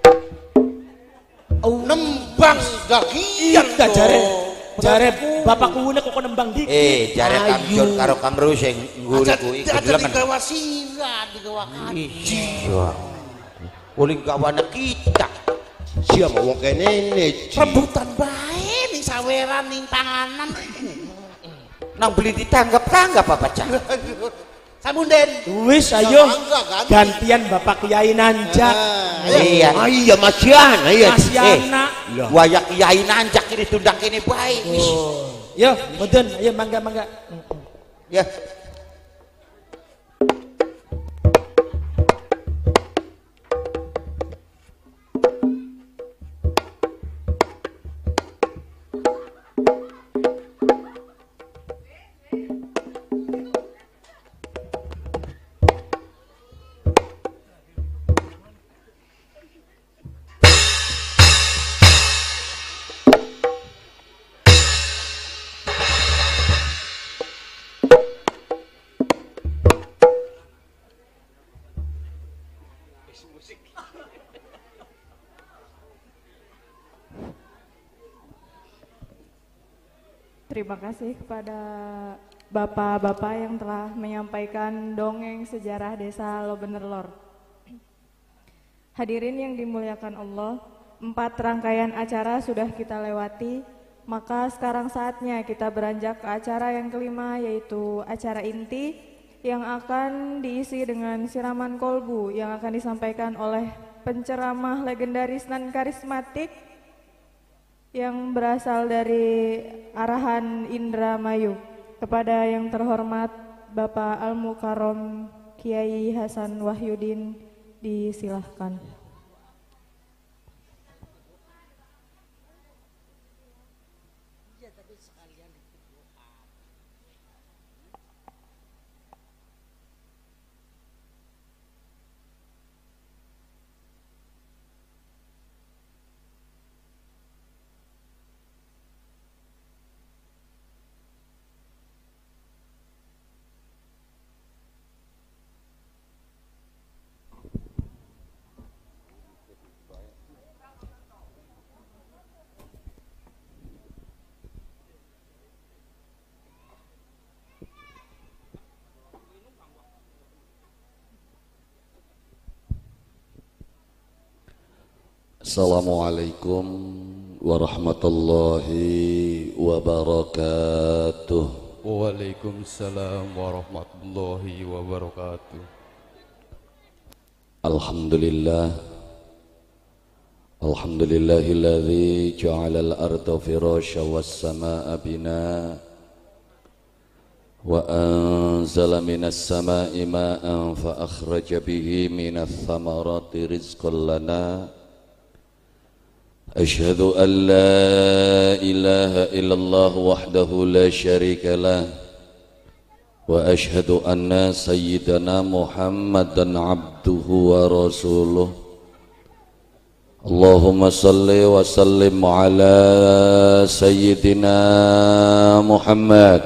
Speaker 4: Nembang
Speaker 6: Iya
Speaker 4: dagian
Speaker 6: jare Bapak Kuwune kok nembang dikit.
Speaker 2: Jare Kang Jur karo Kang Ru sing nguriku iki
Speaker 4: Ada
Speaker 2: gelemen.
Speaker 4: digawa sira, digawa kaji.
Speaker 2: Iya. Uling gawane kita.
Speaker 5: Siapa wong kene ini?
Speaker 4: Rebutan baik. saweran ning panganan.
Speaker 2: Nang beli ditanggap-tanggap apa cah?
Speaker 4: Samunden.
Speaker 6: Wis ayo
Speaker 4: Kan?
Speaker 6: gantian Bapak Kiai nanjak.
Speaker 2: Iya.
Speaker 5: Ah iya Mas Yana iya.
Speaker 6: Mas Yana.
Speaker 2: Waya kiai nanjak ini tundang kene bae wis.
Speaker 6: Yo, mboten, ayo mangga.
Speaker 2: Ya.
Speaker 1: Terima kasih kepada bapak-bapak yang telah menyampaikan dongeng sejarah desa Lobenerlor. Hadirin yang dimuliakan Allah, 4 rangkaian acara sudah kita lewati, maka sekarang saatnya kita beranjak ke acara yang kelima, yaitu acara inti yang akan diisi dengan siraman kolbu yang akan disampaikan oleh penceramah legendaris dan karismatik yang berasal dari arahan Indramayu. Kepada yang terhormat Bapak Al-Mukarrom Kiai Hasan Wahyudin, disilahkan.
Speaker 5: Assalamualaikum warahmatullahi wabarakatuh.
Speaker 7: Waalaikumsalam warahmatullahi wabarakatuh.
Speaker 5: Alhamdulillah. Alhamdulillahilladzi ja'ala al-arda firasya was-samaa'a binaa wa anzala minas samaa'i maa'an fa akhraja bihi minats thamarati rizqan lana. أشهد أن لا إله إلا الله وحده لا شريك له وأشهد أن سيدنا محمدا عبده ورسوله اللهم صل وسلم على سيدنا محمد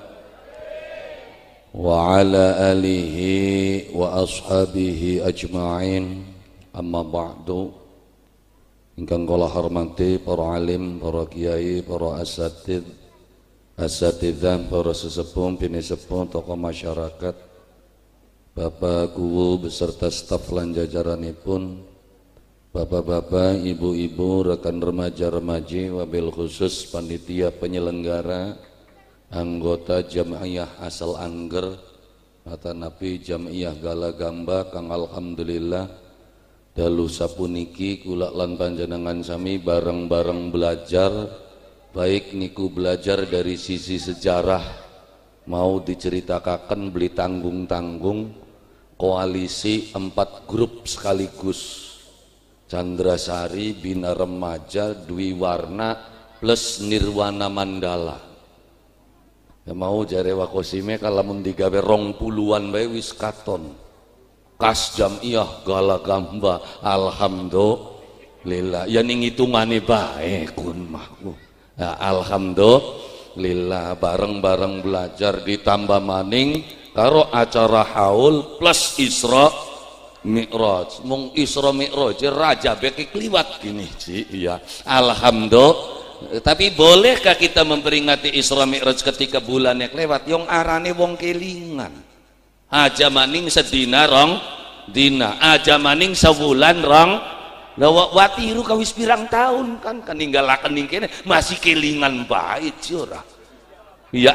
Speaker 5: وعلى آله وأصحابه أجمعين أما بعد. Ingkang kula hormati para alim, para kiai, para asatidzah, para sesepuh, bini sepuh, tokoh masyarakat, Bapak Guru beserta staf lan jajaranipun, Bapak-bapak, ibu-ibu, rekan remaja-remaji, wabil khusus panitia penyelenggara, anggota Jam'iyah Asal Angger, kata Nabi Jam'iyah Gala Gamba, kang alhamdulillah dalu sapuniki kula lan panjenengan sami bareng-bareng belajar, baik niku belajar dari sisi sejarah, mau diceritakan beli tanggung-tanggung koalisi 4 grup sekaligus, Candrasari, Bina Remaja, Dwi Warna plus Nirwana Mandala. Ya mau jare wakosime kalamun digawe 20-an bae wis katon. Kas Jam'iyah Gala Gamba, alhamdulillah. Ya ning hitungane bae kun mahku. Ya, alhamdulillah bareng-bareng belajar ditambah maning karo acara haul plus Isra Mi'raj. Mung Isra Mi'raj raja beki kliwat gini Ci. Iya, alhamdulillah. Tapi bolehkah kita memperingati Isra Mi'raj ketika bulannya lewat? Yang arane wong kelingan. Aja maning sedina rong dina, aja maning sewulan rong
Speaker 8: watiru kawis pirang tahun kan ninggalaken ning kene masih kelingan bae ora. Ya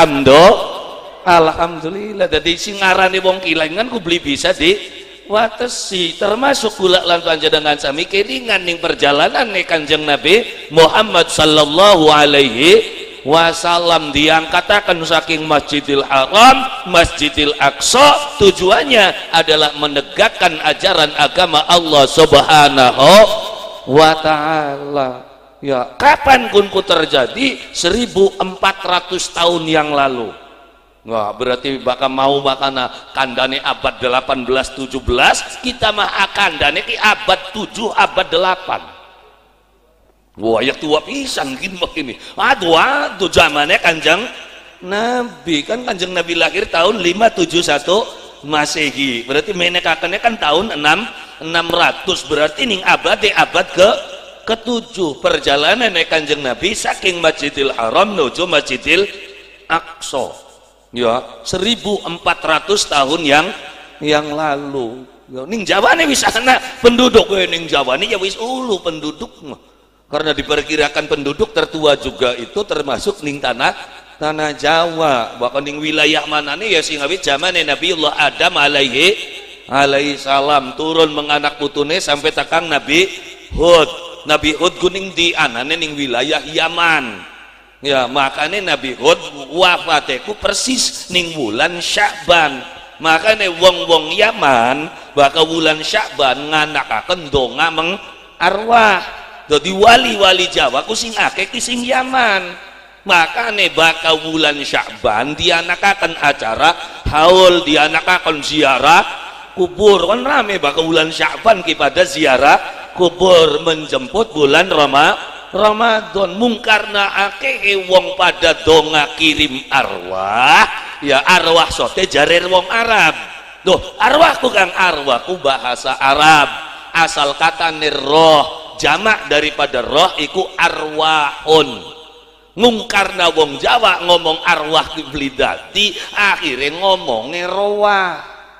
Speaker 8: alhamdulillah dadi sing ngarane wong kelingan ku beli bisa di watesi termasuk kula lan panjenengan sami kelingan ning perjalanan ning Kanjeng Nabi Muhammad sallallahu alaihi wasallam diangkatakan saking Masjidil Haram, Masjidil Aqsa, tujuannya adalah menegakkan ajaran agama Allah Subhanahu wa ta'ala. Ya, kapan kunku terjadi? 1400 tahun yang lalu. Wah, berarti bakal mau makana kandane abad 18 17, kita mah kandane ki abad 7 abad 8. Wah, ya tua pisan gini. Aduh zamannya Kanjeng Nabi kan Kanjeng Nabi lahir tahun 571 Masehi. Berarti menekakannya kan tahun 600. Berarti ning abad ke-7 perjalanan Kanjeng Nabi saking Masjidil Haram menuju Masjidil Aqsa. Ya, 1400 tahun yang lalu. Ya, ning Jawa nih wis ana penduduk ning Jawa nih ya wis ulu penduduk mah. Karena diperkirakan penduduk tertua juga itu termasuk ning tanah Jawa. Bahkan ning wilayah mana nih ya sing awit zaman Nabiullah Adam alaihi salam turun menganak putune sampai takang Nabi Hud. Nabi Hud kuning di anane ning wilayah Yaman. Ya makanya Nabi Hud wafateku persis ning bulan Sya'ban. Makanya wong-wong Yaman bakal bulan Sya'ban nganakaken donga meng arwah. Jadi wali-wali Jawa ku sing akeh ki sing Yaman. Makane bakal bulan Sya'ban dianakaken acara haul, dianakaken ziarah kubur. Kan rame bakal bulan Sya'ban ki pada ziarah kubur menjemput bulan Ramadan. Mung karena akeh wong pada donga kirim arwah, ya arwah sote jarir wong Arab. Duh, arwahku kang arwahku bahasa Arab. Asal kata roh. Jamak daripada roh iku arwahun. Mung karena wong Jawa ngomong arwah kiblidati akhirnya ngomongnya roh.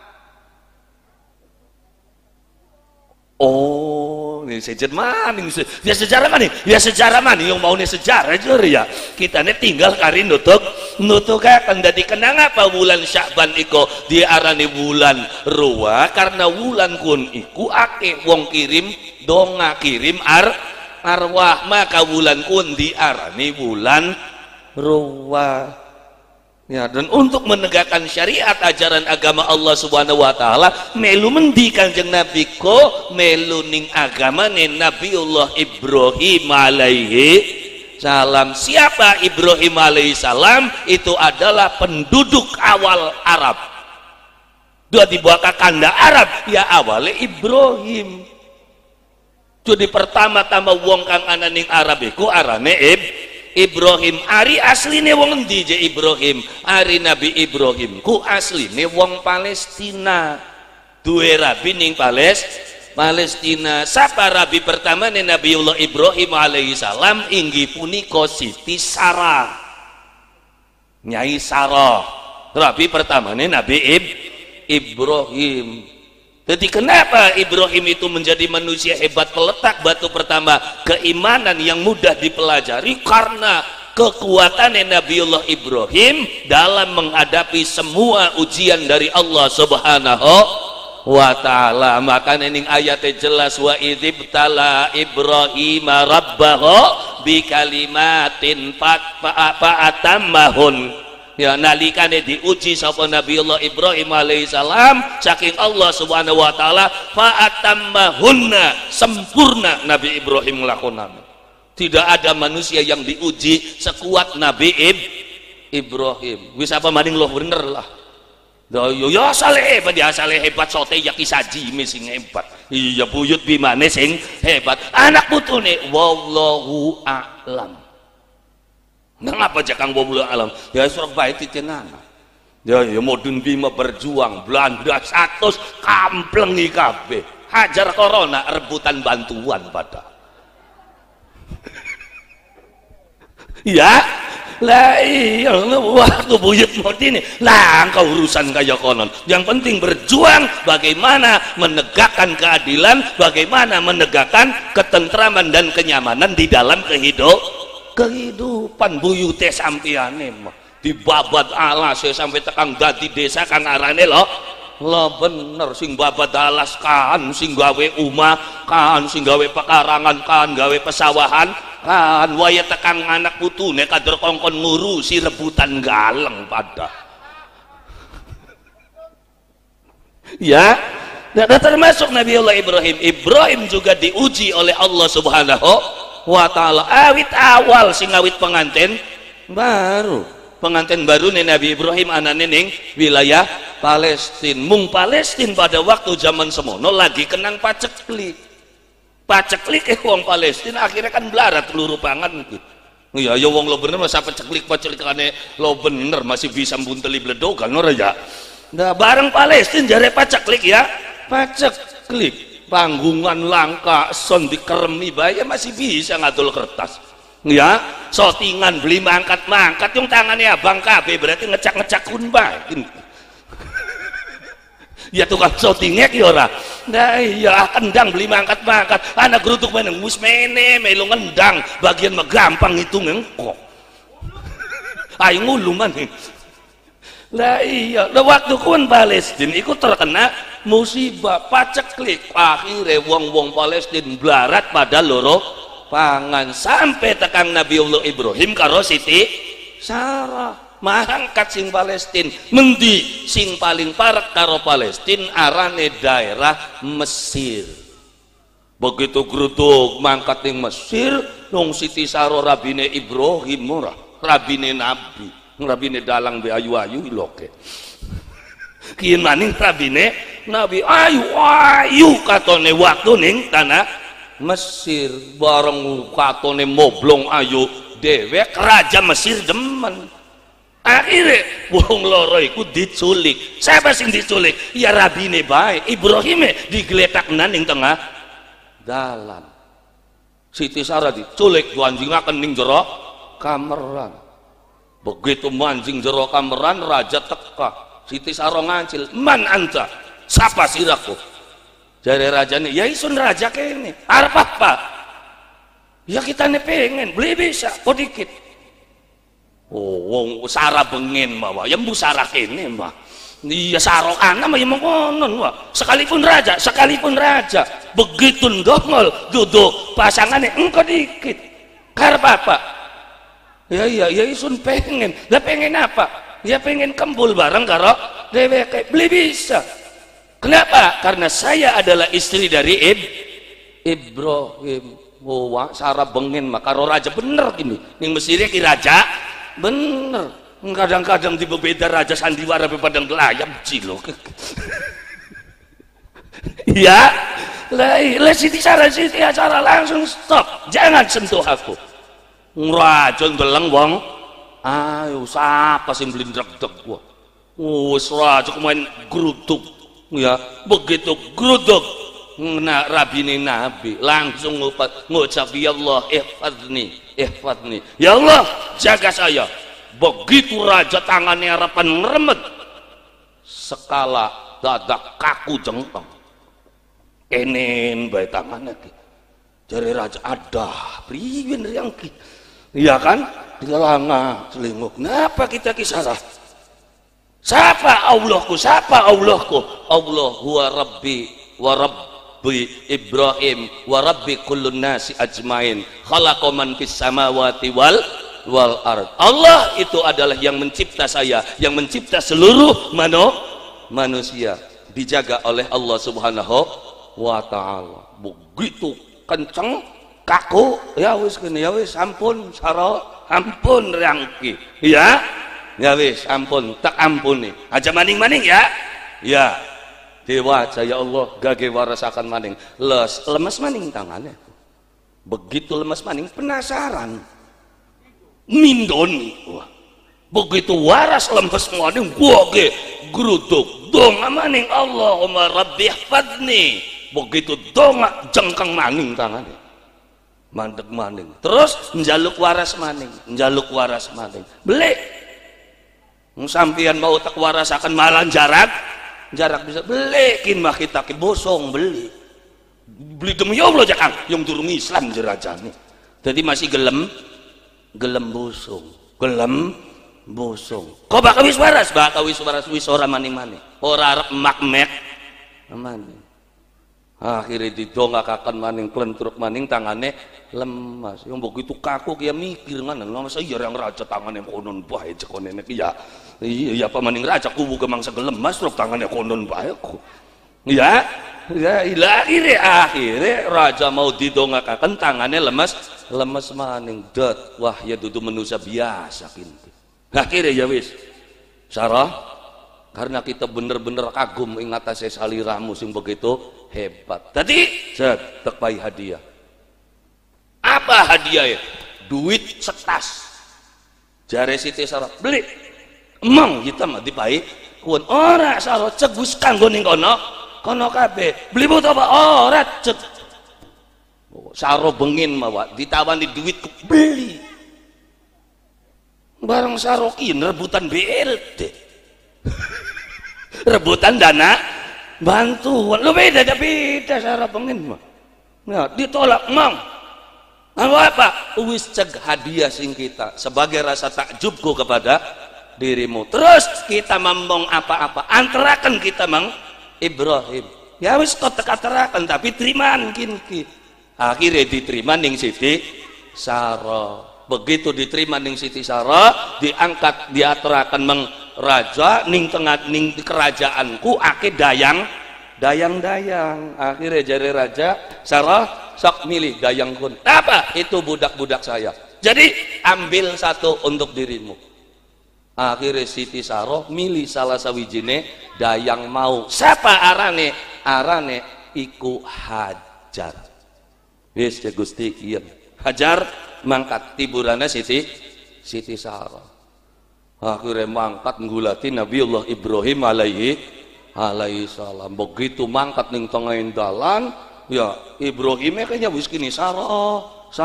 Speaker 8: Oh, ini sejarah mana? Ya sejarah mana? Ya sejarah mana? Yang mau nih sejarah jur ya. Kita nih tinggal kari nutuk akan jadi kenang apa bulan Sya'ban iko diarani bulan ruwa karena bulan kun iku akeh wong kirim donga kirim arwah maka bulan kun diarani bulan ruwa. Ya, dan untuk menegakkan syariat ajaran agama Allah Subhanahu wa taala melu mendi Kanjeng Nabi ko melu ning agama Nabiullah Ibrahim alaihi salam. Siapa Ibrahim alaihi salam? Itu adalah penduduk awal Arab. Dua dibawa ke kanda Arab ya awalnya Ibrahim. Jadi pertama-tama wong kang ana ning Arab iku arane Ibrahim. Ari asline wong endi je Ibrahim? Ari Nabi Ibrahim ku asline wong Palestina. Duwe rabi ning Palestina. Sapa rabi pertama Nabiullah Ibrahim alaihi salam inggih punika Siti Sarah. Nyai Sarah. Rabi pertama Nabi Ibrahim. Jadi kenapa Ibrahim itu menjadi manusia hebat peletak batu pertama keimanan yang mudah dipelajari? Karena kekuatan Nabiullah Ibrahim dalam menghadapi semua ujian dari Allah Subhanahu wa ta'ala. Maka ning ayatnya jelas wa idzibtala Ibrahim rabbahu bikalimatin fa'atammahun. Ya nalikane diuji sapa Nabiullah Ibrahim alaihissalam saking Allah Subhanahu wa taala fa'atammahunna sempurna Nabi Ibrahim nglakonan. Tidak ada manusia yang diuji sekuat Nabi Ibrahim. Wis apa maning loh bener lah. Ya asale hebat sote ya kisaji sing hebat. Iya buyut bimane sing hebat. Anak putune wallahu a'lam. Ngapa jakang wabula alam ya surah baik titenana ya modun bima berjuang Belanda 100 kamplengi kabeh hajar corona rebutan bantuan pada ya Lah iya, waktu buyut mau ini lah engkau urusan kayak konon. Yang penting berjuang bagaimana menegakkan keadilan, bagaimana menegakkan ketentraman dan kenyamanan di dalam kehidupan buyute sampiane mah dibabat alas sampai tekan dadi desa kang arane lo bener sing babat alas kan sing gawe umah kan sing gawe pekarangan kan gawe pesawahan kan waya tekan anak putune kader kongkon ngurusi rebutan galeng pada ya. Dan termasuk Nabi Allah Ibrahim juga diuji oleh Allah Subhanahu wa ta'ala awit awal sing awit pengantin baru nih Nabi Ibrahim anane ning wilayah Palestina. Mung Palestina pada waktu zaman semono lagi kenang paceklik wong Palestina akhirnya kan belarat peluru pangan gitu. Ya wong lo bener masa paceklikane lo bener masih bisa bunteli bledogan ora ya. Nah bareng Palestina jare paceklik ya paceklik panggungan langka son dikeremi bae masih bisa ngadol kertas ya sotingan beli mangkat yung tangannya abang kabeh berarti ngecak kunbae ya tukang sotingek ya ora nah iya kendang beli mangkat anak gerutuk meneng mus mene melu ngendang bagian gampang itu ngengkok ayo nguluman lah iya waktu kun Palestina itu terkena musibah paceklik akhirnya wong Palestina belarat pada loro pangan sampai tekan Nabi Allah Ibrahim karo Siti Sarah mangkat sing Palestina mendi sing paling parek karo Palestina arane daerah Mesir. Begitu gruduk mangkat ning Mesir nung Siti Sarah rabine Ibrahim ora rabine Nabi rabine dalang be ayu-ayu loke kian maning rabine Nabi ayu katone waktu ning tanah Mesir bareng katone moblong ayu dewek raja Mesir demen akhirnya wong loro iku diculik. Siapa sing diculik? Ya rabine bae Ibrahim digletaknan ning tengah dalan. Siti Sarah diculik dianjingaken ning jero kameran. Begitu manjing jero kameran raja teka. Siti Sarah ngancil, "Man anta?" Siapa siraku? Jare rajane, "Ya isun raja kene. Arep apa?" "Ya kita ne pengen beli bisa kok dikit." Oh, wong Sarah bengen mah, ya mbu Sarah kene mah. Iya sarok ana mah ya mengkonon wah. Sekalipun raja, begitu ndongol duduk pasangane engko dikit. Karep apa? Ya isun pengen. Lah pengen apa? Ya pengen kembul bareng karo dheweke. Beli bisa. Kenapa? Karena saya adalah istri dari Ibrahim. Oh, Sarah bengen mah karo raja bener gini. Ning Mesir ki raja bener. Kadang-kadang di beda raja sandiwara padang gelayam cilok. Ya, lah Siti Sarah langsung stop. Jangan sentuh aku. Ngrajun deleng wong. Ayo siapa sing blindrek-dek gua. Wis raja main gruduk. Ya, begitu gruduk ngena rabine Nabi langsung ngucap ya Allah ihfadni. Ya Allah jaga saya. Begitu raja tangannya harapan meremet sekala dadak kaku jengkang kenen bae tangannya ki jare raja ada priwin riang ki iya kan dilanga selinguk napa kita kisah siapa Allahku Allah huwa rabbi wa rabbi Ibrahim wa rabbi kullun nasi ajmain khalaqa man fis samawati wal ard. Allah itu adalah yang mencipta saya, yang mencipta seluruh manusia, dijaga oleh Allah Subhanahu wa taala. Begitu kenceng kaku ya wis kene ya wis ampun Sarah ampun rangki ya wis ampun tak ampuni aja maning-maning ya dewa ya Allah gage warasakan maning lemes maning tangannya begitu lemes maning penasaran mindoni wah begitu waras lemes maning gua ge gruduk donga maning Allahumma rabbi ihfadni begitu donga jengkang maning tangannya mandeg maning terus njaluk waras maning beli sampeyan mau tak waras akan malan jarak bisa belikin mah kita ke bosong beli demi Allah jakang yang durung Islam jerajane jadi masih gelem bosong kok bakal wis waras wis ora maning ora arep makmek maning akhirnya didongakakan maning klentruk maning tangane lemas yang begitu kaku kia mikir ngana masa iya yang raja tangannya konon bae cekone nek iya apa maning raja kubu gemang segelemas rok tangannya konon bae ku ya akhirnya raja mau didongakakan tangannya lemas maning dat wah ya dudu manusia biasa kinti akhirnya ya wis Sarah karena kita bener-bener kagum ingat saya saliramu sing begitu hebat tadi tekpai hadiah apa hadiah ya duit setas jare Siti Sarah beli emang kita mah dipai kuon ora Sarah cegus kanggo ning kono kabeh beli butuh apa ora cek Sarah bengin mah ditawani duit beli bareng Sarah ki rebutan BLT rebutan dana bantuan lu beda cara pengen mah nah, ditolak mang apa wis ceg hadiah sing kita sebagai rasa takjubku kepada dirimu terus kita ngomong apa-apa antarakan kita mang Ibrahim ya wis kok teka-terakan tapi terimaan kinki akhirnya diterima ning Siti Sarah begitu diterima ning Siti Sarah diangkat diaturakan mang raja ning tengah ning kerajaanku ake dayang akhirnya jari raja Sarah sok milih dayang kun apa itu budak-budak saya jadi ambil satu untuk dirimu akhirnya Siti Sarah milih salah sawijine dayang mau siapa arane iku Hajar wis ya Gusti kieu Hajar mangkat tiburannya Siti Sarah akhirnya mangkat nggulati Nabiullah Ibrahim alaihi salam begitu mangkat ning tengahin dalan ya Ibrahimnya kayaknya wis kini Sarah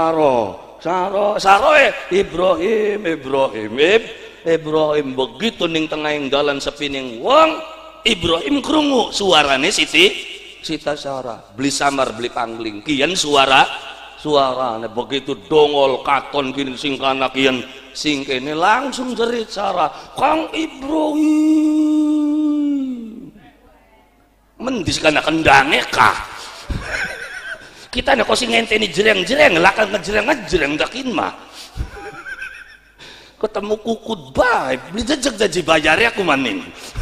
Speaker 8: Ibrahim begitu ning tengahin dalan sepining wong Ibrahim krungu suarane Siti Sarah beli samar beli pangling kian suarane begitu dongol katon kini sing kana kian sing kene langsung jerit Sarah Kang Ibrahim mendis kana kendange kah kita nek sing ngenteni jereng-jereng lakan ngejreng dakin mah ketemu kukut bae beli jejeg jadi bayare aku maning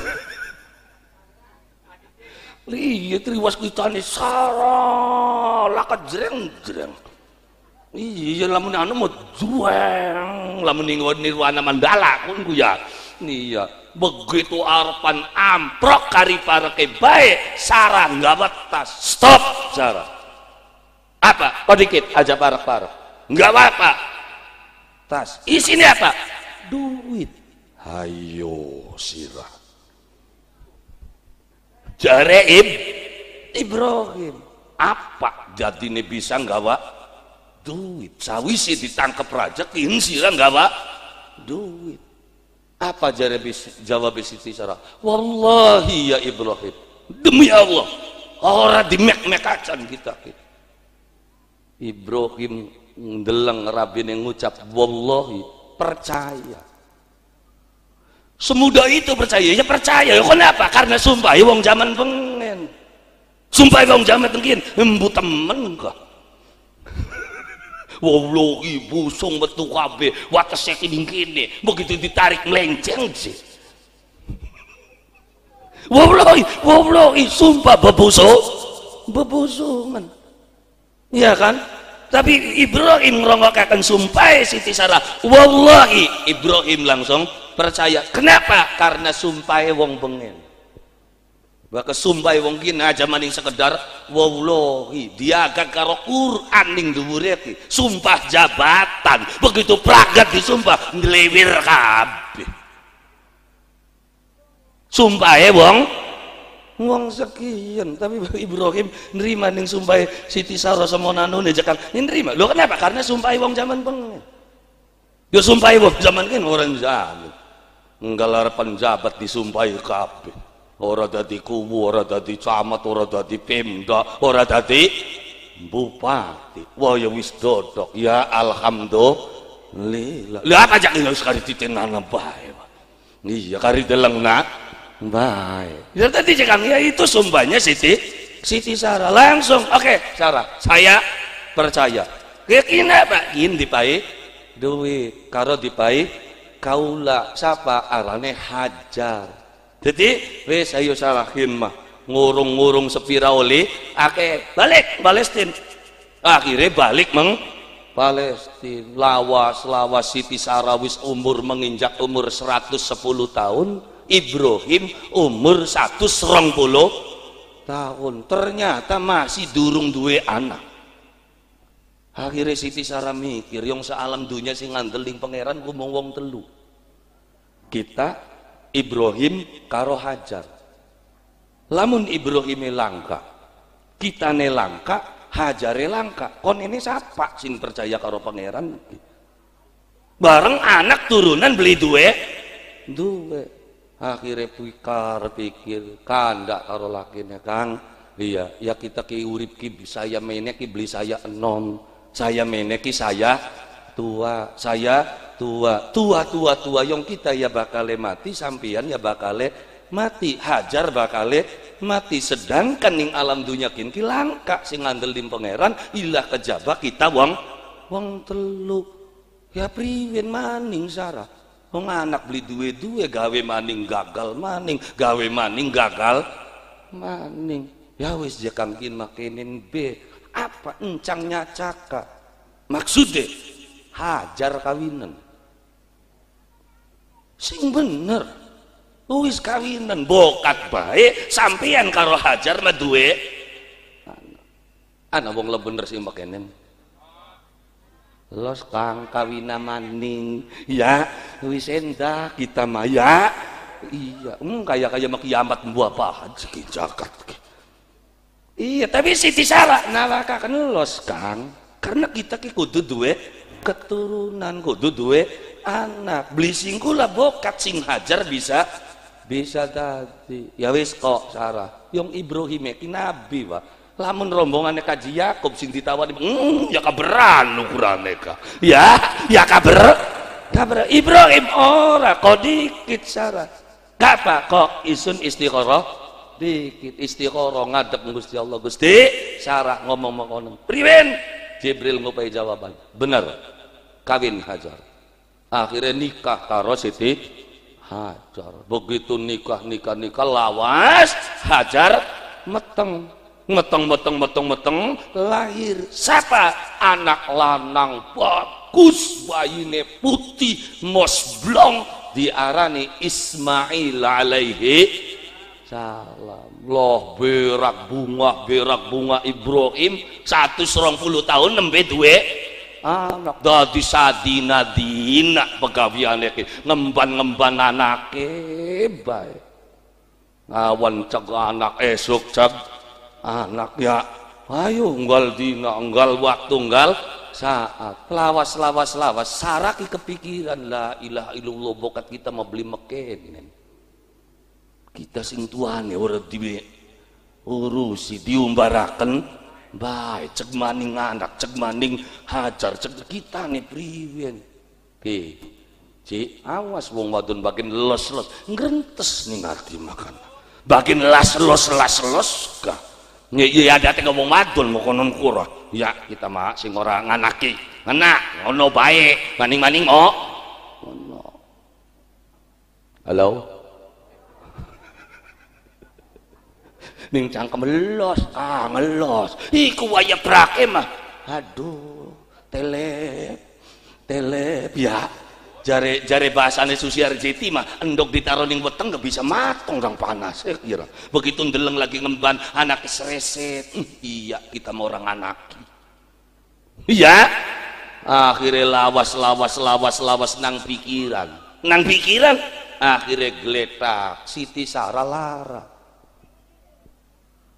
Speaker 8: lihat riwas kita nih Sarah lakat jereng iya lamun anu mau jueng lamun nirwana mandala kun ku ya iya begitu arpan amprok kari para kebae Sarah nggak batas stop Sarah apa kau dikit aja parak nggak apa tas isinya apa duit hayo sirah jare Ibrahim apa jadine bisa nggawa duit sawisi ditangkap raja kin sira nggawa duit apa jare jawab Siti Sarah wallahi ya Ibrahim demi Allah ora dimek-mekacan kita Ibrahim ndeleng rabine ngucap wallahi percaya semudah itu percaya ya percaya kenapa karena sumpah wong zaman pengen sumpah wong zaman pengen embu temen kah wallahi busung metu kabeh watese kene begitu ditarik melenceng sih wallahi sumpah bebusungan iya kan tapi Ibrahim ngerongokakan sumpah Siti Sarah wallahi Ibrahim langsung percaya kenapa karena sumpah wong bengen baka sumpah wong kini aja maning sekedar wallahi dia agak karo Quran ning dhuwure ki sumpah jabatan begitu pragat disumpah nglewir kabeh sumpah wong Wong sekian, tapi Ibrahim nerima ning sumpah Siti Sarah sama nanune jakang. Ini nerima. Lho kenapa? Karena sumpah wong zaman pengen. Yo sumpah wong zaman kan orang zalim. Enggal harapan jabat disumpahi kabeh. Ora dadi kuwu, ora dadi camat, ora dadi pemda, ora dadi bupati. Wah ya wis dodok. Ya alhamdulillah. Lah apa jak wis kari titenan bae. Iya kari deleng nak. Baik. Ya tadi jangan ya itu sumpahnya Siti Sarah langsung. Oke, Sarah, saya percaya. Kena Pak Yin dipai duit, karo dipai kaula siapa arane Hajar. Jadi wes ayo sarahin mah ngurung-ngurung sepira oli ake balik Palestina. Akhirnya balik Palestina. Lawas Siti Sarah wis umur menginjak umur 110 tahun. Ibrahim umur 120 tahun, ternyata masih durung duwe anak. Akhirnya Siti Sarah mikir yang sealam dunia sing ngandeling pangeran ku mung wong telu, kita, Ibrahim karo Hajar. Lamun Ibrahim langka, kita langka, Hajare langka, kon ini siapa sing percaya karo pangeran? Bareng anak turunan beli duwe. Akhirnya pikir kandak karo lakine Kang. Iya ya kita ki urip ki saya menek ki beli saya enom, saya menek ki saya tua yang kita ya bakale mati, sampeyan ya bakale mati, Hajar bakale mati, sedangkan ning alam dunya ki langka sing ngandelin pangeran ilah kejaba kita wong telu. Ya priwen maning Sarah. Wong anak beli duwe gawe maning gagal maning, gawe maning gagal maning. Ya wis jakangkin makinin be apa encangnya caka. Maksudnya Hajar kawinan. Sing bener. Wis kawinan bokat bae sampeyan karo Hajar mah duwe ana wong bener sing makenen. Los Kang kawina maning ya wis endah kita maya iya kaya mah kiamat mbuh apa rezeki jagat iya tapi Siti Sarah nalakaken los Kang karena kita ki kudu duwe keturunan, kudu duwe anak. Beli singkula bokat sing Hajar bisa tadi ya wis kok Sarah yang Ibrahim ki nabi Pak. Lamun rombongannya Kaji Yakub sing ditawari ya kaberan ukurane ka ya kaber Ibrahim ora kok dikit Sarah gak kok isun istikharah dikit istikharah ngadep Gusti Allah. Gusti Sarah ngomong ngono priwen Jibril ngupai jawaban bener kawin Hajar. Akhirnya nikah karo Siti Hajar. Begitu nikah lawas Hajar meteng lahir siapa anak lanang bagus bayine putih mosblong diarani Ismail alaihi salam. Loh berak bunga Ibrahim 120 tahun nembe duwe anak dadi sadina pegawiane ngemban anake bae ngawan ceg anak esuk ceg anak ya ayo unggal dina unggal waktu unggal saat lawas Sarah ki kepikiran la ilaha illallah bokat kita mau beli mekenen kita sing tuane ora diurusi diumbaraken bae ceg maning anak ceg maning Hajar ceg kita nih priwen Ci awas wong wadon bagian los ngrentes ning ati makan bagian los gak ya ada ngomong madun mau konon kurang ya kita mah sing ora nganaki ngena ngono bae maning ngono halo ning cangkem ngelos iku waya brake mah aduh telep ya jare bahasane Susi Arjeti mah endok ditaruh ning weteng gak bisa matong orang panas kira begitu ndeleng lagi ngemban anak sereset iya kita mau orang anak iya akhirnya lawas nang pikiran akhirnya geletak Siti Sarah lara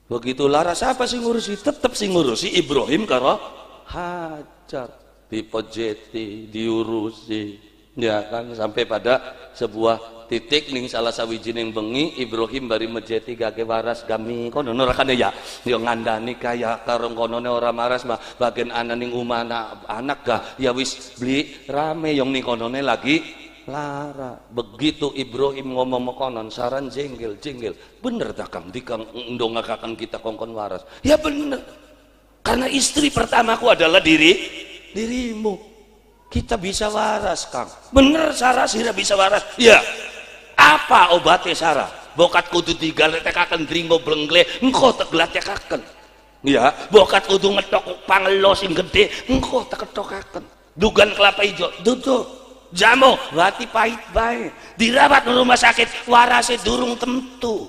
Speaker 8: Begitu laras apa sih ngurusi? Tetep sih ngurusi Ibrahim karo Hajar, dipojeti, diurusi, ya kan, sampai pada sebuah titik ning salah sawijining bengi Ibrahim bari mejeti gage waras gami kono nerakane ya yo ngandani kaya karo konone ora maras mah bagian ananing umana anak gah ya wis beli rame yang ning konone lagi lara. Begitu Ibrahim ngomong konon saran jenggel bener tak kang dikang ndongakaken kita kongkon waras ya bener, karena istri pertamaku adalah dirimu. Kita bisa waras kang, bener. Sarah sira bisa waras ya. Apa obatnya Sarah? Bokat kudu digalektekaken dringo blengle engko teglatekaken ya. Bokat kudu ngetok pangelo sing gede engko teketokaken. Dugan kelapa ijo duduk jamu wati pahit bae dirawat di rumah sakit warase durung tentu.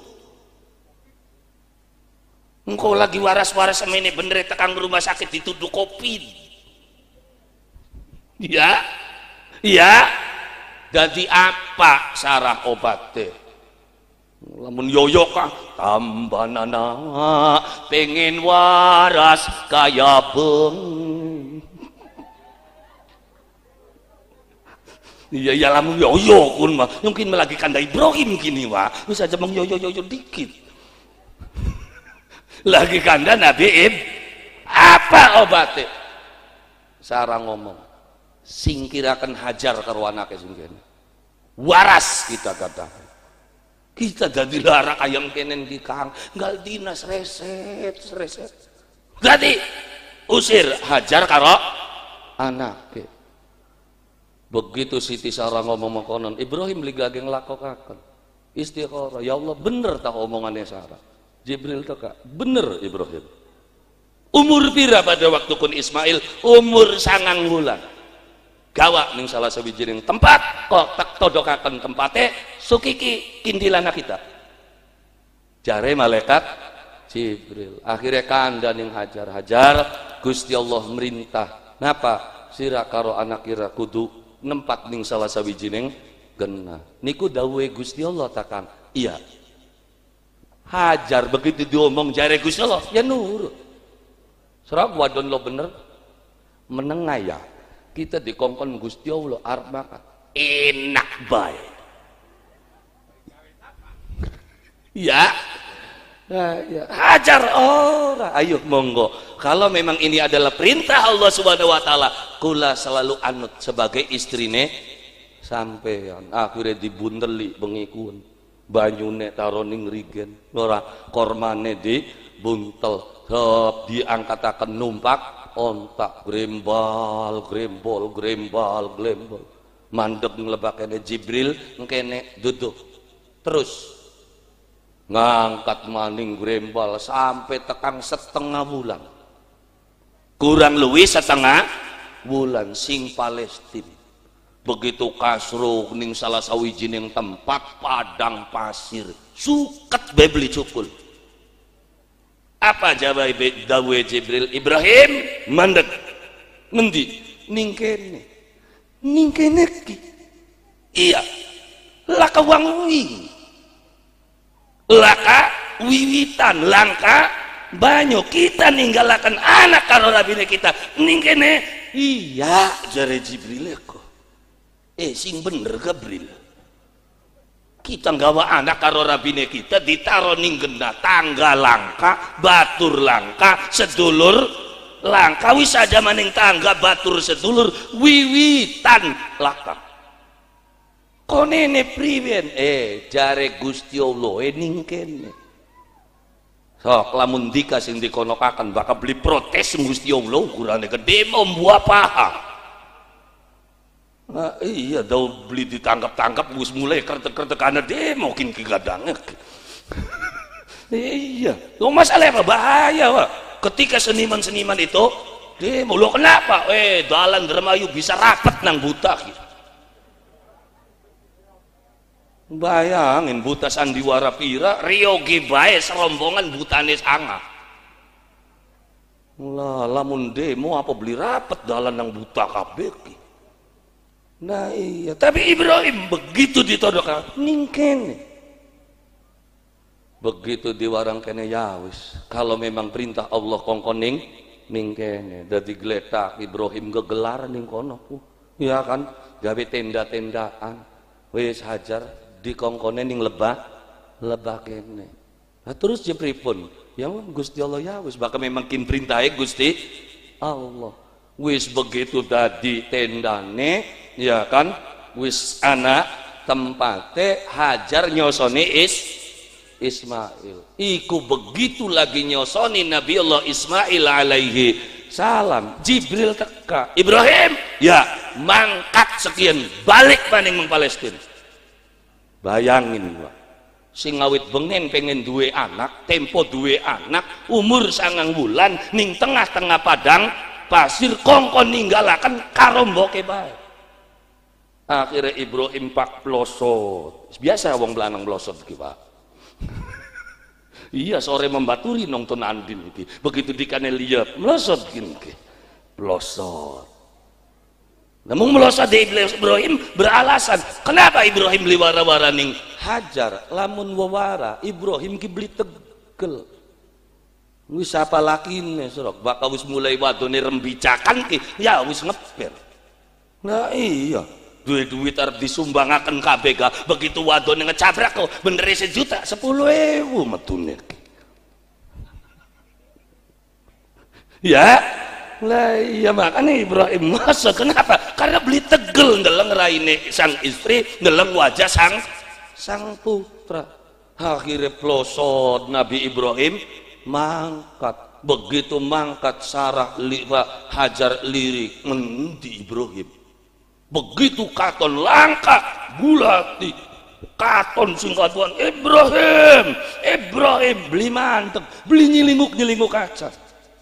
Speaker 8: Engkau lagi waras-waras semene bener tekan rumah sakit dituduh COVID ya jadi apa Sarah obatnya? Lamun yoyo kah tambanana pengen waras kaya beng. Iya ya lamun yoyo kun mah mungkin lagi kanda Ibrahim gini wah bisa aja meng yoyo dikit lagi kanda Nabi apa obatnya? Sarah ngomong singkirakan Hajar karo anake sing kene waras kita kata kita jadi lara ayam kenen di kang gal dinas reset jadi usir Hajar karo anake. Begitu Siti Sarah ngomong konon Ibrahim ligage nglakokaken istikharah ya Allah bener tak omongannya Sarah. Jibril tak bener Ibrahim. Umur pira pada waktu kun Ismail? Umur 9 bulan. Gawa ning salah sawijining tempat kok tak todokaken tempate sukiki kindilana kita. Jare malaikat Jibril. Akhirnya kanda ning Hajar Gusti Allah merintah. Napa sira karo anak kira kudu nempat ning salah sawijining genah. Niku dawuhe Gusti Allah takkan. Iya. Hajar begitu diomong jare Gusti Allah ya nurut. Serap wadon lo bener menengah ya. Kita dikongkon Gusti Allah arep makan. Enak bae. Ya. Ya. Hajar ora. Ayo monggo. Kalau memang ini adalah perintah Allah Subhanahu wa taala, kula selalu anut sebagai istrine sampean. Akhirnya dibundeli bengikun. Banyune taro ning rigen. Ora kormane dibuntel. Sop diangkataken numpak ontak grembal. Mandeg nglebakene Jibril engkene duduk. Terus ngangkat maning grembal sampai tekan setengah bulan. Kurang luwih setengah bulan sing Palestina. Begitu kasro ning salah sawijining tempat padang pasir suket bae beli cukul. Apa jawab dawuhe Jibril? Ibrahim mandeg ngendi? Ning kene ki. Iya. Laka wangi. Laka wiwitan langka banyak kita ninggalakan anak karo rabine kita ning kene. Iya jare Jibril kok sing bener Gabriel kita nggawa anak karo rabine kita ditaro ning genah tangga langka batur langka sedulur langka wis aja maning tangga batur sedulur wiwitan laka konene priwen jare Gusti Allah ning kene sok lamun dika sing dikonokaken bakal beli protes Gusti Allah ukurane gede mau buah paha. Nah, iya dau beli ditangkap wis mulai kertek-kertek ana demo kin kigadang. Iya, lo masalah apa bahaya Pak. Ketika seniman-seniman itu demo lo kenapa? Dalan Dermayu bisa rapat nang buta gitu. Bayangin buta sandiwara pira Rio Gebae serombongan butane sanga. Lah lamun demo apa beli rapat dalan nang buta kabeh. Nah iya, tapi Ibrahim begitu ditodok ning kene. begitu diwarang kene ya wis kalau memang perintah Allah kongkoning ning kene dadi gletak Ibrahim gegelar ning kono ya kan gawe tenda-tendaan wis Hajar dikongkone ning lebah kene nah, terus jepripun ya Gusti Allah ya wis bakal memang kin perintahe Gusti Allah wis begitu dadi tendane ya kan wis ana tempate Hajar nyosone Ismail iku begitu lagi nyosoni Nabi Allah Ismail alaihi salam Jibril teka Ibrahim ya mangkat sekian balik maning meng Palestina bayangin Pak sing ngawit bengen pengen duwe anak tempo duwe anak umur 9 bulan ning tengah-tengah padang pasir kongkon ninggalaken karo mboke bae akhirnya Ibrahim pak plosot biasa wong lanang plosot iki Pak iya sore membaturi nonton Andin itu begitu dikane lihat melosot gini pelosot namun melosot di Ibrahim beralasan kenapa Ibrahim beli wara-wara ning Hajar lamun wawara Ibrahim ki beli tegel wis apa lakine serok bakal wis mulai wadone rembicakan ki ya wis ngeper nah iya duit arep disumbangaken KBK begitu wadone ngecabrak kok bener 1 juta 10.000 metune ya lah iya makanya Ibrahim masa kenapa karena beli tegel ndeleng raine sang istri ndeleng wajah sang putra akhirnya plosot Nabi Ibrahim mangkat begitu mangkat Sarah Hajar lirik ngendi Ibrahim begitu katon langka gulati katon sing kaduan Ibrahim beli mantep beli nyilinguk kaca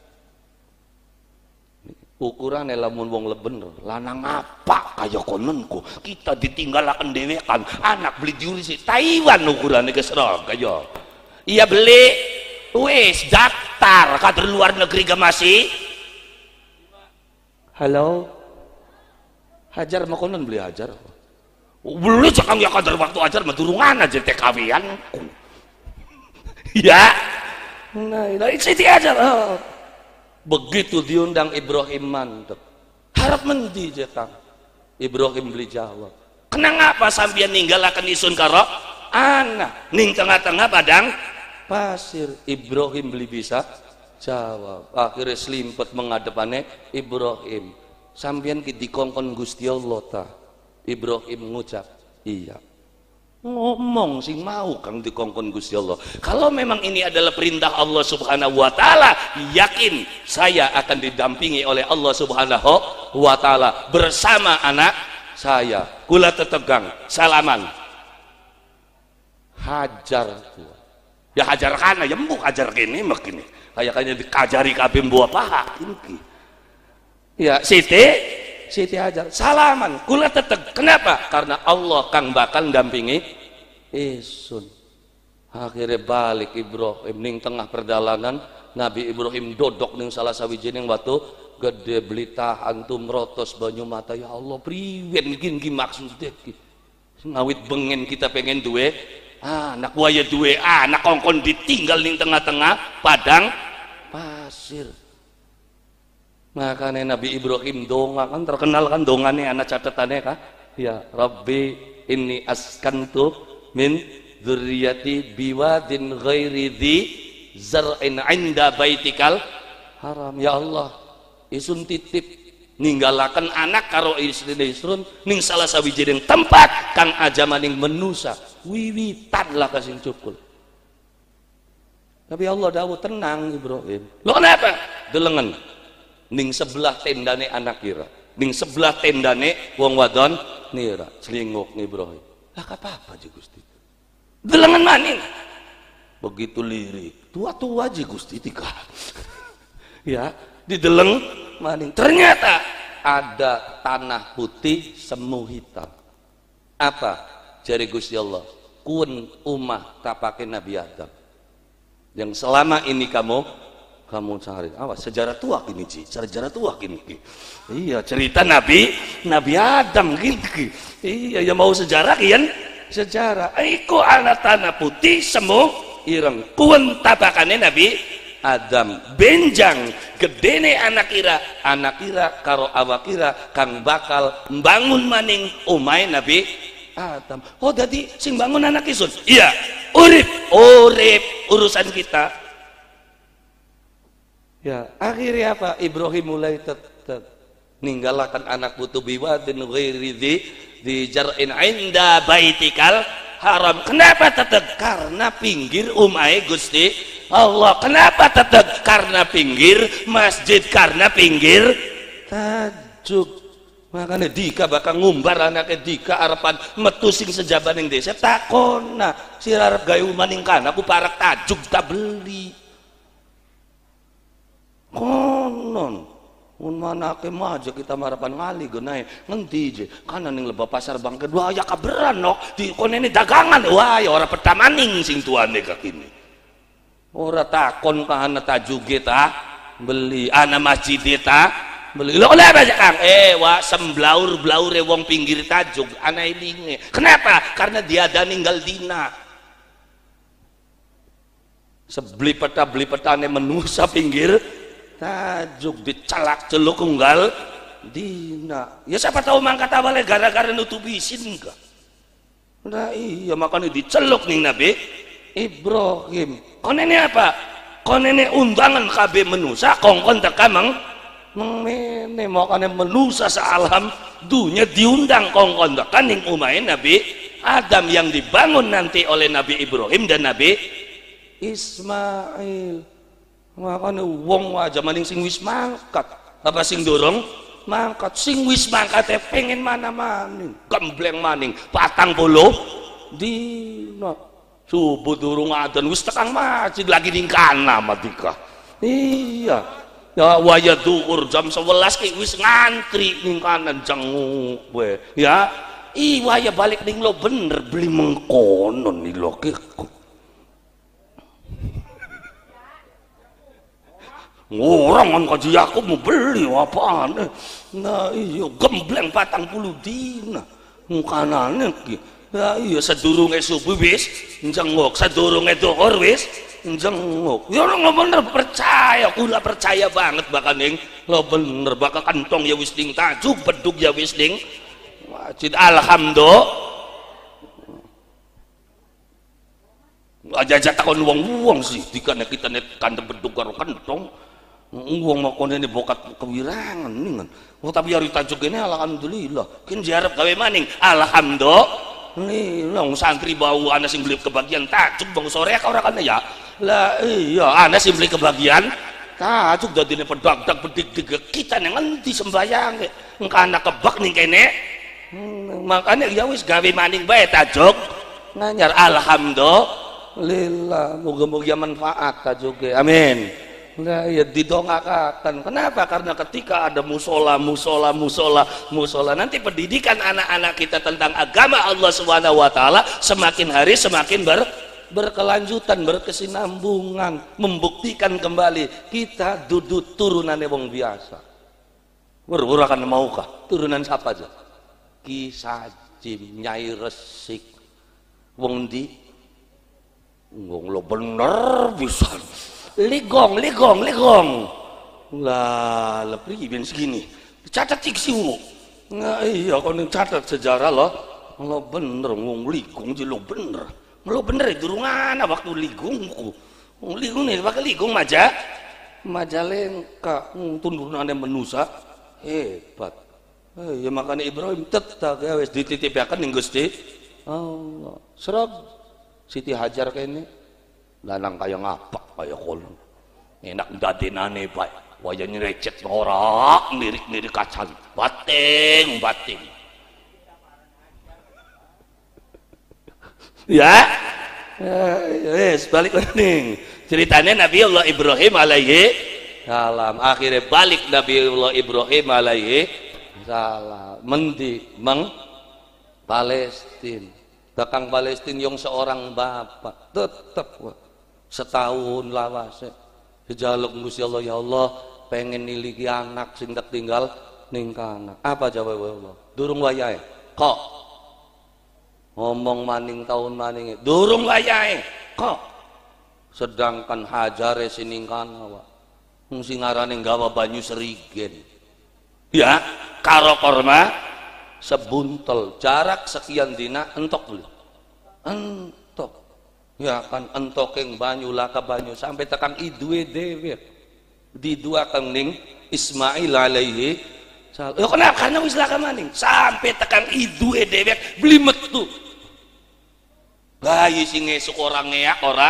Speaker 8: ukuran lamun wong bener lanang apa kaya kononku kita ditinggalaken dhewean anak beli diurisi Taiwan ukurane kesera kaya iya beli wis daftar kader luar negeri gak masih halo Hajar mau konon beli Hajar beli cakang ya kadar waktu Hajar madurungan aja TKW-an ya nah itu Hajar begitu diundang Ibrahim mantep harap mendi jetang Ibrahim beli jawab kenapa sampeyan ninggalaken isun karo anak ning tengah-tengah padang pasir Ibrahim beli bisa jawab akhirnya selimpet menghadapane Ibrahim sampeyan ki dikongkon Gusti Allah ta Ibrahim ngucap iya ngomong sing mau kang dikongkon Gusti Allah kalau memang ini adalah perintah Allah subhanahu wa ta'ala yakin saya akan didampingi oleh Allah subhanahu wa ta'ala bersama anak saya kula tetegang salaman Hajar ya Hajar kana ya mbuk Hajar kene begini kayaknya dikajari kabeh mbuh paha ini ya Siti Hajar salaman kula teteg kenapa karena Allah kang bakal dampingi isun akhirnya balik Ibrahim ning tengah perjalanan Nabi Ibrahim dodok ning salah sawijining watu gede belita antum rotos banyu mata ya Allah priwen iki maksudnya ngawit bengen kita pengen duwe anak waya duwe anak kongkon ditinggal ning tengah-tengah padang pasir makanya Nabi Ibrahim donga kan terkenal kan dongane anak catatannya kan ya Rabbi inni askantu min dzurriyyati biwadin ghairi dzi zar'in 'inda baitikal haram ya Allah isun titip ninggalaken anak karo istrine isun ning salah sawijining tempat kang ajamaning menusa wiwitan lah kasing cukul tapi Allah dawuh tenang Ibrahim lo kenapa delengen ning sebelah tendane anak kira ning sebelah tendane wong wadon nira celinguk Ibrahim lah apa aja Gusti delengan maning begitu lirik tua-tua aja Gusti tika ya dideleng maning ternyata ada tanah putih semu hitam apa jari Gusti Allah kun umah tapake Nabi Adam yang selama ini kamu cari awas sejarah tua gini Ci sejarah tua gini iya cerita Nabi Adam gini iya ya mau sejarah kian sejarah iku anak tanah putih semu ireng kuwen tabakane Nabi Adam benjang gedene anak ira karo awak ira kang bakal mbangun maning omahe Nabi Adam. Oh dadi sing bangun anak isun. Iya, urip urusan kita. Ya, akhirnya apa? Ibrahim mulai ninggalakan anak putu biwadin ghairi di jar'in inda baitikal haram. Kenapa tetep? Karena pinggir umahe Gusti Allah. Kenapa tetep? Karena pinggir masjid, karena pinggir tajuk. Makanya Dika bakal ngumbar anaknya Dika arepan metu sing sejabaning desa takona si arep gawe maning kana aku parak tajuk tak beli konon mun manake maja kita marapan ngali genae ngendi je kana ning lebah pasar bang kedua ya kaberan no di konene dagangan wah ya ora peta maning sing tuane kakini ora takon kana tajuge ta beli ana masjid ta beli lo oleh apa Kang? Wah semblaur-blaure wong pinggir tajuk ana ilinge. Kenapa? Karena dia ada ninggal dina. Sebeli petane menusa pinggir tajuk dicalak celuk unggal dina. Ya siapa tahu mangkat awalnya gara-gara nutupi isin enggak. Nah iya makanya diceluk nih Nabi Ibrahim. Konene apa? Konene undangan KB menusa kongkon tekamang mene makanya menusa sealam dunia diundang kongkon kaning umain Nabi Adam yang dibangun nanti oleh Nabi Ibrahim dan Nabi Ismail. Makanya wong aja maning sing wis mangkat apa sing dorong mangkat sing wis mangkat pengen mana maning gembleng maning 40 dina subuh durung adzan wis tekang masjid lagi ning kana matika. Iya ya waya duhur jam 11 ki wis ngantri ning kanan jenguk we ya waya balik ning lo bener beli mengkonon nih lo ki orang kan kaji aku mau beli apaan nah iya gembleng 40 dina kanane ki ya iya sedurunge subuh wis jenguk sedurunge duhur wis jenguk ya lo bener percaya kula percaya banget bakal ning lo bener bakal kantong ya wis ning tajuk bedug ya wis ning masjid alhamdulillah aja takon wong sih dikane kita net kandeng bedug karo kantong wong makone ini bokat kewirangan ningan oh tapi hari tajuk ini alhamdulillah kin jarep gawe maning alhamdulillah nih long santri bau ana sing beli kebagian tajuk bang sore ora kana ya lah iya ana sing beli kebagian tajuk dadine pedagdag bedik kita nang endi sembayang engka ana kebak ning kene makanya ya wis gawe maning bae tajuk nganyar alhamdulillah muga-muga manfaat tajuge amin. Nah ya didongakakan. Kenapa? Karena ketika ada musola nanti pendidikan anak-anak kita tentang agama Allah Subhanahu Wa Taala semakin hari semakin berkelanjutan, berkesinambungan, membuktikan kembali kita duduk turunannya wong biasa. Ora kan maukah? Turunan siapa aja? Ki Sajim, Nyai Resik, wong di, wong lo bener bisa. Ligong lah lebih ben segini catat cik siwu nah iya kalau catat sejarah loh lo bener ngomong ligong jadi lo bener itu rungan waktu ligongku ligung nih pakai ligung majalengka tundurannya menusa hebat ya makanya Ibrahim tetap ya wes dititipakan ning Gusti Allah serab Siti Hajar kayaknya lanang kaya ngapak kaya kolon enak dadenane bae waya nyerecet norak lirik kacan bating ya wes balik ning ceritanya Nabi Allah Ibrahim alaihi salam akhirnya balik Nabi Allah Ibrahim alaihi salam mendi Palestina bakang Palestina yang seorang bapak tetap setahun lawase dijaluk Gusti Allah ya Allah pengen niliki anak sing tak tinggal ning kana apa jawab Allah durung wayahe kok ngomong maning tahun maning durung wayahe kok sedangkan Hajare siningkana wa sing ngarane gawa banyu serigen ya karo korma sebuntel jarak sekian dina entok beli entok ya kan entokeng banyu laka banyu sampai tekan idue dewe diduakan ning Ismail alaihi salam. Yo kenapa karena wis laka maning sampai tekan idue dewe beli metu bayi sing esuk orang ngeak ora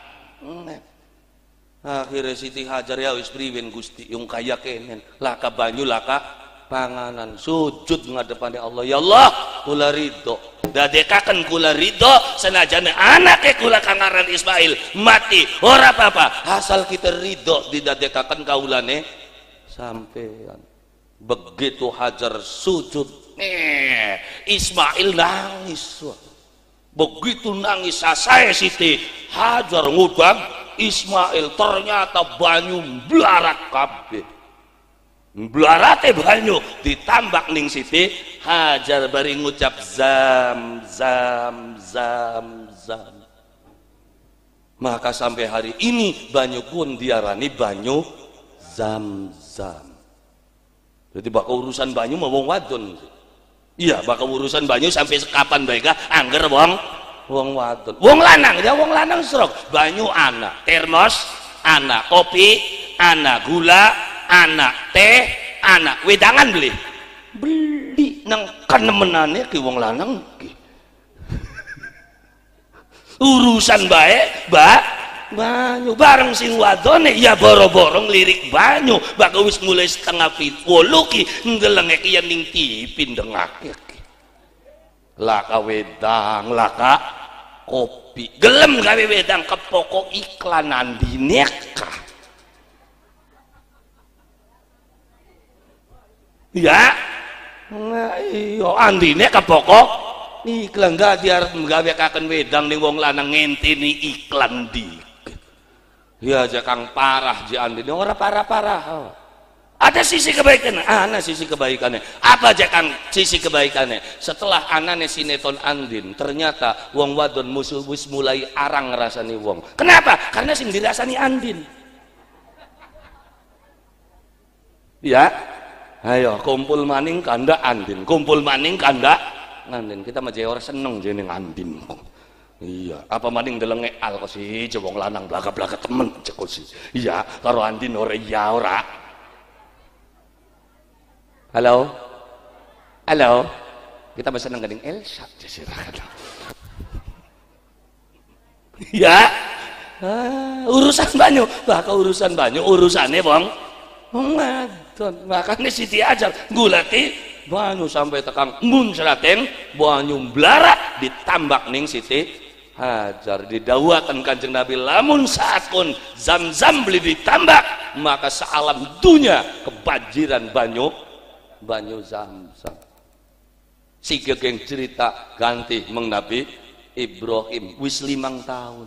Speaker 8: akhirnya Siti Hajar ya wis priwen Gusti yung kaya kenen laka banyu laka panganan sujud ngadepane Allah ya Allah kula ridho dadekaken kula ridho senajan anake kula kangaran Ismail mati ora apa-apa asal kita ridho didadekaken kaulane sampean begitu Hajar sujud Ismail nangis begitu nangis saya Siti Hajar ngudang Ismail ternyata banyu blarat kabeh blarate banyu ditambak ning Siti Hajar bari ngucap zam zam zam zam maka sampai hari ini banyu pun diarani banyu zam zam jadi bakal urusan banyu mau wong wadon iya bakal urusan banyu sampai kapan baik angger wong wadon wong lanang ya wong lanang serok banyu ana termos ana kopi ana gula ana teh ana wedangan beli nang kanemenane ki wong lanang ki urusan bae banyu bareng sing wadone ya boro-boro ngelirik banyu bakal wis mulai setengah 7 ki ndelenge ki ning tipin dengake laka wedang laka kopi gelem gawe wedang ke pokok iklan andine kah ya iya andine ke pokok iklan gak diarep gawe kaken wedang ning wong lanang ngenteni iklan dikit ya aja kang parah ji andine ora parah-parah ada sisi kebaikan, ana sisi kebaikannya. Apa aja kan sisi kebaikannya? Setelah anane sinetron Andin, ternyata wong wadon musuh wis mulai arang ngrasani wong. Kenapa? Karena sing dirasani Andin. Ya, ayo kumpul maning kanda Andin, kumpul maning kanda Andin. Kita mah ora seneng jeneng Andin. Iya, apa maning delenge al kok sih wong lanang blaga-blaga temen cek sih. Iya, karo Andin ora iya ora. Halo, halo, kita bisa nenggading Elsa, ya, urusan banyu, bahkan urusan banyu, urusannya bang, makanya Siti Hajar gulati banyu sampai tekang muncraten banyu blarat ditambak ning Siti Hajar didawakan Kanjeng Nabi lamun saat pun zam-zam beli ditambak maka sealam dunia kebanjiran banyu zam-zam si gegeng cerita ganti meng Nabi Ibrahim wis 5 tahun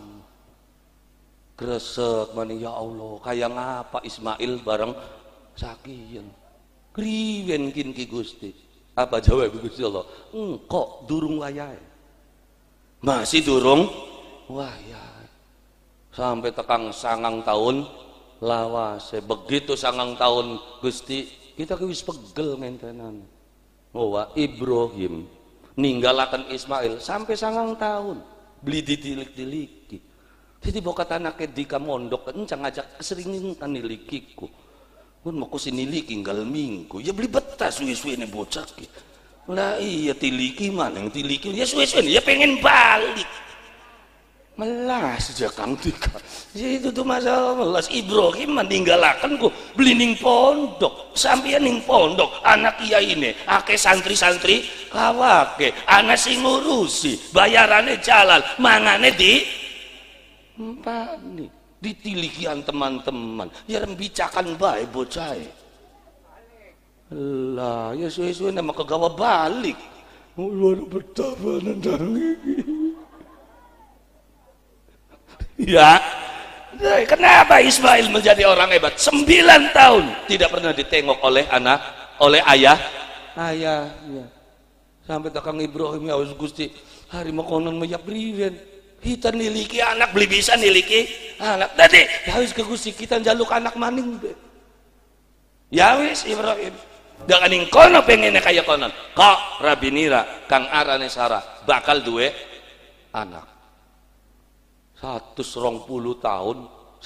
Speaker 8: gresek mani ya Allah kayak ngapa Ismail bareng sakian kriwen kin ki Gusti apa jawab Gusti Allah kok durung wayahe masih durung wayahe sampai tekang 9 tahun lawase begitu 9 tahun Gusti kita wis pegel ngentenan bahwa Ibrahim ninggalakan Ismail sampai 9 tahun beli ditilik-tiliki jadi bokat anaknya dika mondok kencang ngajak keseringan nilikiku pun mau kusiniliki nggal minggu ya beli betah suwe-suwe ini bocah lah iya tiliki mana yang tiliki ya suwe-suwe ya pengen balik melas aja kang dika itu tuh masalah melas Ibrahim meninggalkan ku beli ning pondok sampai ning pondok anak iya ini ake santri-santri kawake anak sing ngurusi bayarannya jalan mangane di empani ditilikian teman-teman ya rembicakan bae bocah lah ya suwe-suwe nama kegawa balik luar betapa nandang ya kenapa Ismail menjadi orang hebat 9 tahun tidak pernah ditengok oleh anak oleh ayah ya. Sampai takang Ibrahim ya Gusti hari mau konon meyak priwen kita niliki anak beli bisa niliki anak tadi ya wis ke Gusti kita njaluk anak maning be. Ya wis Ibrahim dengan kono pengennya kaya konon kok rabinira kang arane Sarah bakal duwe anak 120 tahun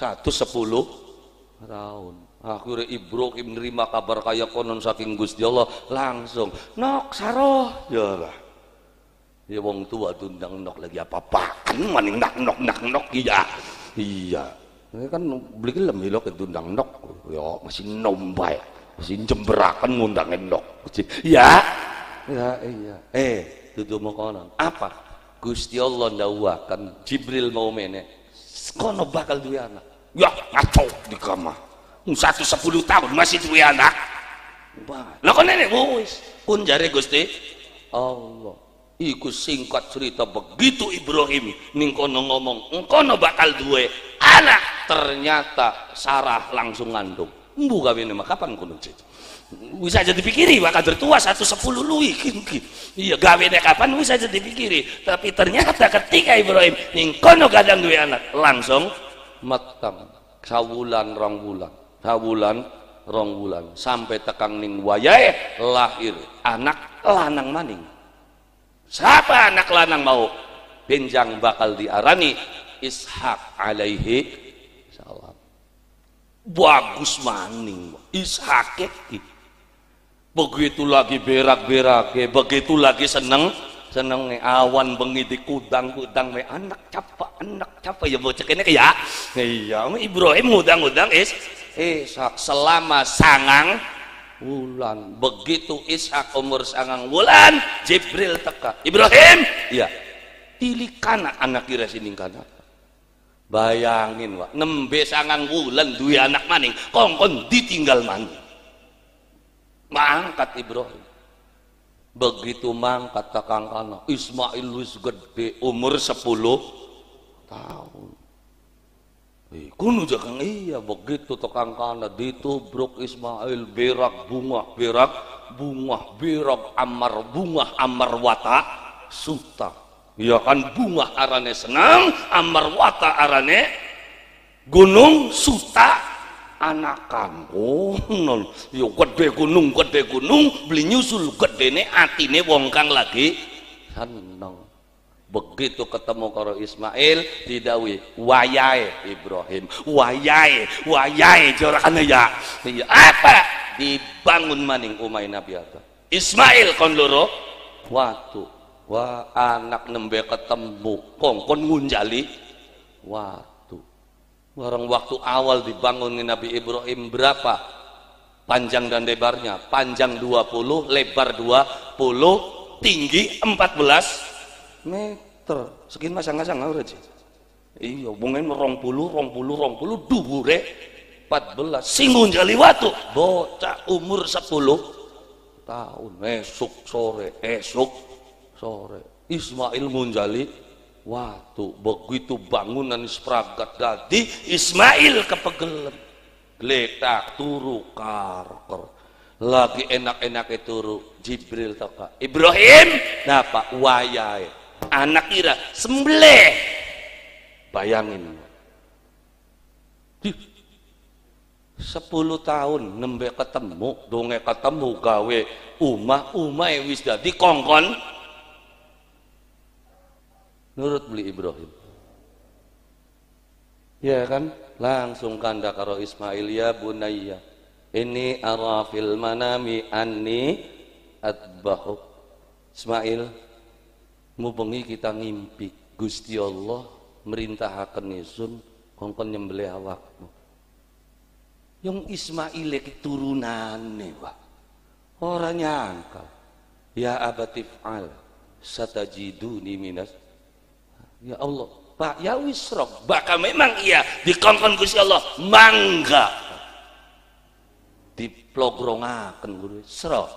Speaker 8: 110 tahun akhirnya Ibrahim nerima kabar kaya konon saking Gusti Allah langsung nok saroh ya lah ya wong tua tundang nok lagi apa-apaan maning nak iya ini kan beli gelem hilok tundang nok ya masih nombay masih jemberakan ngundangin nok iya tutu mau konon apa Gusti Allah ndawakan Jibril mau mene kono bakal duwe anak ya ngaco di kamar 110 tahun masih duwe anak lah kok nenek wis pun jare Gusti Allah iku singkat cerita begitu Ibrahim ning kono ngomong engkono bakal duwe anak ternyata Sarah langsung ngandung mbu gawene mah kapan kono wis aja dipikiri bakal bertua 110 luwih iya gawene kapan wis aja dipikiri tapi ternyata ketika Ibrahim ning kono gadang duwe anak langsung matang sawulan rong bulan sampai tekang ning wayahe lahir anak lanang maning. Siapa anak lanang mau benjang bakal diarani Ishak alaihi salam. Bagus maning Ishak begitu lagi berak-berak begitu lagi seneng awan bengi di kudang me anak capa ya bocah kene ya iya Ibrahim ngudang Ishak selama sangang wulan begitu Ishak umur sangang wulan Jibril teka Ibrahim iya tilikana anak kira sining kana bayangin wak nembe sangang wulan duwe anak maning kongkon ditinggal maning mangkat Ibrahim begitu mangkat takang kana Ismail wis gede umur 10 tahun kuno jakang iya begitu tukang kana ditubruk Ismail berak bunga amar wata suta ya kan bunga arane senang amar wata arane gunung suta anakan non yo gede gunung beli nyusul gedene atine wong kang lagi seneng begitu ketemu karo Ismail didawi wayahe Ibrahim wayahe jorakane ya apa dibangun maning umay Nabi Adam Ismail kon loro watu wah anak nembe ketemu kongkon ngunjali watu bareng waktu awal dibangun Nabi Ibrahim berapa panjang dan lebarnya panjang 20 lebar 20 tinggi 14 meter sekian masang-masang ora sih iya mungen 20 dhuwure 14 sing ngunjali watu bocah umur 10 tahun esuk sore Ismail ngunjali watu begitu bangunan spragat dadi Ismail kepegelem gletak turu karker lagi enak-enake turu Jibril teka Ibrahim napa wayahe anak kira sembelih bayangin 10 tahun nembe ketemu donge ketemu gawe umah wis dadi kongkon nurut beli Ibrahim ya kan langsung kanda karo Ismail ya bunayya ini arafil manami anni atbahuk Ismail mubengi kita ngimpi Gusti Allah merintahaken isun kongkon nyembelih awakmu yang Ismail keturunane Pak ora nyangka ya abatif'al satajiduni minas ya Allah Pak ya wisrok bakal memang iya dikongkon Gusti Allah mangga diplogrongaken guru serok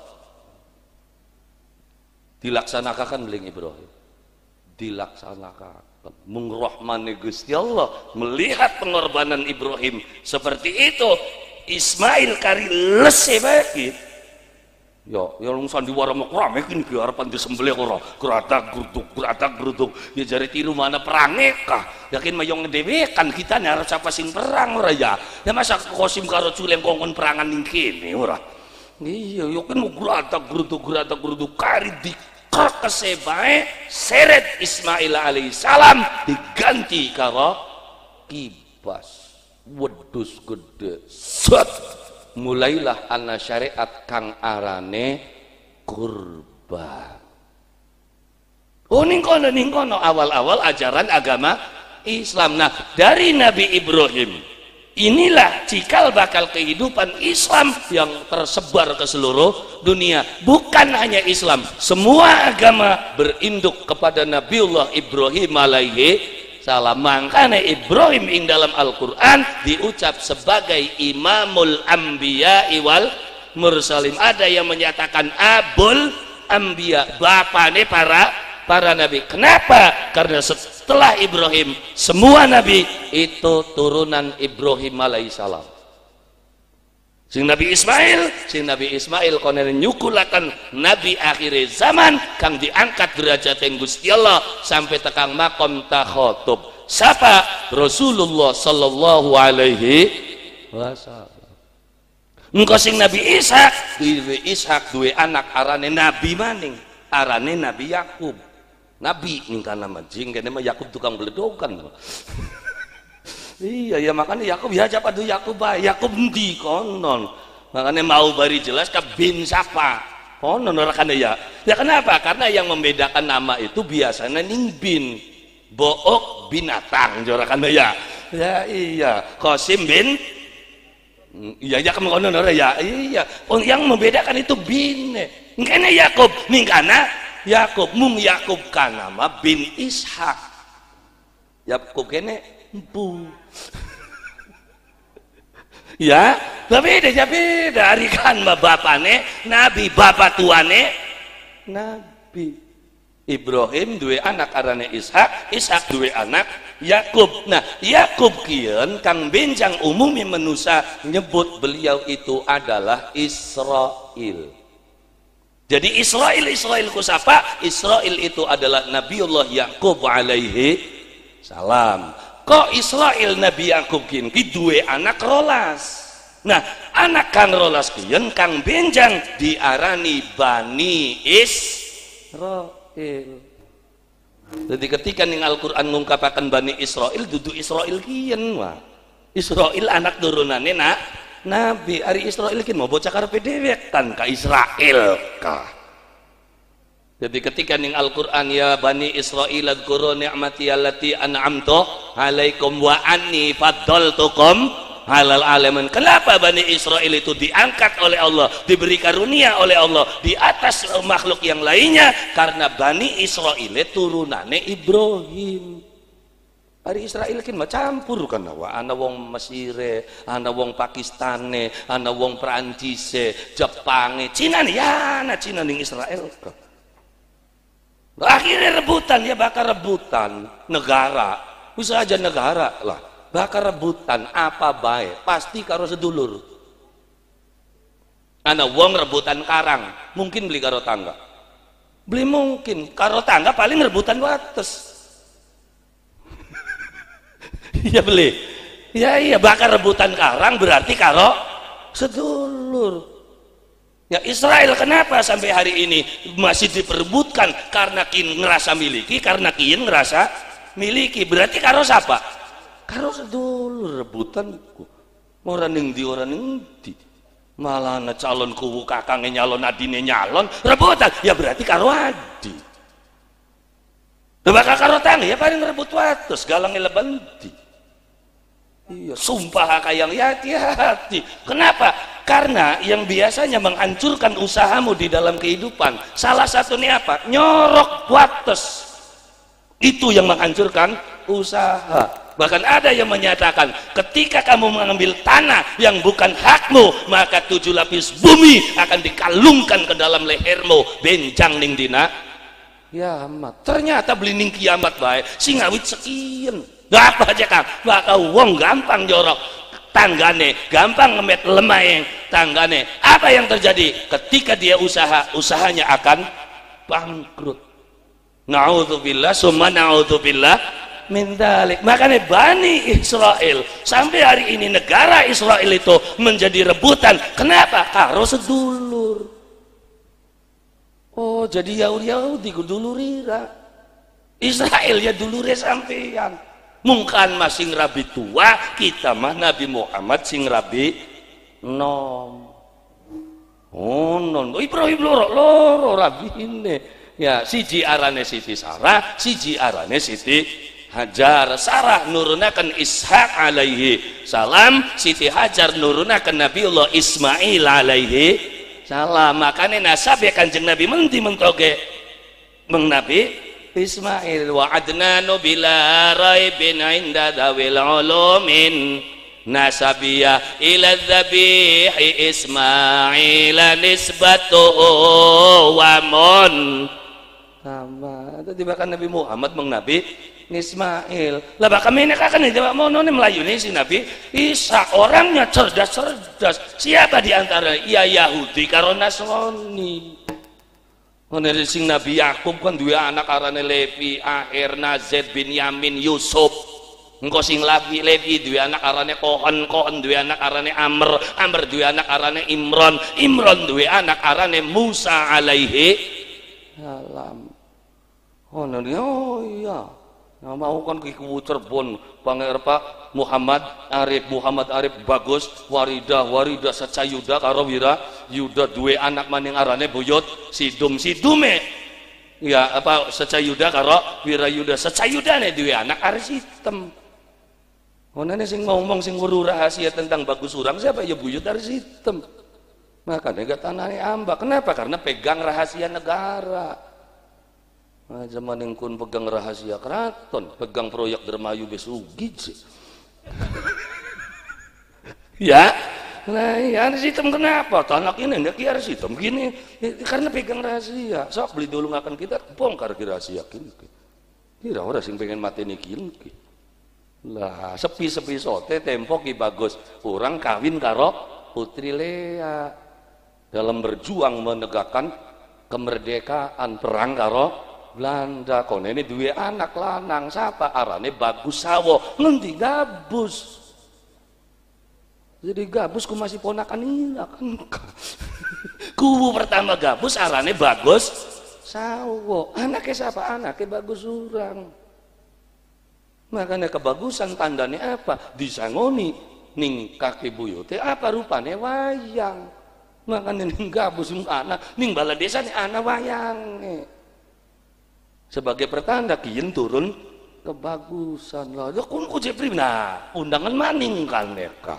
Speaker 8: dilaksanakan beling Ibrahim dilaksanakan mung rahmane Gusti Allah melihat pengorbanan Ibrahim seperti itu Ismail kari lese bagi Ya yang sandiwara mau rame kini ke harapan disembelih ora geratak geruduk ya jari tiru mana perangnya kah yakin mayong ngedewekan kita nih harus apa sing perang ora ya masa kosim karo culeng kongkon perangan ning kene ora iya yakin mau geratak geruduk kari dikak kesebae seret Ismail alaihissalam diganti karo kibas wedus gede set mulailah ana syariat kang arane kurban. Oh ning kono awal-awal ajaran agama Islam. Nah, dari Nabi Ibrahim inilah cikal bakal kehidupan Islam yang tersebar ke seluruh dunia. Bukan hanya Islam, semua agama berinduk kepada Nabiullah Ibrahim alaihi salam. Makanya Ibrahim ing dalam Al-Quran diucap sebagai imamul anbiya wal mursalim. Ada yang menyatakan abul anbiya, bapane para nabi. Kenapa? Karena setelah Ibrahim semua nabi itu turunan Ibrahim alaihissalam. Sing Nabi Ismail konen nyukulakan nabi akhir zaman kang diangkat derajat yang Gusti Allah sampai tekang makom takhotub. Siapa? Rasulullah sallallahu alaihi wasallam. Engko sing Nabi Ishak duwe anak arane nabi maning, arane Nabi Yakub. Nabi ning kana majing kene mah Yakub tukang bledokan. Iya ya makanya Yakub ya siapa tuh Yakub Yakub di konon makanya mau bari jelas ke bin siapa konon orang ya kenapa karena yang membedakan nama itu biasanya ning bin book binatang jorakan ya iya Qasim bin iya ya kamu konon orang ya iya yang membedakan itu bin ngene Yakub ning kana Yakub mung Yakub kana nama bin Ishak Yakub kene empu ya beda dari kan bapane nabi bapak tuane nabi Ibrahim duwe anak arane Ishak duwe anak Yakub. Nah Yakub kian kang benjang umumi manusia nyebut beliau itu adalah Israel. Jadi Israel ku siapa? Israel itu adalah Nabiullah Yakub alaihi salam. Kok Israel Nabi Yakub kian duwe anak rolas. Nah anak kang rolas kian kang benjang diarani Bani Israel. Jadi ketika ning Al-Quran ngungkapakan Bani Israel dudu Israel kian wah. Israel anak turunannya Nabi ari Israel kian mau bocah karepe dhewek tan ka Israel kah. Jadi ketika ning Al-Quran ya Bani Israil adkuru ni'mati allati an'amtu alaikum wa anni faddaltukum alal alamin. Kenapa Bani Israil itu diangkat oleh Allah, diberi karunia oleh Allah di atas makhluk yang lainnya? Karena Bani Israil turunane Ibrahim. Hari Israel kan campur kan ana wong Mesire, ana wong Pakistane, ana wong Prancis, Jepange, Cina ya ana Cina ning Israel. Akhirnya rebutan ya bakal rebutan negara bisa aja negara lah bakal rebutan apa baik pasti karo sedulur ana wong rebutan karang mungkin beli karo tangga beli mungkin karo tangga paling rebutan wates iya beli ya iya bakal rebutan karang berarti karo sedulur. Ya Israel kenapa sampai hari ini masih diperebutkan? Karena kin ngerasa miliki, karena kin ngerasa miliki. Berarti karo siapa? Karo sedulur rebutan. Orang ning di orang ning di. Malah na calon kuwu kakangnya nyalon adine nyalon rebutan. Ya berarti karo adi. Bakal karo tang ya paling rebut wates galangnya lebenti. Iya, sumpah kayang ya hati-hati. Kenapa? Karena yang biasanya menghancurkan usahamu di dalam kehidupan salah satunya apa? Nyorok wates. Itu yang menghancurkan usaha. Bahkan ada yang menyatakan ketika kamu mengambil tanah yang bukan hakmu maka 7 lapis bumi akan dikalungkan ke dalam lehermu benjang ning dina kiamat. Ternyata beli ning kiamat baik sing ngawit sekian. Gak apa aja kang, bakal wong gampang jorok tanggane gampang ngemet lemah tanggane. Apa yang terjadi ketika dia usahanya akan bangkrut. Na'udzubillah summa na'udzubillah min dzalik. Makanya Bani Israel sampai hari ini negara Israel itu menjadi rebutan. Kenapa? Karo sedulur. Oh, jadi Yahudi dulurira. Israel ya dulure sampeyan. Mungkin masing rabi tua, kita mah Nabi Muhammad sing rabi nom. Oh, non. Ibrahim loro rabi ini. Ya, siji arane Siti Sarah, siji arane Siti Hajar. Sarah nurunakan Ishak alaihi salam, Siti Hajar nurunakan Nabiullah Ismail alaihi salam. Makanya nasab ya Kanjeng Nabi menti mentoge meng Nabi Ismail wa adnanu bila raibin inda dawil ulumin nasabiyah ila dzabihi Ismail nisbatuhu wa mun sama. Tadi bahkan Nabi Muhammad meng Nabi Ismail. Lah bahkan ini kan Jawa mono nih Melayu nih si Nabi Isa orangnya cerdas. Siapa di antara ya Yahudi karo Nasrani. Dari sing Nabi Yakub kan dua anak arane Levi, Aher, Nazed, Binyamin, Yusuf. Engko sing Levi dua anak arane Kohen dua anak arane Amr dua anak arane Imron dua anak arane Musa alaihi salam. Oh iya. Nah, mau kan kiku Cirebon Pangeran Pak Muhammad Arif bagus Warida secayuda karo Wira Yuda duwe anak maning arane buyut Sidume ya apa secayuda karo Wira Yuda secayudane duwe anak arep sistem. Onane sing ngomong sing weruh rahasia tentang bagus urang siapa ya buyut arep sistem. Makanya gak tanahnya ambak. Kenapa? Karena pegang rahasia negara. Nah, zaman yang kun pegang rahasia keraton, pegang proyek Dermayu Besugi ya, nah ya sistem kenapa? Tanah ini enggak kira sistem gini, karena pegang rahasia. Sok beli dulu ngakan kita bongkar rahasia kini. Kira orang sing pengen mati nih kini. Lah sepi sote tempo ki bagus. Orang kawin karo Putri Lea dalam berjuang menegakkan kemerdekaan perang karo Belanda. Kono ini dua anak lanang siapa arane Bagus Sawo ngendi Gabus. Jadi Gabus ku masih ponakan ila kan. Kubu pertama Gabus arane Bagus Sawo. Anaknya siapa? Anaknya Bagus Urang. Makanya kebagusan tandanya apa? Disangoni ning kaki buyute apa rupane wayang. Makanya ning Gabus anak ning bala desa nih anak wayang. Sebagai pertanda kian turun kebagusan lah. Ya kun Jepri nah undangan maning kan mereka.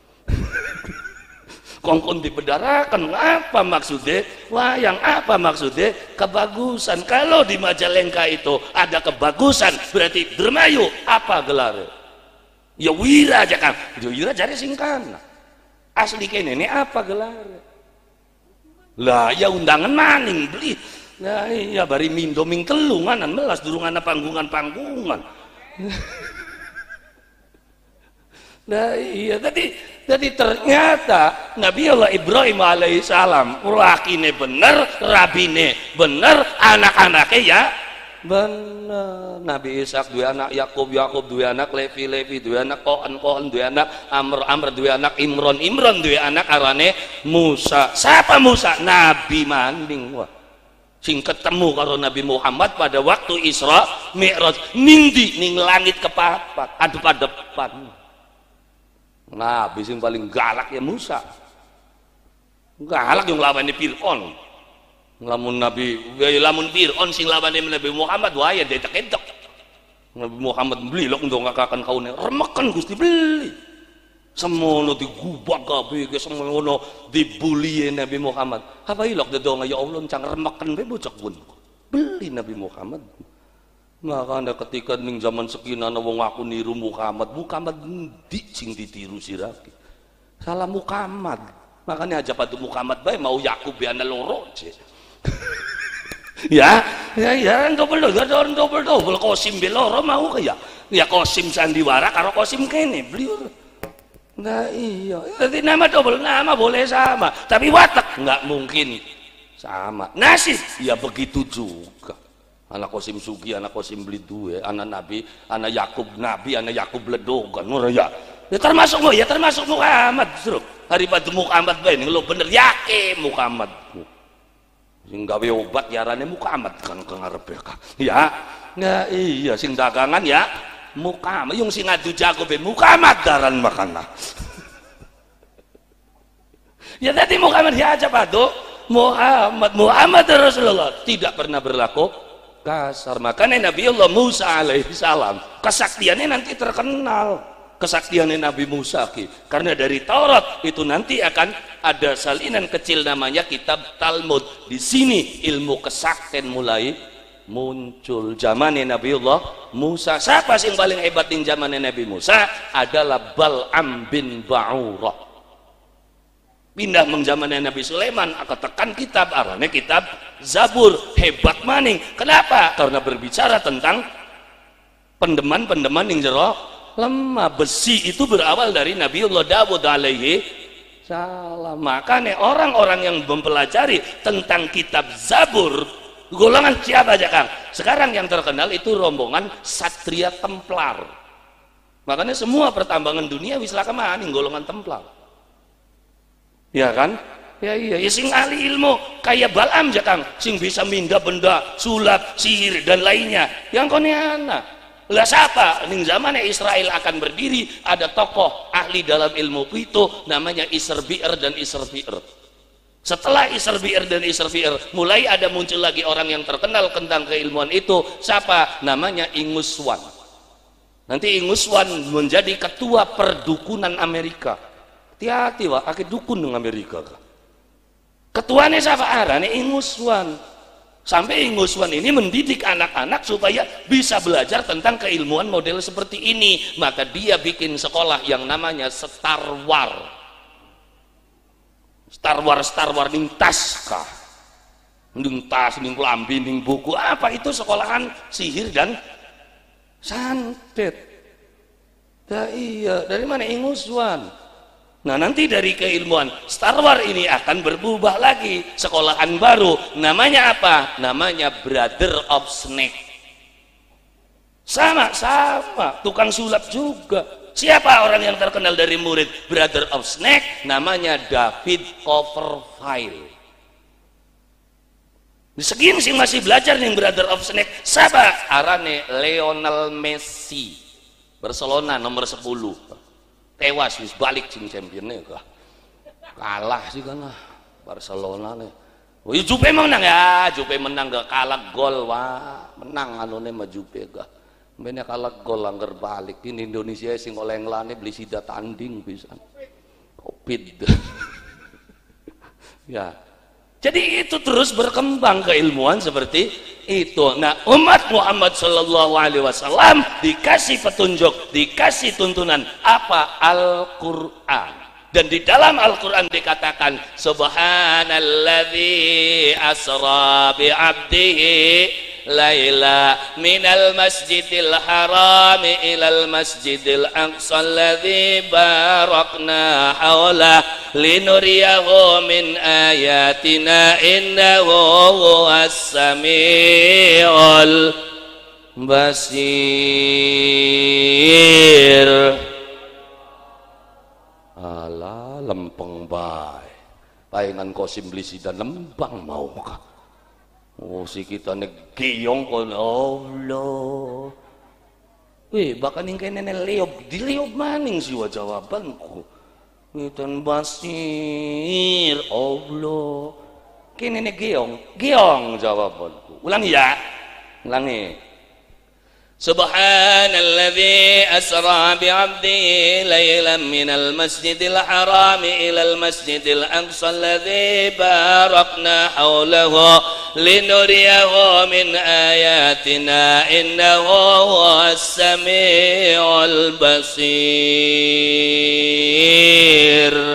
Speaker 8: Kongkon dibedarakan apa maksudnya? Wayang apa maksudnya? Kebagusan. Kalau di Majalengka itu ada kebagusan berarti Dermayu apa gelar? Ya Wira aja kan. Ya Wira cari singkana. Asli kene ini apa gelar? Lah ya undangan maning beli. Nah iya bari mindo ming telunganan melas durungan panggungan. Nah iya jadi ternyata Nabi Allah Ibrahim alaihissalam lakine bener, rabine bener, anak-anaknya ya bener. Nabi Ishak dua anak, Yakub dua anak, Levi dua anak, Kohen dua anak, Amr dua anak, Imron dua anak arane Musa. Siapa Musa? Nabi maning wah. Sing ketemu karo Nabi Muhammad pada waktu Isra Mi'raj nindi ning langit kepapat adep-adepan. Nabi sing paling galak ya Musa. Galak yang lawan Fir'aun. Lamun Fir'aun sing lawan Nabi Muhammad waya detek-detek. Nabi Muhammad beli lok ndongakaken kaune remeken Gusti beli. Semono digubak kabeh semono dibuli Nabi Muhammad. Apa ilok dedonga ya Allah cang remeken bae bocah pun. Beli Nabi Muhammad. Maka ketika ning zaman sekinana wong aku niru Muhammad endi sing ditiru sirake. Salah Muhammad. Makanya aja padu Muhammad bae mau Yakub ana loro. Ya double Qasim be loro mau kaya. Ya Qasim sandiwara karo Qasim kene beliau. Nah iya, jadi nama double nama boleh sama, tapi watak nggak mungkin sama. Nasib ya begitu juga. Anak Qasim Sugi, anak Qasim Blidue, anak Nabi, anak Yakub Nabi, anak Yakub Ledogan, ya. Ya termasuk Muhammad, Bro. Daripada Muhammad ben lo bener yakin Muhammad. Sing gawe obat yarane Muhammad kan ke ngarepe ya. Nah iya sing dagangan ya Muhammad, yung sing adu jago be Muhammad daran makana. Ya tadi Muhammad ya aja padu Muhammad Rasulullah tidak pernah berlaku kasar. Makanya Nabiullah Musa alaihi salam kesaktiannya nanti terkenal, kesaktiannya Nabi Musa karena dari Taurat itu nanti akan ada salinan kecil namanya kitab Talmud. Di sini ilmu kesaktian mulai muncul zamannya Nabiullah Musa. Siapa sih yang paling hebat di zamannya Nabi Musa? Adalah Bal'am bin Ba'urah. Pindah mengzamannya Nabi Sulaiman, akan tekan kitab arahnya kitab Zabur. Hebat maning. Kenapa? Karena berbicara tentang pendeman-pendeman yang jero lemah. Besi itu berawal dari Nabiullah Dawud alaihi salam. Makanya orang-orang yang mempelajari tentang kitab Zabur, golongan siapa aja Kang? Sekarang yang terkenal itu rombongan Satria Templar. Makanya semua pertambangan dunia wisla kemaning golongan Templar. Ya kan? Ya iya, ya sing ahli ilmu kayak Bal'am aja Kang, sing bisa mindah benda, sulap, sihir dan lainnya. Yang koneana. Lah siapa? Ning zamannya Israel akan berdiri ada tokoh ahli dalam ilmu itu namanya Isserbi'er dan Isserbi'er. Setelah Isserbi'er dan Isserbi'er mulai ada muncul lagi orang yang terkenal tentang keilmuan itu. Siapa? Namanya Inguswan. Nanti Inguswan menjadi ketua perdukunan Amerika. Hati-hati wah, akeh dukun dengan Amerika. Ketuanya siapa? Arane Inguswan. Sampai Inguswan ini mendidik anak-anak supaya bisa belajar tentang keilmuan model seperti ini. Maka dia bikin sekolah yang namanya Star Wars ning tas kah, ning tas, ning lambi, ning buku, apa itu sekolahan sihir dan santet. Nah, iya, dari mana Inguswan? Nah nanti dari keilmuan Star Wars ini akan berubah lagi, sekolahan baru, namanya apa? Namanya Brother of Snake. Sama tukang sulap juga. Siapa orang yang terkenal dari murid Brother of Snake? Namanya David Copperfield. Segini sih masih belajar nih Brother of Snake. Siapa? Arane Lionel Messi, Barcelona nomor 10. Tewas wis balik sing championnya kalah sih kan Barcelona nih. Oh iya Jupe menang ya, Jupe menang gak kalah gol wah, menang anone mah Jupe gak. Mbene kalah gol angger balik. Ini Indonesia sing oleh nglane beli sida tanding pisan. Covid. Ya. Jadi itu terus berkembang keilmuan seperti itu. Nah, umat Muhammad sallallahu alaihi wasallam dikasih petunjuk, dikasih tuntunan apa? Al-Qur'an. Dan di dalam Al-Qur'an dikatakan subhanalladzi asra bi 'abdihi laila minal masjidil haram ilal masjidil aqsa alladzi barakna hawla linuriyahu min ayatina innahu huwas samiul basir. Alah lempeng bae paingan Qasim Blisi dan lembang mau kah? Oh si kita negeyong kon Allah. Weh bahkan yang kaya nenek leob, di leob maning sih jawabanku. Itan basir Allah. Kaya nenek geong jawabanku. Ulangi ya, ulangi. Subhanalladzi asra bi'abdihi laylan minal masjidil haram ilal masjidil aqsa alladzi barakna hawlahu linuriyahu min ayatina innahu huwas samiul basir.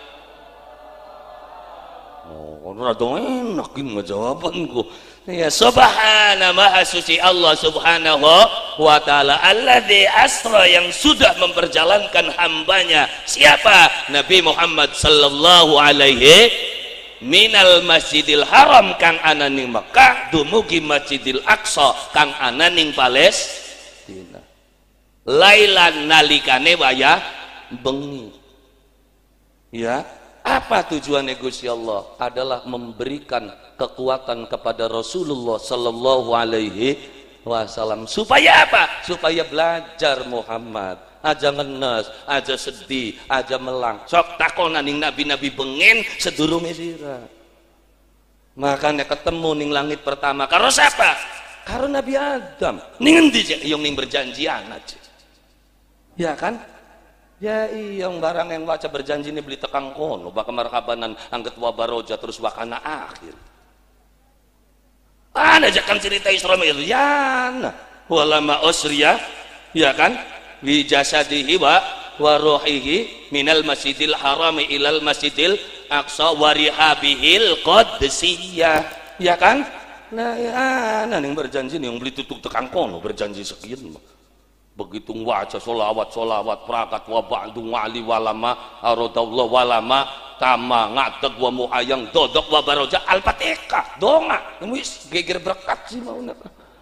Speaker 8: Oh, rada enak ini jawabanku. Ya subhana maha suci Allah subhanahu wa ta'ala, alladzi asra, yang sudah memperjalankan hambanya. Siapa? Nabi Muhammad sallallahu alaihi minal masjidil haram kang ana ning Mekah dumugi Masjidil Aqsa kang ana ning Palestina. Lailan nalikane wayah bengi. Ya, apa tujuannya Gusti Allah? Adalah memberikan kekuatan kepada Rasulullah sallallahu alaihi wasallam. Supaya apa? Supaya belajar Muhammad. Aja ngenes, aja sedih, aja melang. Sok takonan ning nabi-nabi bengen sedurunge sira. Makanya ketemu ning langit pertama karo siapa? Karo Nabi Adam. Ning endi yang ning berjanjian aja. Ya kan? Ya yang barang yang waca berjanji ini beli tekang kono bakal markabanan angget wabaroja terus wakana akhir. Ada jakan cerita Isra Mi'raj ya walama usriya, ya kan, bi jasadihi wa ruhihi minal masjidil harami ilal masjidil aqsa wa rihabihil qadsiyah, ya kan. Nah ya ning berjanji nih yang beli tutuk tekang kono berjanji sekian. Begitu waca solawat prakat wa ba'du wali walama aradallah walama tama ngatek wa muhayang dodok wa baroja al-fatihah donga wis geger berkat sih mau nak.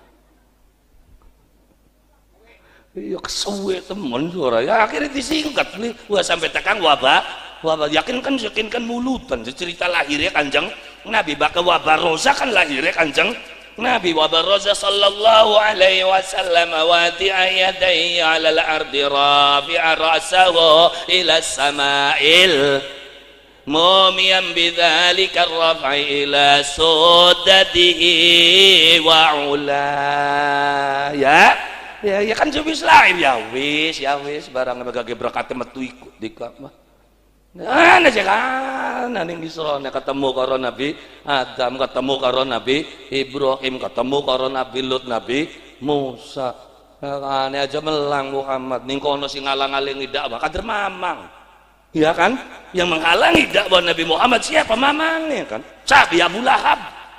Speaker 8: Iya kesuwe temen suara ya akhirnya disingkat nih wah sampai tekan wabah yakinkan mulutan cerita lahirnya Kanjeng Nabi baka wabaroza kan lahirnya Kanjeng Nabi wa baraza sallallahu alaihi wasallam wadi'a yadayhi 'ala al-ardi rafi'a ra'sahu ila as-sama'il mumiyan bidzalika ar-raf'i ila sudadihi wa 'ula. Ya kan wis lain ya wis barang bagage berkat metu ikut dikak mah. Nah, jangan ning Isra ketemu karo Nabi Adam, ketemu karo Nabi Ibrahim, ketemu karo Nabi Lut, Nabi Musa. Ane aja melang Muhammad ning kono sing ngalang-alangi dakwah kader mamang. Ya kan? Yang menghalangi dakwah Nabi Muhammad siapa mamangnya kan? Sabi Abu Lahab.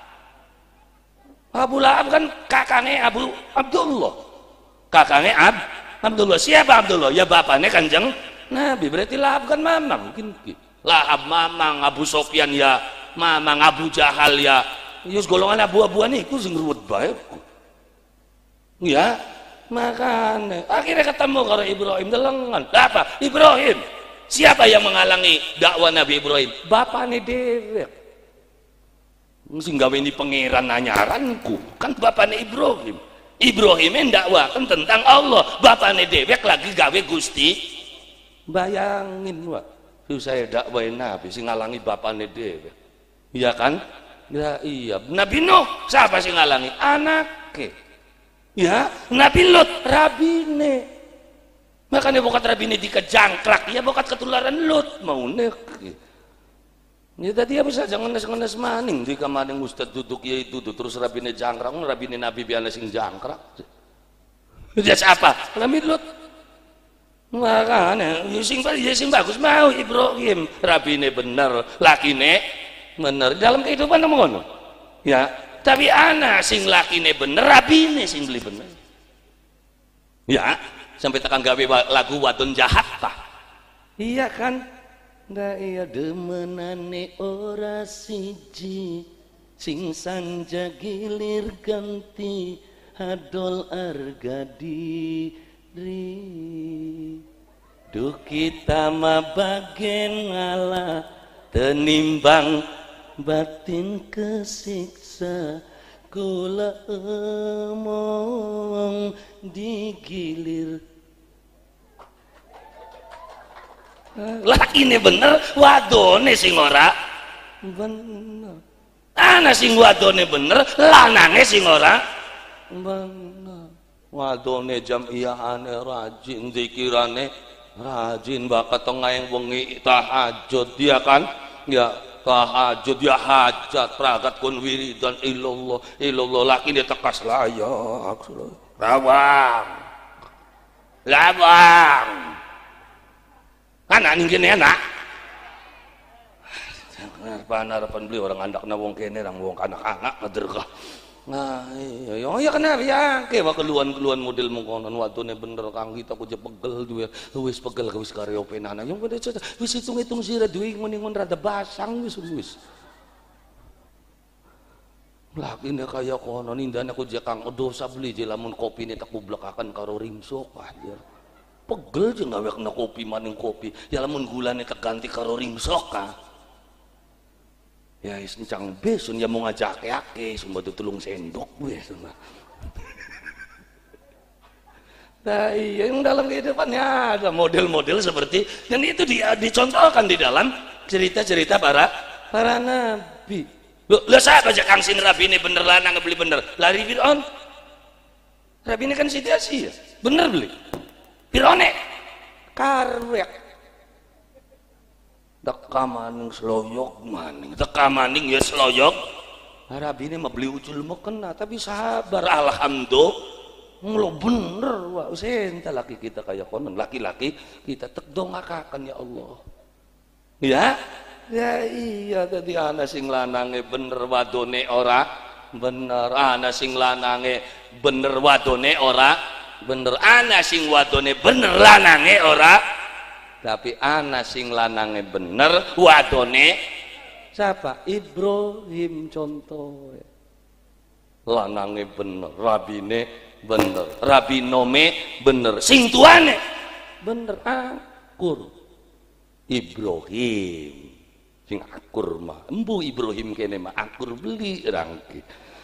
Speaker 8: Abu Lahab kan kakaknya Abu Abdullah. Kakaknya Abdullah. Siapa Abdullah? Ya bapaknya Kanjeng Nabi. Berarti Lahab kan mamang mungkin. Lahab mamang, Abu Sofyan ya mamang, Abu Jahal ya yus golongan abu-abuan iku sing ruwet bae. Ya, makanya akhirnya ketemu karo Ibrahim delengan. Apa? Ibrahim. Siapa yang menghalangi dakwah Nabi Ibrahim? Bapakne dhewek. Sing gawe ni pangeran anyaranku kan bapakne Ibrahim. Ibrahim ndakwaken tentang Allah, bapakne dhewek lagi gawe Gusti. Bayangin wak, saya dakwain Nabi sing ngalangi bapakne dhewe. Iya kan? Ya iya. Nabi Nuh siapa sing ngalangi? Anake. Ya, Nabi Lut rabine. Makanya bokat rabine dikejangkrak, ya bokat ketularan Lut mau nek. Ya tadi ya bisa jangan ngenes maning di kamaning ustad duduk ya itu terus rabine jangkrak, rabine Nabi biasa sing jangkrak. Dia siapa? Nabi Lut. Makanya sing bagus mau Ibrahim rabine bener lakine bener dalam kehidupan ngono ya tapi anak sing lakine bener rabine sing beli bener ya sampai tekan gawe lagu wadon jahat tah iya kan ndak iya demenane ora siji sing sanja gilir ganti hadol argadi duh kita mah bagen ngalah tenimbang batin kesiksa kula emong digilir lah ini bener wadone sing ora bener ana sing wadone bener lanange sing ora bener wadone jamiyahane rajin zikirane rajin bakat tengah yang wengi tahajud dia kan ya tahajud ya hajat pragat kun wiridan illallah laki dia tekas layak labang kan aning kene enak harapan beli orang andakna wong kene orang wong anak-anak ngederkah Nah, iya kenapa ya? Kayak keluhan-keluhan model mengkonon wadone bener kang kita ku pegel duwe wis pegel wis karyo penana. Yang pada cerita wis hitung-hitung sira duwe ngon-ngon rada basang wis. Lagi nek kaya kono nindane aku je kang dosa beli je lamun kopine tak kublekaken karo rimsok anjir. Pegel je gawe kena kopi maning kopi. Ya lamun gulane tak ganti karo rimsok ka. Ya is ncang besun ya mau ngajak yake sumba tulung sendok gue sumba. Nah iya yang dalam kehidupannya ada model-model seperti dan itu dicontohkan di dalam cerita-cerita para nabi. Lo siapa aja kang sin rabi ini bener lah nggak beli bener lari Fir'aun. Rabi ini kan situasi ya bener beli. Fir'aun karwek. Teka maning sloyok maning teka maning ya sloyok Rabi ini mah beli ucul mau kena tapi sabar alhamdulillah lo bener wah senta laki kita kayak konon laki-laki kita tekdongakakan ya Allah ya iya tadi ana sing lanange bener wadone ora bener ana sing lanange bener wadone ora bener ana sing wadone bener lanange ora tapi ana sing lanange bener wadone siapa Ibrahim contoh lanange bener rabine bener rabinome bener sing tuane bener akur Ibrahim sing akur mah embu Ibrahim kene mah akur beli rangki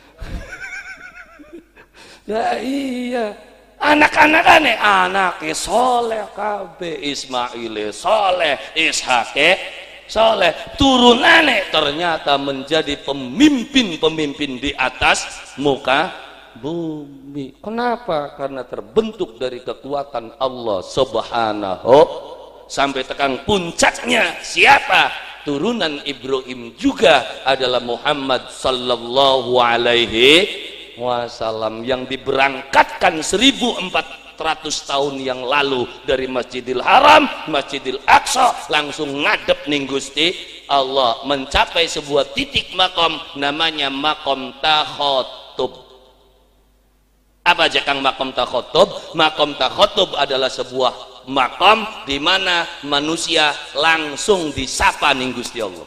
Speaker 8: ya iya anak-anak anaknya soleh kabeh Ismail soleh Ishake soleh turunane ternyata menjadi pemimpin-pemimpin di atas muka bumi. Kenapa? Karena terbentuk dari kekuatan Allah Subhanahu sampai tekan puncaknya siapa? Turunan Ibrahim juga adalah Muhammad sallallahu alaihi wasallam yang diberangkatkan 1400 tahun yang lalu dari Masjidil Haram, Masjidil Aqsa langsung ngadep ning Gusti Allah mencapai sebuah titik makom namanya makom takhotub. Apa aja kang makom takhotub? Makom takhotub adalah sebuah makom di mana manusia langsung disapa ning Gusti Allah.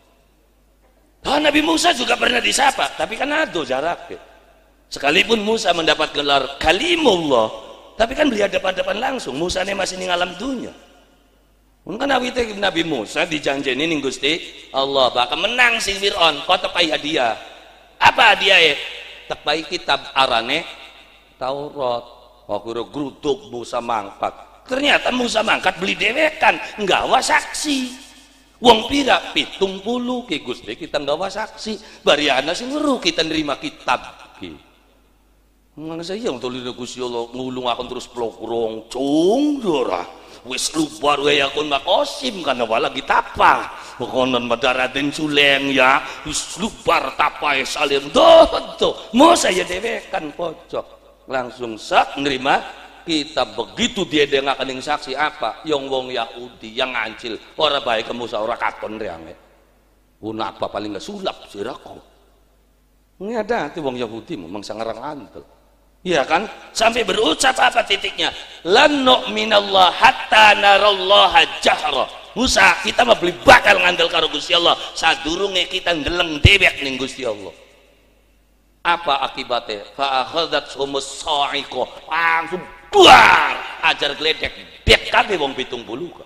Speaker 8: Nabi Musa juga pernah disapa, tapi kan ada jaraknya. Sekalipun Musa mendapat gelar kalimullah, tapi kan beliau hadapan langsung. Musa ini masih ning alam dunia. Mungkin Nabi Musa dijanjeni ning Gusti Allah bakal menang sing Fir'aun, kok tepai hadiah. Apa hadiah? Tepai kitab arane Taurat. Waktu grutuk Musa mangkat. Ternyata Musa mangkat beli dewekan, nggawa saksi. Wong pira 70 ki Gusti kita nggawa saksi. Bariana sing weruh kita nerima kitab ki. Mana saya yang tulis Gusti Allah ngulung akan terus plokrong cung ora wis lubar wae akon makosim kana lagi tapa konon madaraden suleng ya wis lubar tapae salim do mau saya dewekan pojok langsung sak nerima kita begitu dia dengakan yang saksi apa yang wong Yahudi yang ngancil ora baik kamu ora katon reame apa paling gak sulap sirako ini ada ti wong Yahudi memang sangarang antel. Iya kan? Sampai berucap apa titiknya? Lan nu'minallah hatta narallaha jahra. Musa, kita mah beli bakal ngandel karo Gusti Allah sadurunge kita ndeleng dewek ning Gusti Allah. Apa akibatnya? Fa akhadhathumus sa'iqah. Langsung buar ajar gledek dek kabeh wong 70 ka.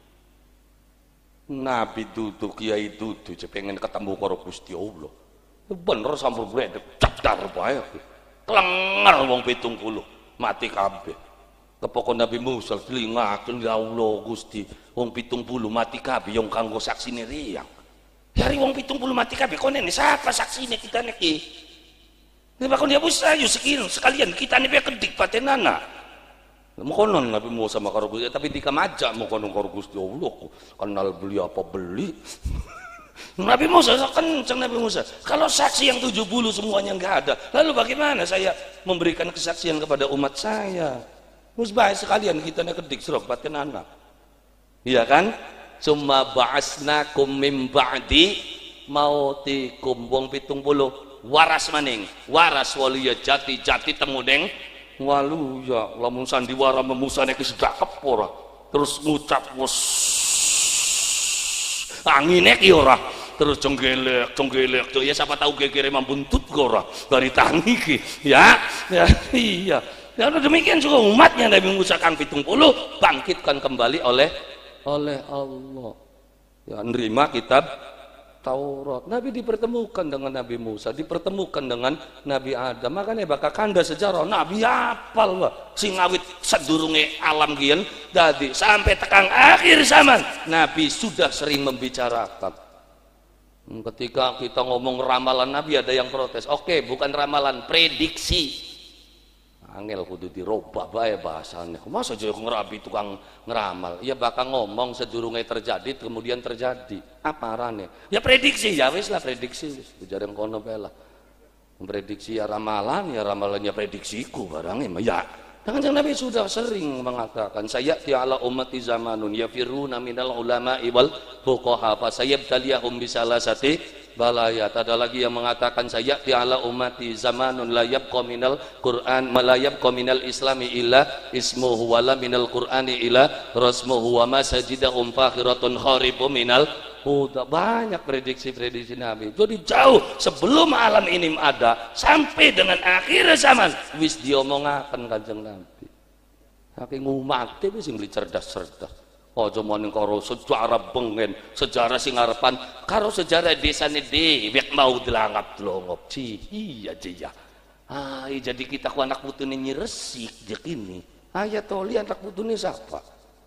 Speaker 8: Nabi duduk kiai duduk pengen ketemu karo Gusti Allah. Bener sampur gledek cedar bae. Kelengar wong 70 mati kabeh. Kepokon Nabi Musa telingaken ya Allah Gusti wong 70 mati kabeh yang kanggo saksine riang. Dari wong 70 mati kabeh kono siapa saksine kita niki? Nek bakon dia Musa yo sekalian kita nih kedik patenana. Mokonon Nabi Musa sama karo Gusti tapi dikamaja mokonon karo Gusti Allah kenal beli apa beli. Nabi Musa kenceng Nabi Musa kalau saksi yang 70 semuanya nggak ada lalu bagaimana saya memberikan kesaksian kepada umat saya musbah sekalian kita kedik serok batin anak iya kan summa ba'asnakum min ba'di mautikum wong 70 waras maning waras waluya jati temudeng waluya lamun sandiwara memusane ki sedakep ora terus ngucap wes angine ki ora terus jonggelek ya siapa tahu gegere mambuntut ora dari tangi ki ya iya ya demikian juga umatnya Nabi Musa kang 70 bangkitkan kembali oleh Allah ya nerima kitab Taurat. Nabi dipertemukan dengan Nabi Musa, dipertemukan dengan Nabi Adam. Makanya bakal kanda sejarah Nabi apal wah sing awit sedurunge alam kian dadi sampai tekan akhir zaman Nabi sudah sering membicarakan. Ketika kita ngomong ramalan Nabi ada yang protes. Oke, bukan ramalan, prediksi. Angel kudu dirobah bae bahasanya. Masa jadi ngerabi tukang ngeramal? Ya bakal ngomong sedurunge terjadi kemudian terjadi. Apa arane? Ya prediksi ya wis lah prediksi wis. Jarang kono bae lah. Memprediksi ya ramalannya prediksiku barangnya ya. Dengan Nabi sudah sering mengatakan sayati ala ummati zamanun yafiruna minal ulama'i wal fuqaha fa sayabtaliyahum bisalasati balayat. Ada lagi yang mengatakan sayati ala ummati zamanun la yabqa minal Qur'an la yabqa minal islami illa ismuhu wala minal Qur'ani illa rasmuhu wa masajidahum fakhiratun kharibu minal udah banyak prediksi Nabi. Jadi jauh sebelum alam ini ada sampai dengan akhir zaman wis diomongaken Kanjeng Nabi. Saking umate wis sing cerdas-cerdas. Aja maning karo sejarah bengen, sejarah sing ngarepan karo sejarah desane dhewek mau dilangap-longop. Iya. Jadi kita ku anak putune nyiresik jek ini. Ayat toli anak putune siapa?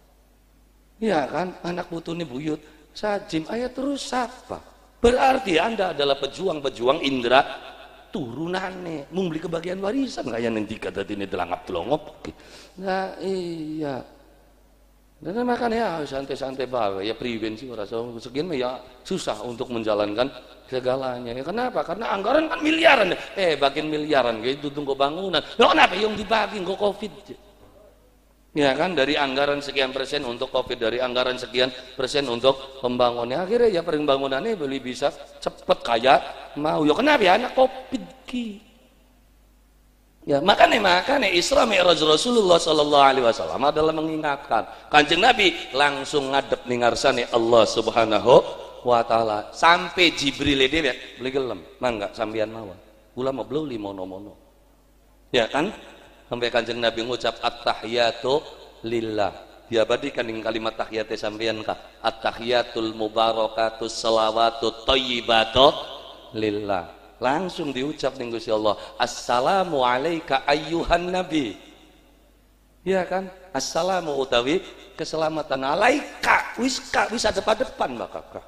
Speaker 8: Ya kan, anak putune buyut Sajim, ayat terus apa? Berarti Anda adalah pejuang-pejuang indra turunannya. Mau beli kebagian warisan kayak nanti kata ini delangap-delongop. Nah iya. Dan makanya santai-santai bawa ya priwen sih rasa sekian ya susah untuk menjalankan segalanya. Ya, kenapa? Karena anggaran kan miliaran. Bagian miliaran gitu tunggu bangunan. Loh kenapa yang dibagi kok Covid? Ya kan dari anggaran sekian persen untuk Covid, dari anggaran sekian persen untuk pembangunannya, akhirnya ya pembangunannya beli bisa cepet kayak mau. Ya kenapa ya anak Covid ki? Ya makanya Isra Mi'raj Rasulullah Sallallahu Alaihi Wasallam adalah mengingatkan Kanjeng Nabi langsung ngadep ningarsane Allah Subhanahu Wa Taala sampai Jibril dhewe beli gelem, mangga sampean mawon. Ulama beli mono-mono. Ya kan? Sampai Kanjeng Nabi ngucap at-tahiyatu lillah. Diabadikan dengan kalimat tahiyate sampeyan kah? At-tahiyatul mubarakatus salawatut thayyibatu lillah. Langsung diucap ning Gusti Allah. Assalamu alayka ayyuhan nabi. Ya kan? Assalamu utawi keselamatan alaika wis ada depan bakal.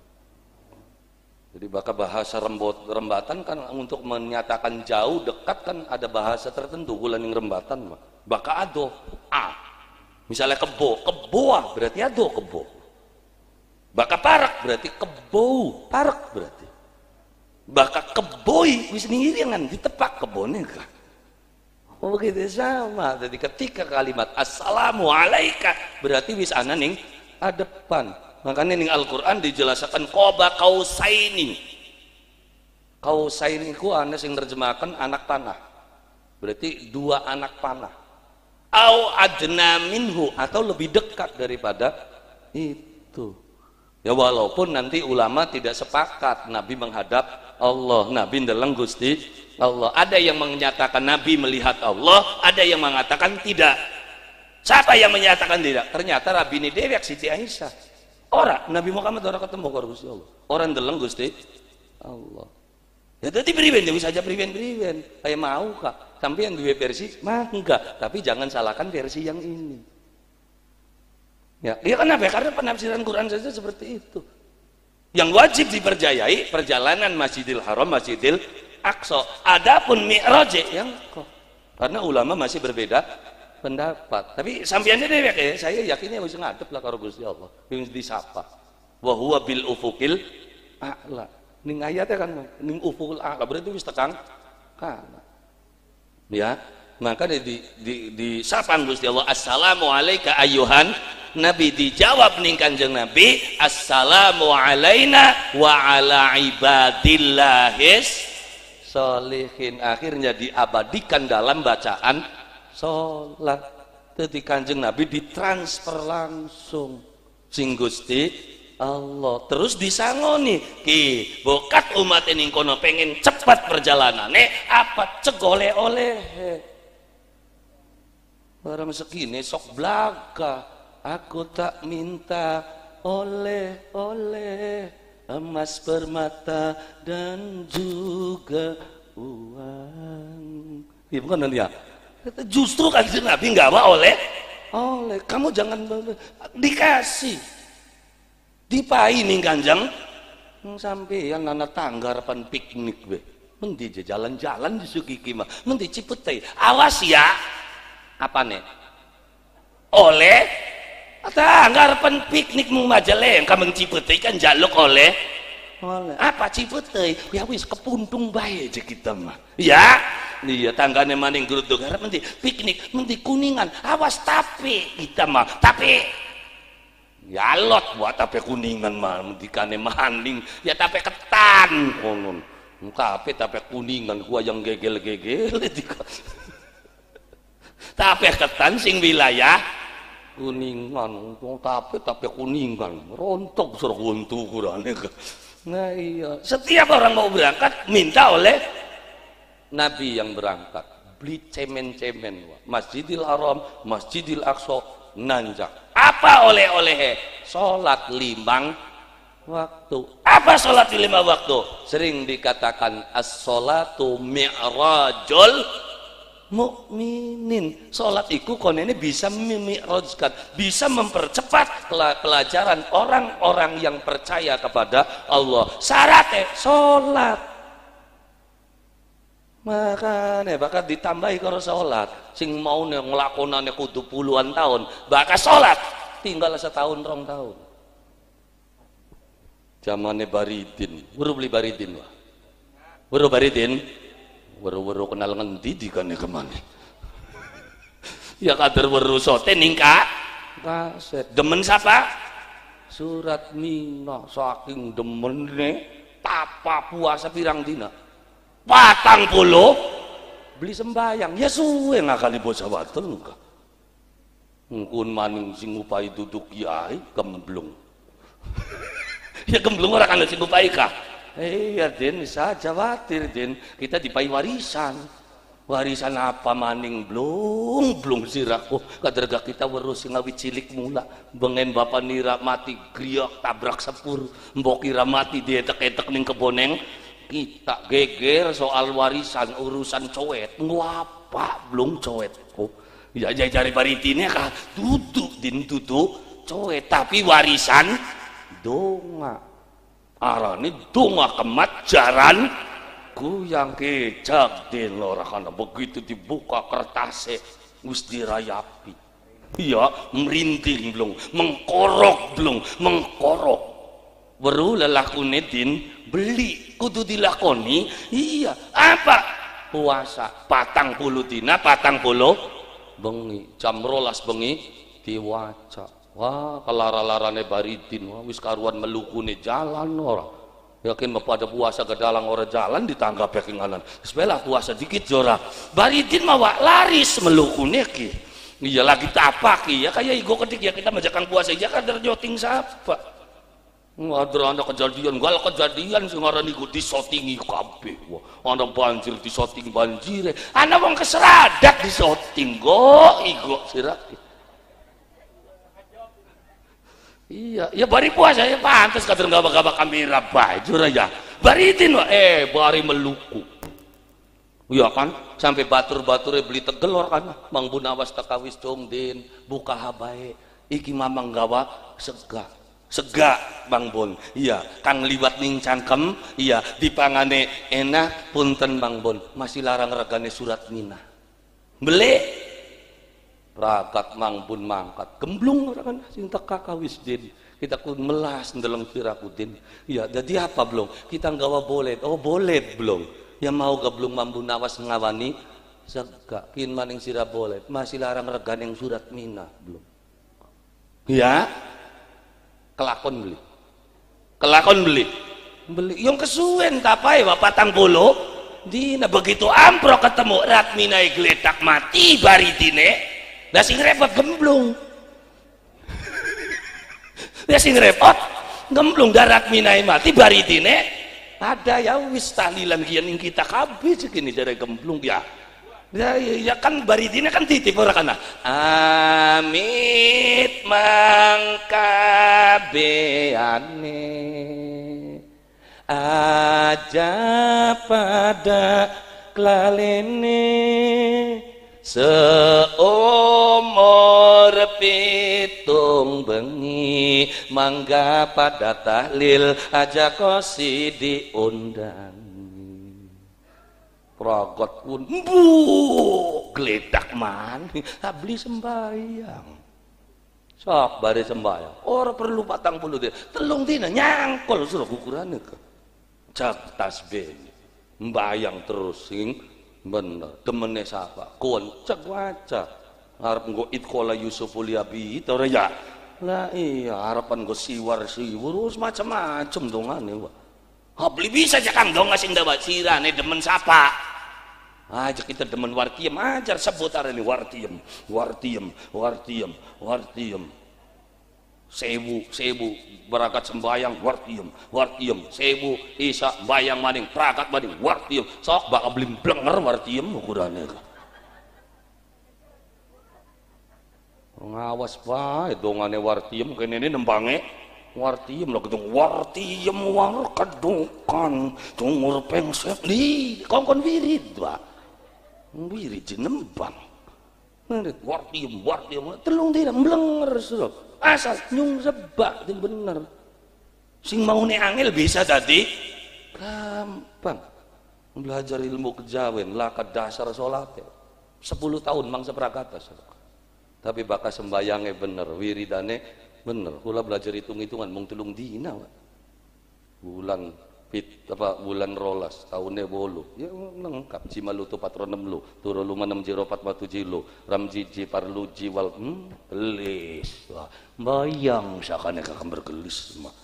Speaker 8: Jadi bakal bahasa rembatan kan untuk menyatakan jauh dekat kan ada bahasa tertentu bulan yang rembatan bakal ado misalnya kebo berarti ado kebo bakal parak berarti kebo parak berarti bakal keboi wis ngiringan ditepak kebone kan begitu sama. Jadi ketika kalimat assalamu alaika berarti wis ana ning adepan. Makanya ning Al-Quran dijelaskan qoba kausaini. Kausaini ku ana sing nerjemahkan anak panah. Berarti dua anak panah. Au adna minhu atau lebih dekat daripada itu. Ya walaupun nanti ulama tidak sepakat Nabi menghadap Allah, Nabi ndeleng Gusti Allah. Ada yang menyatakan Nabi melihat Allah, ada yang mengatakan tidak. Siapa yang menyatakan tidak? Ternyata Rabine dewek Siti Aisyah. Orang Nabi Muhammad orang ketemu karo Gusti Allah. Orang ndeleng Gusti Allah. Ya dadi priwen bisa aja priwen. Kayak mau Kak. Sampeyan duwe versi, enggak, tapi jangan salahkan versi yang ini. Ya kenapa? Karena penafsiran Quran saja seperti itu. Yang wajib dipercayai perjalanan Masjidil Haram, Masjidil Aqsa. Adapun Mi'raj yang kok. Karena ulama masih berbeda pendapat. Tapi sampeyannya dewek ya, saya yakinnya wis ngadep lah karo Gusti Allah. Wis disapa. Wa huwa bil ufuqil a'la. Ning ayatnya kan ning ufuqil a'la berarti wis tekang kana. Ya, maka di sapa Gusti Allah assalamu alayka ayyuhan nabi dijawab ning Kanjeng Nabi assalamu alaina wa ala ibadillahis sholihin, akhirnya diabadikan dalam bacaan sholat. Jadi Kanjeng Nabi ditransfer langsung sing Gusti Allah, terus disangoni ki bokat umat ini kono pengen cepat perjalanannya apa cegole oleh barang segini sok blaga aku tak minta oleh emas permata dan juga uang. Iya bukan ya? Justru Kanjeng Nabi nggak mau oleh kamu jangan dikasih dipai nih Kanjeng sampeyan anak tangga harapan piknik be mendi jalan-jalan di Sugiki mah mendi Cipete awas ya apa nih oleh tangga harapan piknik mau Majalengka meng Cipete kan jaluk oleh apa Cipete ya wis kepuntung bae aja kita mah ya. Iya tanggane maning geruduk harap nanti piknik nanti Kuningan awas tapi kita mah tapi ya lot buat tape Kuningan mah nanti kane maning ya tape ketan konon tape Kuningan gua yang gegel-gegel tape ketan sing wilayah Kuningan tape Kuningan rontok suruh untu kurane. Nah iya setiap orang mau berangkat minta oleh Nabi yang berangkat beli cemen-cemen Masjidil Haram, Masjidil Aqsa, nanjak. Apa oleh-oleh? Salat 5 waktu. Apa salat 5 waktu? Sering dikatakan as-salatu mi'rajul mukminin. Salat iku konene bisa memi'rajkan, bisa mempercepat pelajaran orang-orang yang percaya kepada Allah. Syaratnya salat. Makanya bakal ditambahi karo sholat sing mau ngelakonannya kudu puluhan tahun bakal sholat tinggal setahun 2 tahun zamannya Baridin baru beli Baridin wah baru Baridin baru kenal ngendi di kan kemana ya kader baru sote ningka kaset demen siapa surat Mina saking demen tapa puasa pirang dina 40 beli sembayang ya suwe ngakali bocah watel enggak ngkun maning sing ngupai duduk kiai gemblung ya gemblung orang kan sing ngupai kah ya Den bisa jawatir Den kita dipai warisan apa maning blung siraku kaderga kita werus ngawi cilik mula bengen bapak nira mati griok tabrak sepur mbok kira mati dietek-etek ning keboneng kita geger soal warisan urusan cowet ngapa belum cowetku ya cari baritinnya kah duduk cowet tapi warisan donga arane donga kemat jaran ku yang kecak den ora kana begitu dibuka kertasnya wis dirayapi iya merinding belum mengkorok weru lelakune din beli kudu dilakoni iya apa puasa 40 dina 40 bengi jam 12 bengi diwaca wah kelara-larane Baridin wah wis karuan melukune jalan ora yakin pada puasa gedalang ora jalan ditangga pekinganan sebelah puasa dikit jora Baridin mah laris melukune ki iya lagi tapak ya kayak igo kedik ya kita majakang puasa ya kadar joting siapa ada kejadian, gak kejadian sing ngaran iku disotingi kabeh. Wah, ana banjir disoting banjire. Ana wong keseradat disoting go igo sirake. Iya, ya bari puasa ya pantes kader gabak-gabak kamera baju ya. Baritin bari meluku. Iya kan, sampai batur-bature beli tegelor kan. Mang Bunawas takawis comden, buka habae. Iki mamang gawa sega Bang Bon iya kang liwat ning cangkem iya dipangane enak punten Bang Bon masih larang regane surat Mina beli ragat Mang Bon mangkat gemblung orang sing teka kawis din kita kun melas ndeleng pirakudin iya jadi apa belum kita nggawa bolet oh bolet belum ya mau gablung Mambu Nawas ngawani sega kin maning sira bolet masih larang regane surat Mina belum ya kelakon beli yang kesuwen tapai wa 40 dina begitu amprok ketemu Ratminai geletak mati baridine lah sing repot gemblung ya sing repot gemblung darat minai mati baridine ada ya wis tahlilan kian ing kita kabeh segini dari gemblung ya ya kan baridine kan titip ora kana amit mangkabeane aja pada klalene seumur pitung bengi mangga pada tahlil aja kosi diundang pragot pun geledak mani abli sembayang sok bare sembayang ora perlu 40 dina telung dina nyangkol suruh ukurane ke cak tasbih mbayang terus sing bener temene sapa koncak waca arep nggo itqala Yusufu liabi ora ya lah iya harapan nggo siwar urus macam-macam dongane wa habli bisa aja kang dong sing dawa sirane demen sapa aja kita demen wartiem ajar sebut arene wartiem sewu berangkat sembayang wartiem sewu isa bayang maning prakat maning wartiem sok bakal blimblenger wartiem ukurane ngawas bae dongane wartiem kene nembange wartiem lho gedung wartiem war kedukan tungur pengsep di kongkon wirid ba wirid jenembang wartiem telung dina mblenger suruh asal nyung rebak itu bener sing mau ne angel bisa tadi gampang belajar ilmu kejawen lakad dasar sholat 10 tahun mangsa prakata tapi bakal sembayangnya bener wiridane bener kula belajar hitung-hitungan mung telung dina bulan bulan rolas tahunnya bolu ya lengkap cimalutu patronem lu turu luma 604 batu jilo ramjiji parluji wal gelis bayang sakane kakak bergelis mah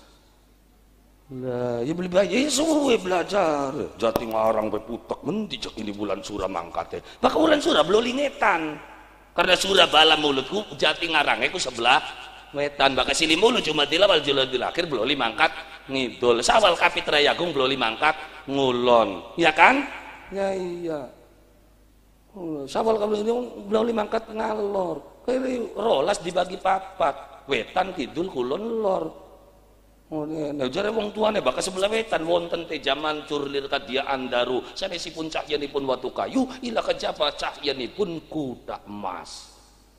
Speaker 8: lah ya beli bayi ya suwe belajar jati ngarang beputek mendi cek ini bulan surah mangkate maka bulan surah belum lingetan karena surah bala mulutku jati ngarangnya ku sebelah wetan bakal sili mulut cuma dilawal juladil akhir belum mangkat ngidul sawal kapitra yagung belum mangkat ngulon ya kan ya iya sawal kamu ini belum mangkat ngalor kiri rolas dibagi papat wetan kidul kulon lor nah jare wong tuane bakal sebelah wetan wonten te jaman curlir kadia andaru sanesipun cahyanipun watu kayu ila kejaba cahyanipun kuda emas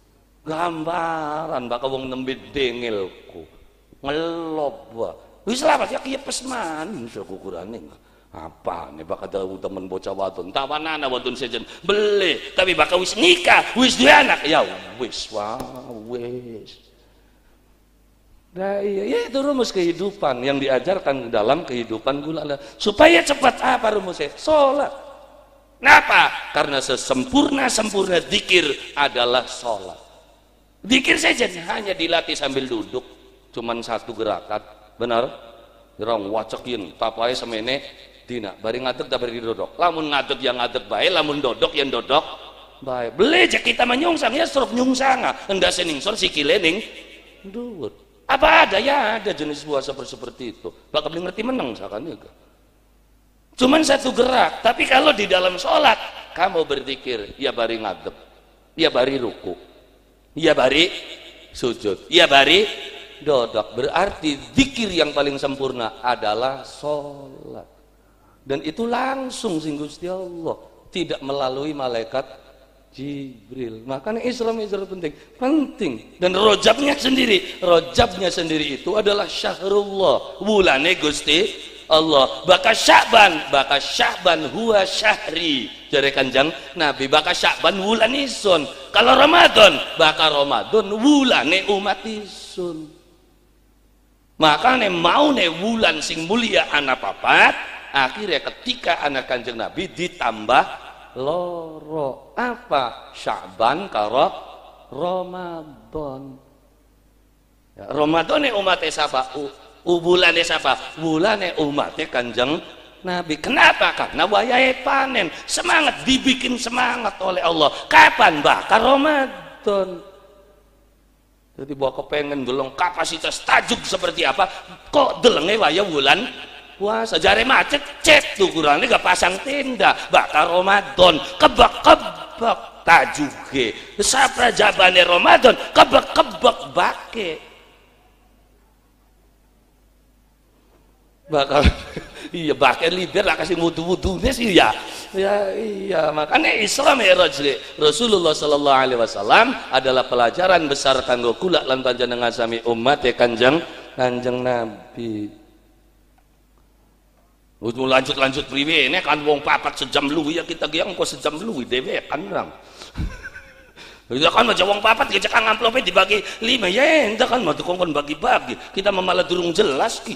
Speaker 8: gambaran bakal wong nembe dengilku ngelob wa wis lawas ya kieu pesman iso ukurane apa nih bakal dawu temen bocah wadon tawanana wadon sejen beli tapi bakal wis nikah wis duwe anak ya wis wis nah iya itu rumus kehidupan yang diajarkan dalam kehidupan gula supaya cepat apa rumusnya sholat kenapa karena sesempurna zikir adalah sholat. Zikir saja hanya dilatih sambil duduk, cuman satu gerakan, benar? Jerong wacekin, tapai semene dina, bari ngadeg tak bari dodok. Lamun ngadeg yang ngadeg bae, lamun dodok yang dodok bae. Beleja kita menyungsang ya struk nyungsanga, hendak seningsor sikile ning dhuwur. Apa ada ya ada jenis puasa seperti itu. Bakal beli ngerti menang sakan ya. Cuman satu gerak, tapi kalau di dalam sholat kamu berzikir, ya bari ngadeg, ya bari ruku. Iya bari sujud, iya bari dodok. Berarti zikir yang paling sempurna adalah sholat. Dan itu langsung sing Gusti Allah, tidak melalui malaikat Jibril. Makanya Isra Mi'raj penting. Dan rojabnya sendiri itu adalah syahrullah, bulane Gusti Allah. Baka Sya'ban huwa syahri. Jare Kanjeng Nabi baka Sya'ban wulan isun. Kalau Ramadan baka Ramadan wulane umat isun. Makanya mau ne wulan sing mulia anak papat, akhirnya ketika anak Kanjeng Nabi ditambah loro. Apa? Sya'ban karo Ramadan. Ya, Ramadan umatnya siapa? Bulane siapa? Bulane umatnya Kanjeng Nabi. Kenapa? Karena wayahe panen. Semangat, dibikin semangat oleh Allah. Kapan? Bakar Ramadan. Jadi bawa kepengen deleng kapasitas tajuk seperti apa, kok delenge wayah wulan puasa. Jare macet cek tuh kurangnya gak pasang tenda. Bakar Ramadan, kebak-kebak tajuge. Sapra jabane Ramadan, kebak-kebak bake. Bakal iya bahkan liber lah kasih wudu-wudunya sih ya. Ya iya, makanya Isra Mi'raj Rasulullah sallallahu alaihi wasallam adalah pelajaran besar kanggo kula lan panjenengan sami umat ya Kanjeng Nabi. Lanjut priwe ini kan wong papat sejam luwi ya kita ge engko sejam luwi dhewe kan rang. Ya kan aja wong papat ya cekang amplope dibagi 5 ya ente kan mau dikongkon bagi-bagi. Kita malah durung jelas ki.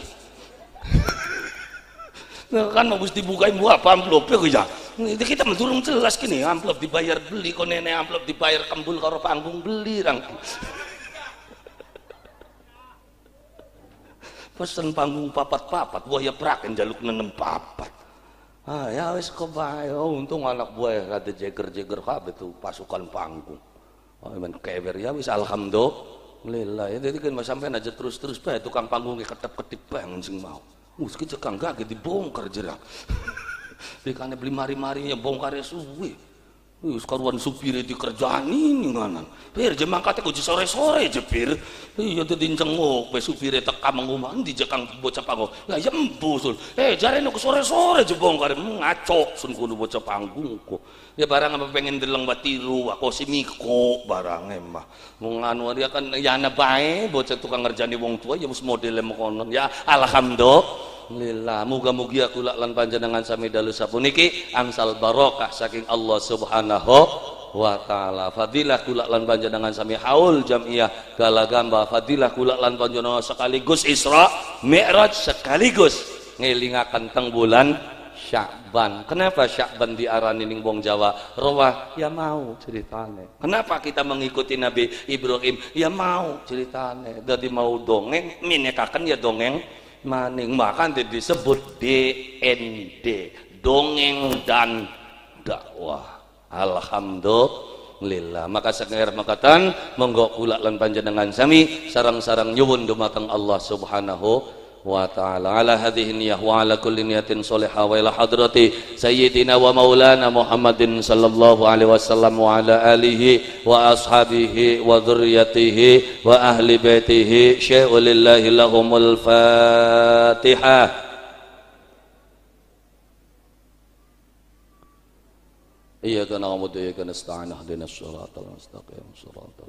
Speaker 8: Nah, kan mau dibukain buah apa amplop ya kita durung jelas gini amplop dibayar beli kok nenek amplop dibayar kembul karo panggung beli rang pesen panggung papat-papat buah ya praken jaluk nenem papat ya wis kok bae untung anak buah ada jeger-jeger kabeh tuh pasukan panggung men kewer ya wis alhamdulillah ya jadi kan sampean aja terus-terus bae tukang panggungnya ketep-ketip bangun sing mau mungkin cekang gak dibongkar jerang dikane beli mari-mari yang bongkarnya suwe sekaruan supir di kerjaan ini nganan pir jemang kate kuji sore-sore jepir iya tadi cengok pe supir teka menguman di jekang bocah panggung ya embusul jare nu sore-sore je bongkar ngacok sun kudu bocah panggung kok ya barang apa pengen deleng batiru aku si miko barang emah mung anu dia kan ya ana bae bocah tukang ngerjani wong tua ya mus modele mengkonon ya alhamdulillah muga-mugi aku lan panjenengan sami dalu sapuniki angsal barokah saking Allah Subhanahu wa taala. Fadilah kula lan panjenengan sami haul jamiah galagamba fadilah kula lan panjenengan sekaligus Isra Mi'raj sekaligus ngelingaken teng bulan Sya'ban. Kenapa Sya'ban diarani ning wong Jawa? Rawah ya mau ceritane. Kenapa kita mengikuti Nabi Ibrahim? Ya mau ceritane. Dadi mau dongeng minekaken ya dongeng maning makan disebut DND dongeng dan dakwah. Alhamdulillah. Maka sanger makatan monggo kula lan panjenengan sami sarang-sarang nyuwun dumateng Allah Subhanahu wa ta'ala ala hadhihi niyah wa ala kulli niyatin salihah wa ila hadrati sayyidina wa maulana Muhammadin sallallahu alaihi wasallam wa ala alihi wa ashabihi wa dhurriyyatihi wa ahli baitihi syai'u lillahi lahumul fatihah. Iyyaka na'budu wa iyyaka nasta'in ihdinas siratal mustaqim siratal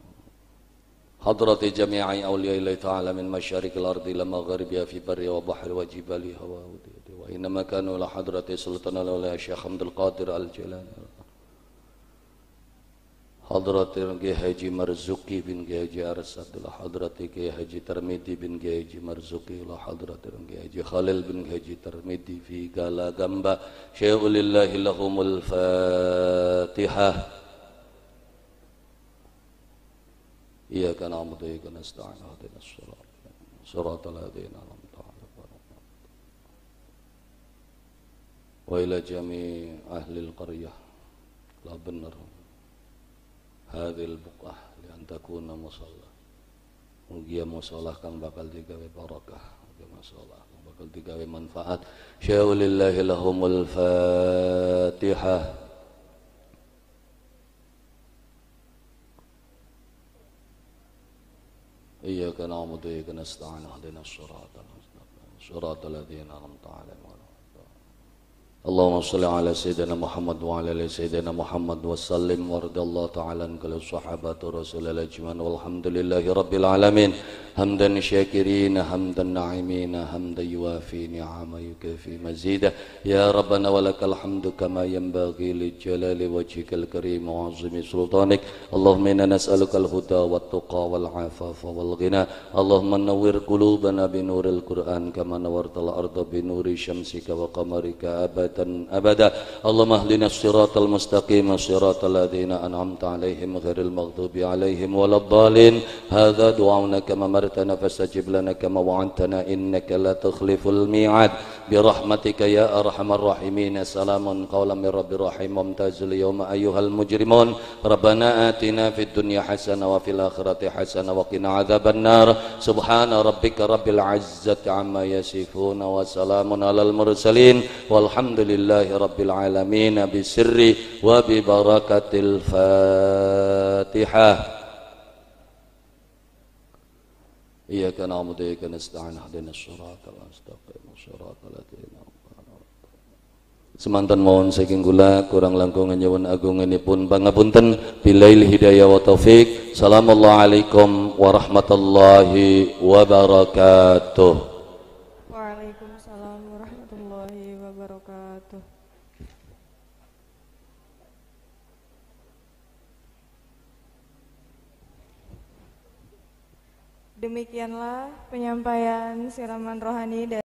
Speaker 8: حضرة جميع أولياء الله تعالى من مشارق الأرض إلى مغاربها في بر وبحر وجبال هواء وإنما كانوا لحضرة سلطان الأولياء الشيخ عبد القادر الجيلاني حضرة حاجي مرزوقي بن حاجي أرسد حضرة حاجي ترمذي بن حاجي مرزوقي حضرة حاجي خالد بن حاجي ترمذي في غالاغامبا شيء لله لهم الفاتحة. إياك نعبد وإياك نستعين اهدنا الصراط الذين أنعمت عليهم وإلى جميع أهل القرية لا benar هذه البقعة لأن تكون مصلى mugia musolah kang bakal digawe barakah mugia musolah kang bakal digawe manfaat syaulillahi lahumul fatihah. إياك نعبد وإياك نستعين اهدنا الصراط المستقيم صراط الذين أنعمت عليهم اللهم صل على سيدنا محمد وعلى آل سيدنا محمد وسلم وارض الله تعالى عن كل الصحابة رسول الله أجمعين والحمد لله رب العالمين حمدا شاكرين حمدا ناعمين حمدا يوافي نعما يكافي مزيدا يا ربنا ولك الحمد كما ينبغي لجلال وجهك الكريم وعظيم سلطانك اللهم إنا نسألك الهدى والتقى والعفاف والغنى اللهم نور قلوبنا بنور القرآن كما نورت الأرض بنور شمسك وقمرك أبدا أبدا اللهم اهدنا الصراط المستقيم صراط الذين أنعمت عليهم غير المغضوب عليهم ولا الضالين هذا دعاؤنا كما أمرتنا فاستجب لنا كما وعدتنا إنك لا تخلف الميعاد برحمتك يا أرحم الراحمين سلام قولا من رب رحيم ممتاز اليوم أيها المجرمون ربنا آتنا في الدنيا حسنة وفي الآخرة حسنة وقنا عذاب النار سبحان ربك رب العزة عما يصفون وسلام على المرسلين والحمد لله رب العالمين بسر وببركة الفاتحة إياك نعبد وإياك نستعين اهدنا الصراط المستقيم صراط الذين Semanten mohon saking kula kurang langkung nyuwun agunganipun pangapunten billail hidayah wa taufik. Assalamualaikum warahmatullahi wabarakatuh.
Speaker 1: Waalaikumsalam warahmatullahi wabarakatuh. Demikianlah penyampaian siraman rohani dari